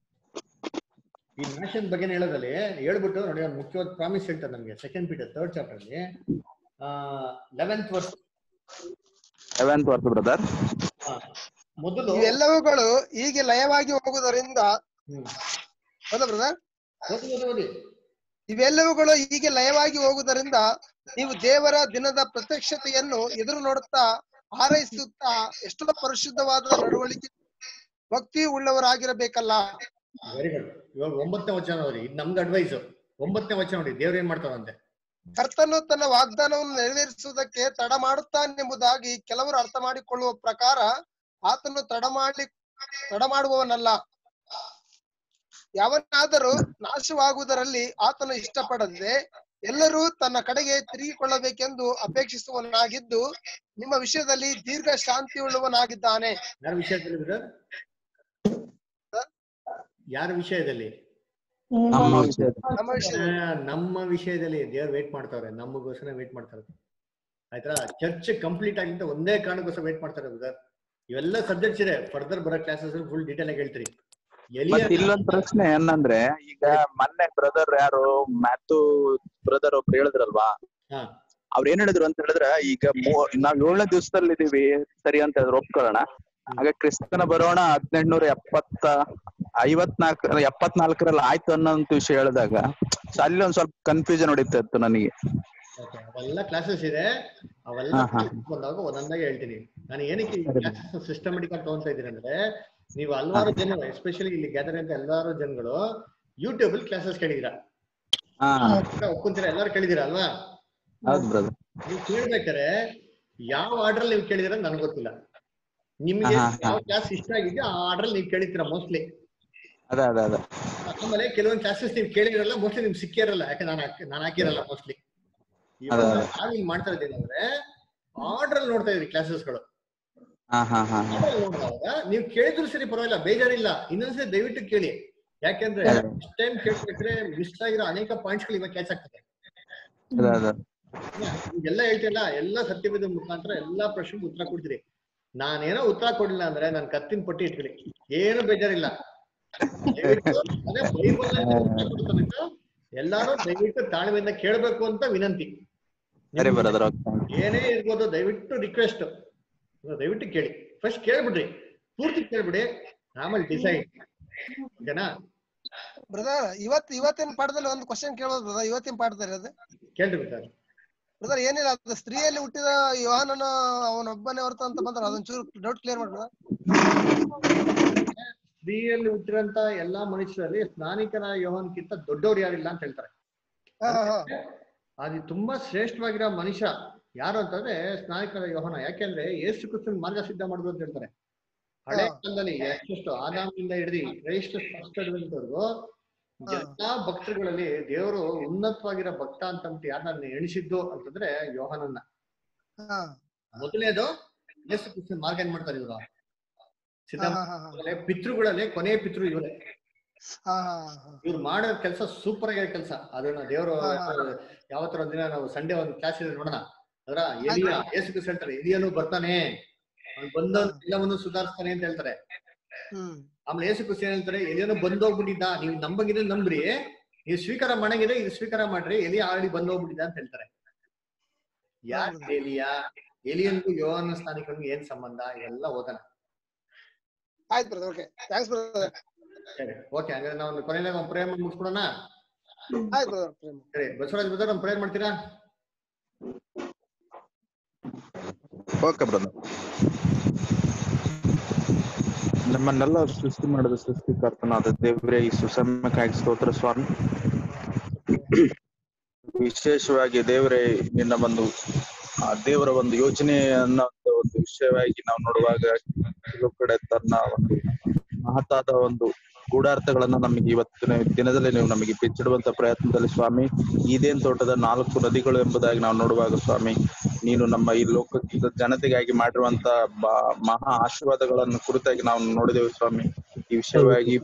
ಈ ನಾಶನ್ ಬಗ್ಗೆ ಹೇಳೋದಲ್ಲಿ ಹೇಳ್ಬಿಟ್ಟು ನೋಡಿ, ಒಂದು ಮುಖ್ಯವಾದ ಪ್ರಾಮಿಸ್ ಹೇಳ್ತಾರೆ ನಮ್ಗೆ. 2 ಪೀಟರ್ 3rd ಚಾಪ್ಟರ್ ಅಲ್ಲಿ 11th ವರ್ಸ್ ಬ್ರದರ್. ಮೊದಲು ಇವೆಲ್ಲವುಗಳು ಹೀಗೆ ಲಯವಾಗಿ ಹೋಗುವುದರಿಂದ, ಇವೆಲ್ಲವುಗಳು ಹೀಗೆ ಲಯವಾಗಿ ಹೋಗುವುದರಿಂದ ನೀವು ದೇವರ ದಿನದ ಪ್ರತ್ಯಕ್ಷತೆಯನ್ನು ಎದುರು ನೋಡುತ್ತಾ ಹಾರೈಸುತ್ತಾ ಎಷ್ಟೋ ಪರಿಶುದ್ಧವಾದ ನಡವಳಿಕೆ ಭಕ್ತಿ ಉಳ್ಳವರಾಗಿರಬೇಕಲ್ಲ. Very good. ಇವಾಗ 9ನೇ ವಚನ ನೋಡಿ, ಇದು ನಮ್ದು ಅಡ್ವೈಸ್. 9ನೇ ವಚನ ನೋಡಿ, ದೇವ್ರ ಏನ್ ಮಾಡ್ತಾರಂತೆ. ಕರ್ತನು ತನ್ನ ವಾಗ್ದಾನವನ್ನು ನೆರವೇರಿಸುವುದಕ್ಕೆ ತಡ ಮಾಡುತ್ತಾನೆಂಬುದಾಗಿ ಕೆಲವರು ಅರ್ಥ ಮಾಡಿಕೊಳ್ಳುವ ಪ್ರಕಾರ ಆತನು ತಡ ಮಾಡುವವನಲ್ಲ. ಯಾವನಾದರೂ ನಾಶವಾಗುವುದರಲ್ಲಿ ಆತನು ಇಷ್ಟಪಡದೆ ಎಲ್ಲರೂ ತನ್ನ ಕಡೆಗೆ ತಿರುಗಿಕೊಳ್ಳಬೇಕೆಂದು ಅಪೇಕ್ಷಿಸುವವನಾಗಿದ್ದು ನಿಮ್ಮ ವಿಷಯದಲ್ಲಿ ದೀರ್ಘ ಶಾಂತಿಯುಳ್ಳವನಾಗಿದ್ದಾನೆ. ಯಾರ ವಿಷಯದಲ್ಲಿ ಬ್ರದರ್? ಯಾರ ವಿಷಯದಲ್ಲಿ? ನಮ್ಮ ವಿಷಯದಲ್ಲಿ ದೇವ್ರು ವೇಟ್ ಮಾಡ್ತಾವ್ರೆ, ನಮಗೋಸ್ಕರ ವೇಟ್ ಮಾಡ್ತಾರೆ. ಆಯ್ತಾ? ಚರ್ಚ್ ಕಂಪ್ಲೀಟ್ ಆಗಿಂತ ಒಂದೇ ಕಾರಣಕ್ಕೋಸ್ಕರ ವೇಟ್ ಮಾಡ್ತಾರೆ ಬ್ರದರ್. ಇವೆಲ್ಲ ಸಬ್ಜೆಕ್ಟ್ಸ್ ಇದೆ, ಫರ್ದರ್ ಬರೋ ಕ್ಲಾಸಸ್ ಫುಲ್ ಡೀಟೇಲ್ ಆಗಿ ಹೇಳ್ತೀರಿ. ಇಲ್ಲೊಂದ್ ಪ್ರಶ್ನೆ ಏನಂದ್ರೆ, ಈಗ ಮೊನ್ನೆ ಬ್ರದರ್ ಯಾರು ಮ್ಯಾಥ್ಯೂ ಬ್ರದರ್ ಒಬ್ರು ಹೇಳಿದ್ರಲ್ವಾ, ಅವ್ರ ಏನ್ ಹೇಳಿದ್ರು ಅಂತ ಹೇಳಿದ್ರೆ, ಈಗ ನಾವ್ 7ನೇ ದಿವಸದಲ್ಲಿ ಇದೀವಿ ಸರಿ ಅಂತ ಹೇಳಿದ್ರು, ಒಪ್ಕೊಳ್ಳೋಣ. ಆಗ ಕ್ರಿಸ್ತನ ಬರೋಣ 1854 ಆಯ್ತು ಅನ್ನೋಂತ ವಿಷಯ ಹೇಳಿದಾಗ ಅಲ್ಲಿ ಒಂದ್ ಸ್ವಲ್ಪ ಕನ್ಫ್ಯೂಷನ್ ಹೊಡಿತಾ ಇತ್ತು ನನಗೆ. ಅವೆಲ್ಲ ಕ್ಲಾಸಸ್ ಇದೆ, ಅವೆಲ್ಲ ಬಂದಾಗ ಒಂದೊಂದಾಗಿ ಹೇಳ್ತೀನಿ. ನಾನು ಏನಕ್ಕೆ ಸಿಸ್ಟಮೆಟಿಕ್ ಆಗಿ ತಗೊಂತಾ ಇದ್ದೀನಿ ಅಂದ್ರೆ, ನೀವು ಹಲವಾರು ಜನ ಎಸ್ಪೆಷಲಿ ಇಲ್ಲಿ ಗ್ಯಾದರ್ ಅಂತ ಎಲ್ಲಾರು ಜನಗಳು ಯೂಟ್ಯೂಬ್ ಅಲ್ಲಿ ಕ್ಲಾಸಸ್ ಕೇಳಿದಿರಾ, ಒಪ್ಕೊಂತೀರಾ? ಎಲ್ಲಾರು ಕೇಳಿದಿರಾ ಅಲ್ವಾ? ನೀವು ಕೇಳ್ಬೇಕಾರೆ ಯಾವ ಆರ್ಡರ್ ನೀವು ಕೇಳಿದಿರ ನನ್ಗೆ ಗೊತ್ತಿಲ್ಲ. ನಿಮ್ಗೆ ಯಾವ ಕ್ಲಾಸ್ ಇಷ್ಟ ಆಗಿದೆಯೋ ಆ ಆರ್ಡರ್ ನೀವು ಕೇಳಿರ್ತೀರಾ ಮೋಸ್ಟ್ಲಿ. ಆಮೇಲೆ ಕೆಲವೊಂದು ಕ್ಲಾಸಸ್ ನೀವು ಕೇಳಿರಲ್ಲ, ಮೋಸ್ಟ್ಲಿ ನಿಮ್ಗೆ ಸಿಕ್ಕಿರಲ್ಲ, ಯಾಕಂದ್ರೆ ನಾನು ಹಾಕಿರಲ್ಲ ಮೋಸ್ಟ್ಲಿ. ನಾವ್ ಹಿಂಗ್ ಮಾಡ್ತಾ ಇದ್ದೇನೆ ಆರ್ಡರ್ ಅಲ್ಲಿ ನೋಡ್ತಾ ಇದ್ರಿ ಕ್ಲಾಸಸ್ಗಳು. ನೋಡಿದಾಗ ನೀವು ಕೇಳಿದ್ರು ಸರಿ, ಪರವಾಗಿಲ್ಲ, ಬೇಜಾರಿಲ್ಲ. ಇನ್ನೊಂದ್ಸರಿ ದಯವಿಟ್ಟು ಕೇಳಿ, ಯಾಕೆಂದ್ರೆ ಇಷ್ಟ ಟೈಮ್ ಕೇಳ್ಬೇಕಾದ್ರೆ ಮಿಸ್ ಆಗಿರೋ ಅನೇಕ ಪಾಯಿಂಟ್ಸ್ ಗಳು ಇವಾಗ ಕ್ಯಾಚ್ ಆಗ್ತದೆ. ಎಲ್ಲ ಹೇಳ್ತಿಲ್ಲ, ಎಲ್ಲ ಸತ್ಯವೇದ ಮುಖಾಂತರ ಎಲ್ಲಾ ಪ್ರಶ್ನೆಗೆ ಉತ್ತರ ಕೊಡ್ತೀರಿ. ನಾನೇನೋ ಉತ್ತರ ಕೊಡ್ಲಿಲ್ಲ ಅಂದ್ರೆ ನನ್ ಕತ್ತಿನ ಪಟ್ಟಿ ಇಟ್ಕೊಳ್ಳಿ, ಏನು ಬೇಜಾರಿಲ್ಲ. ದಯವಿಟ್ಟು ಅದೇ ಬೈಬಲ್ ಎಲ್ಲಾರು ದಯವಿಟ್ಟು ತಾಳ್ಮೆಯಿಂದ ಕೇಳ್ಬೇಕು ಅಂತ ವಿನಂತಿ. ಏನೇ ಇರ್ಬೋದು, ದಯವಿಟ್ಟು ರಿಕ್ವೆಸ್ಟ್, ದಯವಿಟ್ಟು ಕೇಳಿ. ಫಸ್ಟ್ ಕೇಳ್ಬಿಡ್ರಿ, ಪೂರ್ತಿ ಕೇಳ್ಬಿಡಿ, ಆಮೇಲೆ ಡಿಸೈಡ್. ಓಕೆನಾ ಬ್ರದರ್? ಇವತ್ತಿನ ಪಾಠದಲ್ಲಿ ಒಂದು ಕ್ವಶನ್ ಕೇಳೋದು ಬ್ರದರ್. ಇವತ್ತಿನ ಪಾಠದಲ್ಲಿ ಅದು ಕೇಳ್ರಿ ಬ್ರದರ್. ಬ್ರದರ್ ಏನಿಲ್ಲ, ಅದು ಸ್ತ್ರೀಯಲ್ಲಿ ಹುಟ್ಟಿದ ಯೋಹಾನನ ಅವನೊಬ್ಬನೇ ಹೊರತು ಅಂತ ಬಂದ್ರೆ ಅದೊಂಚೂರು ಡೌಟ್ ಕ್ಲಿಯರ್ ಮಾಡ್ಬೋದಾ? ಸ್ತ್ರೀಯಲ್ಲಿ ಹುಟ್ಟಿರಂತ ಎಲ್ಲಾ ಮನುಷ್ಯರಲ್ಲಿ ಸ್ನಾನಿಕನ ಯೋಹಾನಕ್ಕಿಂತ ದೊಡ್ಡವ್ರು ಯಾರಿಲ್ಲ ಅಂತ ಹೇಳ್ತಾರೆ. ಅದು ತುಂಬಾ ಶ್ರೇಷ್ಠವಾಗಿರೋ ಮನುಷ್ಯ ಯಾರು ಅಂತಂದ್ರೆ ಸ್ನಾನಿಕನ ಯೋಹಾನ. ಯಾಕೆಂದ್ರೆ ಯೇಸು ಕ್ರಿಸ್ತನ ಮಾರ್ಗ ಸಿದ್ಧ ಮಾಡುದು ಅಂತ ಹೇಳ್ತಾರೆ. ಹಳೆ ಕಾಲದಲ್ಲಿ ಎಷ್ಟು ಆದಾಮಿಂದ ಹಿಡಿದು ಕ್ರೈಸ್ತ ಫಸ್ಟ್ವರೆಗೂ ಎಲ್ಲಾ ಭಕ್ತರುಗಳಲ್ಲಿ ದೇವರು ಉನ್ನತವಾಗಿರೋ ಭಕ್ತ ಅಂತ ಯಾರನ್ನ ಎಣಿಸಿದ್ದು ಅಂತಂದ್ರೆ ಯೋಹಾನನ್ನ. ಮೊದಲನೇದು ಯೇಸು ಕ್ರಿಸ್ತನ ಮಾರ್ಗ ಏನ್ ಮಾಡ್ತಾರೆ ಇವರು ಸಿದ್ಧ. ಪಿತೃಗಳಲ್ಲಿ ಕೊನೆಯ ಪಿತೃ ಇವರೇ. ಇವ್ರು ಮಾಡೋ ಕೆಲಸ ಸೂಪರ್ ಆಗಿರೋ ಕೆಲಸ. ಅದನ್ನ ದೇವರು ಯಾವತ್ತರ ಒಂದಿನ ನಾವು ಸಂಡೇ ಒಂದು ಕ್ಲಾಸ್ ಇದೆ ನೋಡೋಣ. ಅದ್ರ ಎಲಿಯ ಯೇಸು ಕ್ರಿಸ್ತ ಹೇಳ್ತಾರೆ, ಎಲಿಯನು ಬರ್ತಾನೆ, ಅವ್ನು ಬಂದವನು ಎಲ್ಲವನ್ನು ಸುಧಾರಿಸ್ತಾನೆ ಅಂತ ಹೇಳ್ತಾರೆ. ಆಮೇಲೆ ಯೇಸು ಕ್ರಿಸ್ತ ಏನ್ ಹೇಳ್ತಾರೆ, ಎಲಿಯನು ಬಂದೋಗ್ಬಿಟ್ಟಿದ್ದ, ನೀವು ನಂಬಂಗಿದ್ರೆ ನಂಬ್ರಿ, ನೀವು ಸ್ವೀಕಾರ ಮಾಡಂಗಿದ್ರೆ ಇದು ಸ್ವೀಕಾರ ಮಾಡ್ರಿ, ಎಲಿ ಆಲ್ರೆಡಿ ಬಂದೋಗ್ಬಿಟ್ಟಿದ್ದ ಅಂತ ಹೇಳ್ತಾರೆ. ಯಾರು ಎಲಿಯನ್ಗೂ ಯೋಹಾನ ಸ್ನಾನಿಕನಿಗೂ ಏನ್ ಸಂಬಂಧ? ಇವೆಲ್ಲ ಓದೋಣ. ಆಯ್ತು ಬ್ರದರ್, ಓಕೆ, ಥ್ಯಾಂಕ್ಸ್ ಬ್ರದರ್. ಸರಿ, ಓಕೆ, ಹಂಗಾದ್ರೆ ನಾವು ಒಂದು ಕೊನೆಯಾಗ ಒಂದು ಪ್ರೇಯರ್ ಮಾಡಿ ಮುಗಿಸ್ಬಿಡೋಣ. ಆಯ್ತು ಬ್ರದರ್. ಸರಿ, ಬಸವರಾಜ್ ಬ್ರದರ್ ಒಂದು ಪ್ರೇಯರ್ ಮಾಡ್ತೀರಾ? Okay brother. ನಮ್ಮನ್ನೆಲ್ಲ ಸೃಷ್ಟಿ ಮಾಡಿದ ಸೃಷ್ಟಿಕರ್ತನಾದ ದೇವರೇ, ಈ ಸುಸಮಯಕ್ಕಾಗಿ ಸ್ತೋತ್ರ ಸ್ವಾಮಿ. ವಿಶೇಷವಾಗಿ ದೇವರೇ, ನಿನ್ನ ಒಂದು ದೇವರ ಒಂದು ಯೋಚನೆ ಅನ್ನೋ ಒಂದು ವಿಷಯವಾಗಿ ನಾವು ನೋಡುವಾಗ ಕೆಲವು ಕಡೆ ತನ್ನ ಒಂದು ಮಹತ್ತಾದ ಒಂದು ಗೂಢಾರ್ಥಗಳನ್ನ ನಮಗೆ ಇವತ್ತಿನ ದಿನದಲ್ಲಿ ನೀವು ನಮಗೆ ಬಿಚ್ಚಿಡುವಂತ ಪ್ರಯತ್ನದಲ್ಲಿ ಸ್ವಾಮಿ, ಈದೇನ್ ತೋಟದ 4 ನದಿಗಳು ಎಂಬುದಾಗಿ ನಾವು ನೋಡುವಾಗ ಸ್ವಾಮಿ, ನೀನು ನಮ್ಮ ಈ ಲೋಕದ ಜನತೆಗಾಗಿ ಮಾಡಿರುವಂತ ಮಹಾ ಆಶೀರ್ವಾದಗಳನ್ನು ಕುರಿತಾಗಿ ನಾವು ನೋಡಿದೆವು ಸ್ವಾಮಿ. ಈ ವಿಷಯವಾಗಿ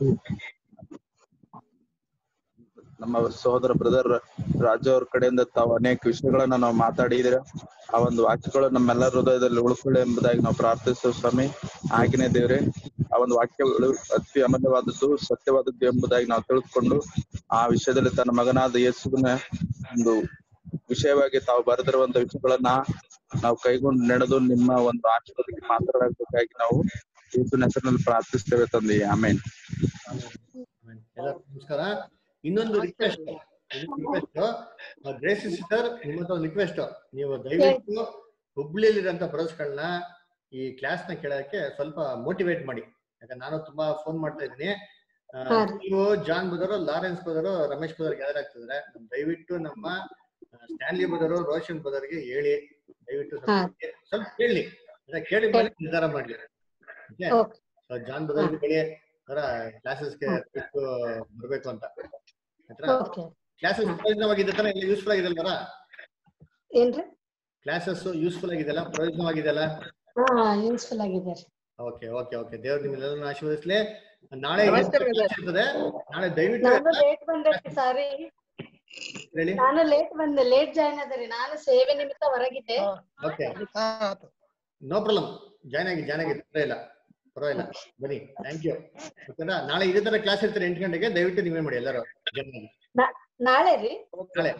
ನಮ್ಮ ಸಹೋದರ ಬ್ರದರ್ ರಾಜು ಅವ್ರ ಕಡೆಯಿಂದ ತಾವು ಅನೇಕ ವಿಷಯಗಳನ್ನ ನಾವು ಮಾತಾಡಿದ್ರೆ, ಆ ಒಂದು ವಾಕ್ಯಗಳು ನಮ್ಮೆಲ್ಲರ ಹೃದಯದಲ್ಲಿ ಉಳ್ಕೊಳ್ಳಿ ಎಂಬುದಾಗಿ ನಾವು ಪ್ರಾರ್ಥಿಸ್ತೇವೆ ಸ್ವಾಮಿ. ಹಾಗೇನೆ ದೇವ್ರೆ, ಆ ಒಂದು ವಾಕ್ಯಗಳು ಅತಿ ಅಮೂಲ್ಯವಾದದ್ದು, ಸತ್ಯವಾದದ್ದು ಎಂಬುದಾಗಿ ನಾವು ತಿಳಿದುಕೊಂಡು ಆ ವಿಷಯದಲ್ಲಿ ತನ್ನ ಮಗನಾದ ಯೇಸುವಿನ ಒಂದು ವಿಷಯವಾಗಿ ತಾವು ಬರೆದಿರುವಂತ ವಿಷಯಗಳನ್ನ ನಾವು ಕೈಗೊಂಡು ನಡೆದು ನಿಮ್ಮ ಒಂದು ಆಶೀರ್ವಾದಕ್ಕೆ ಮಾತನಾಡಬೇಕಾಗಿ ನಾವು ಯೇಸುವಿನ ಹೆಸರಿನಲ್ಲಿ ಪ್ರಾರ್ಥಿಸ್ತೇವೆ ತಂದೆ. ಆಮೇನ್. ನಮಸ್ಕಾರ. ಇನ್ನೊಂದು ರಿಕ್ವೆಸ್ಟ್, ಗ್ರೇಸಿ ಸಿಸ್ಟರ್, ನಿಮ್ಮಂತ ಒಂದು ರಿಕ್ವೆಸ್ಟ್, ನೀವು ದಯವಿಟ್ಟು ಹುಬ್ಳಿಯಲ್ಲಿರೋಂಥ ಬ್ರದರ್ಸ್ಗಳನ್ನ ಈ ಕ್ಲಾಸ್ ನ ಕೇಳೋಕೆ ಸ್ವಲ್ಪ ಮೋಟಿವೇಟ್ ಮಾಡಿ. ಯಾಕಂದ್ರೆ ನಾನು ತುಂಬಾ ಫೋನ್ ಮಾಡ್ತಾ ಇದ್ದೀನಿ. ನೀವು John brother, Lawrence brother, Ramesh brother gather ಆಗ್ತಿದ್ರೆ ದಯವಿಟ್ಟು ನಮ್ಮ ಸ್ಟ್ಯಾನ್ಲಿ ಬ್ರದರ್ ರೋಷನ್ ಬ್ರದರ್ಗೆ ಹೇಳಿ ದಯವಿಟ್ಟು ಸ್ವಲ್ಪ ಕೇಳಿ ಕೇಳಿ ಮೇಲೆ ನಿರ್ಧಾರ ಮಾಡ್ಲಿ. ಜಾನ್ ಬ್ರದರ್ಗೆ ಹೇಳಿ ಕ್ಲಾಸಸ್ಗೆ ಬರ್ಬೇಕು ಅಂತ. ಕ್ಲಾಸಸ್ ಪ್ರಯೋಜನವಾಗಿದೆ ತಾನೆ, ಯೂಸ್ಫುಲ್ ಆಗಿದೆಲ್ಲ ಏನ್ರಿ? ಕ್ಲಾಸಸ್ ಯೂಸ್ಫುಲ್ ಆಗಿದೆಲ್ಲ, ಪ್ರಯೋಜನವಾಗಿದೆಲ್ಲ? ಯೂಸ್ಫುಲ್ ಆಗಿದೆ. ಓಕೆ ಓಕೆ ಓಕೆ, ದೇವ್ರು ನಿಮ್ಮೆಲ್ಲರನ್ನು ಆಶೀರ್ವದಿಸಲಿ. ನಾಳೆ ಇರ್ತದೆ, ನಾಳೆ ದಯವಿಟ್ಟು ನಾನು ಲೇಟ್ ಬಂದೆ ಸಾರಿ, ನಾನು ಲೇಟ್ ಬಂದೆ, ಲೇಟ್ ಜಾಯ್ನ್ ಆದ್ರಿ, ನಾನು ಸೇವೆ ನಿಮಿತ್ತ ಹೊರಗಿದ್ದೆ. ಓಕೆ ನೋ ಪ್ರಾಬ್ಲಮ್, ಜಾಯ್ನ್ ಆಗಿ ತೊಂದರೆ ಇಲ್ಲ, ಪರವಾಗಿಲ್ಲ, ಬನ್ನಿ. Thank you. ಓಕೆನಾ? ನಾಳೆ ಇದೇ ತರ ಕ್ಲಾಸ್ ಇರ್ತಾರೆ 8 ಗಂಟೆಗೆ, ದಯವಿಟ್ಟು ನೀವೇ ಮಾಡಿ ಎಲ್ಲರೂ ಜಾಯ್ನ್ ಆಗಿ. ನಾಳೆ ರೀ? ನಾಳೆ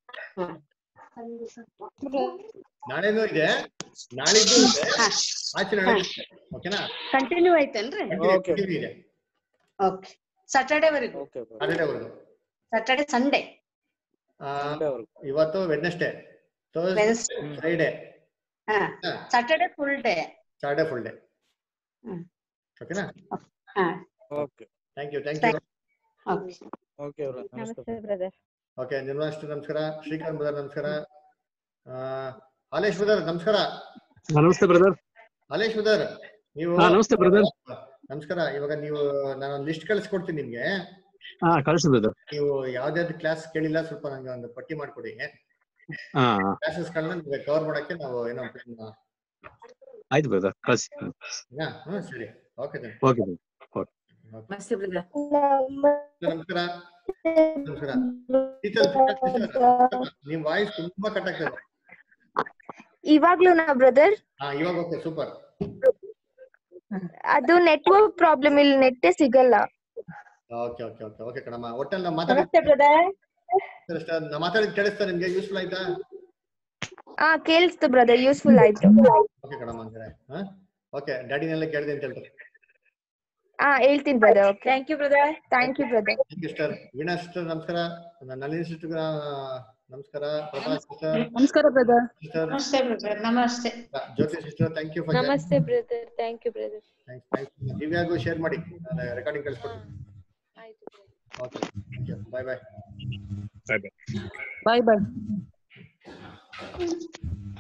ನಾಳೆನೂ ಇದೆ, ನಾಳಿದ್ದು ಇದೆ, ಆಚರಣೆ ಓಕೆನಾ? ಕಂಟಿನ್ಯೂ ಐತೇನ್ರಿ? ಇದೆ. ಓಕೆ, ಸ್ಯಾಟರ್ಡೇ ವರೆಗೂ? Saturday Sunday? ಇವತ್ತು Wednesday, Thursday, Friday, Saturday full day. Saturday full day. ಓಕೆನಾ? Okay, thank you. ಓಕೆ ನಮಸ್ತೆ ಬ್ರದರ್. ಓಕೆ, ನಿರ್ಮಲಾಷ್ಟು ನಮಸ್ಕಾರ. ಶ್ರೀಕಾಂತ್ ಬ್ರದರ್ ನಮಸ್ಕಾರ. ಹಾಲೇಶ್ ಬ್ರದರ್ ನಮಸ್ಕಾರ. ನಮಸ್ತೆ ಬ್ರದರ್. ಹಾಲೇಶ್ ಬ್ರದರ್ ನೀವು? ನಮಸ್ತೆ ಬ್ರದರ್. ನಮಸ್ಕಾರ. ಇವಾಗ ನೀವು, ನಾನೊಂದು ಲಿಸ್ಟ್ ಕಳಿಸ್ಕೊಡ್ತೀನಿ ನಿಮ್ಗೆ. ಕಳಿಸಿ ಬ್ರದರ್. ನೀವು ಯಾವ್ದಾದ್ರು ಕ್ಲಾಸ್ ಕೇಳಿಲ್ಲ, ಸ್ವಲ್ಪ ನಂಗೆ ಒಂದು ಪಟ್ಟಿ ಮಾಡ್ಕೊಡಿ. ಕ್ಲಾಸಸ್ ಗಳನ್ನ ನಿಮ್ಗೆ ಕವರ್ ಮಾಡಕ್ಕೆ ನಾವು ಏನೋ ಪ್ಲಾನ್. ಆಯ್ತು ಬ್ರದರ್, ಕಳಿಸಿ. ಸರಿ, ಓಕೆ. ಓಕೆ ನಮಸ್ತೆ ಬ್ರದರ್. ನಮಸ್ಕಾರ. ನಮಸ್ಕಾರ. ನಿಮ್ ವಾಯ್ಸ್ ತುಂಬಾ ಕಟ್ ಆಗ್ತದೆ. ಇವಾಗ್ಲೂ ನಾ ಬ್ರದರ್? ಇವಾಗ ಓಕೆ, ಸೂಪರ್. ಅದು ನೆಟ್ವರ್ಕ್ ಪ್ರಾಬ್ಲಮ್, ಇಲ್ಲಿ ನೆಟ್ಟೆ ಸಿಗಲ್ಲ. ಓಕೆ ಓಕೆ ಓಕೆ ಓಕೆ ಕಣಮ್ಮ. ಒಟ್ಟಲ್ಲಿ ನಾವು ಮಾತಾಡಿದ್ ಕೇಳಿಸ್ತಾ ನಿಮ್ಗೆ? ಯೂಸ್ಫುಲ್ ಆಯ್ತಾ? ಕೇಳಿಸ್ತು ಬ್ರದರ್, ಯೂಸ್ಫುಲ್ ಆಯ್ತು. ಓಕೆ ಕಣಮ್ಮ, ಅಂದ್ರೆ ಓಕೆ, ಡ್ಯಾಡಿನೆಲ್ಲ ಕೇಳಿದೆ ಅಂತ ಹೇಳ್ತಾರೆ. ಹೇಳ್ತೀನಿ brother. Thank you brother. Thank you brother. Thank you sister. Veena sister ನಮಸ್ಕಾರ. ನಳಿನಿ ಸಿಸ್ಟರ್ ನಮಸ್ಕಾರ. ಪ್ರಭಾ ಸಿಸ್ಟರ್ ನಮಸ್ಕಾರ ಬ್ರದರ್. ನಮಸ್ತೆ ಬ್ರದರ್. ನಮಸ್ತೆ. Jyothi sister thank you for ನಮಸ್ತೆ brother. Thank you brother. Thanks. ದಿವ್ಯಾಗೂ ಶೇರ್ ಮಾಡಿ, ರೆಕಾರ್ಡಿಂಗ್ ಕಳಿಸ್ಕೊಡಿ. Okay, thank you. Bye bye. Bye bye.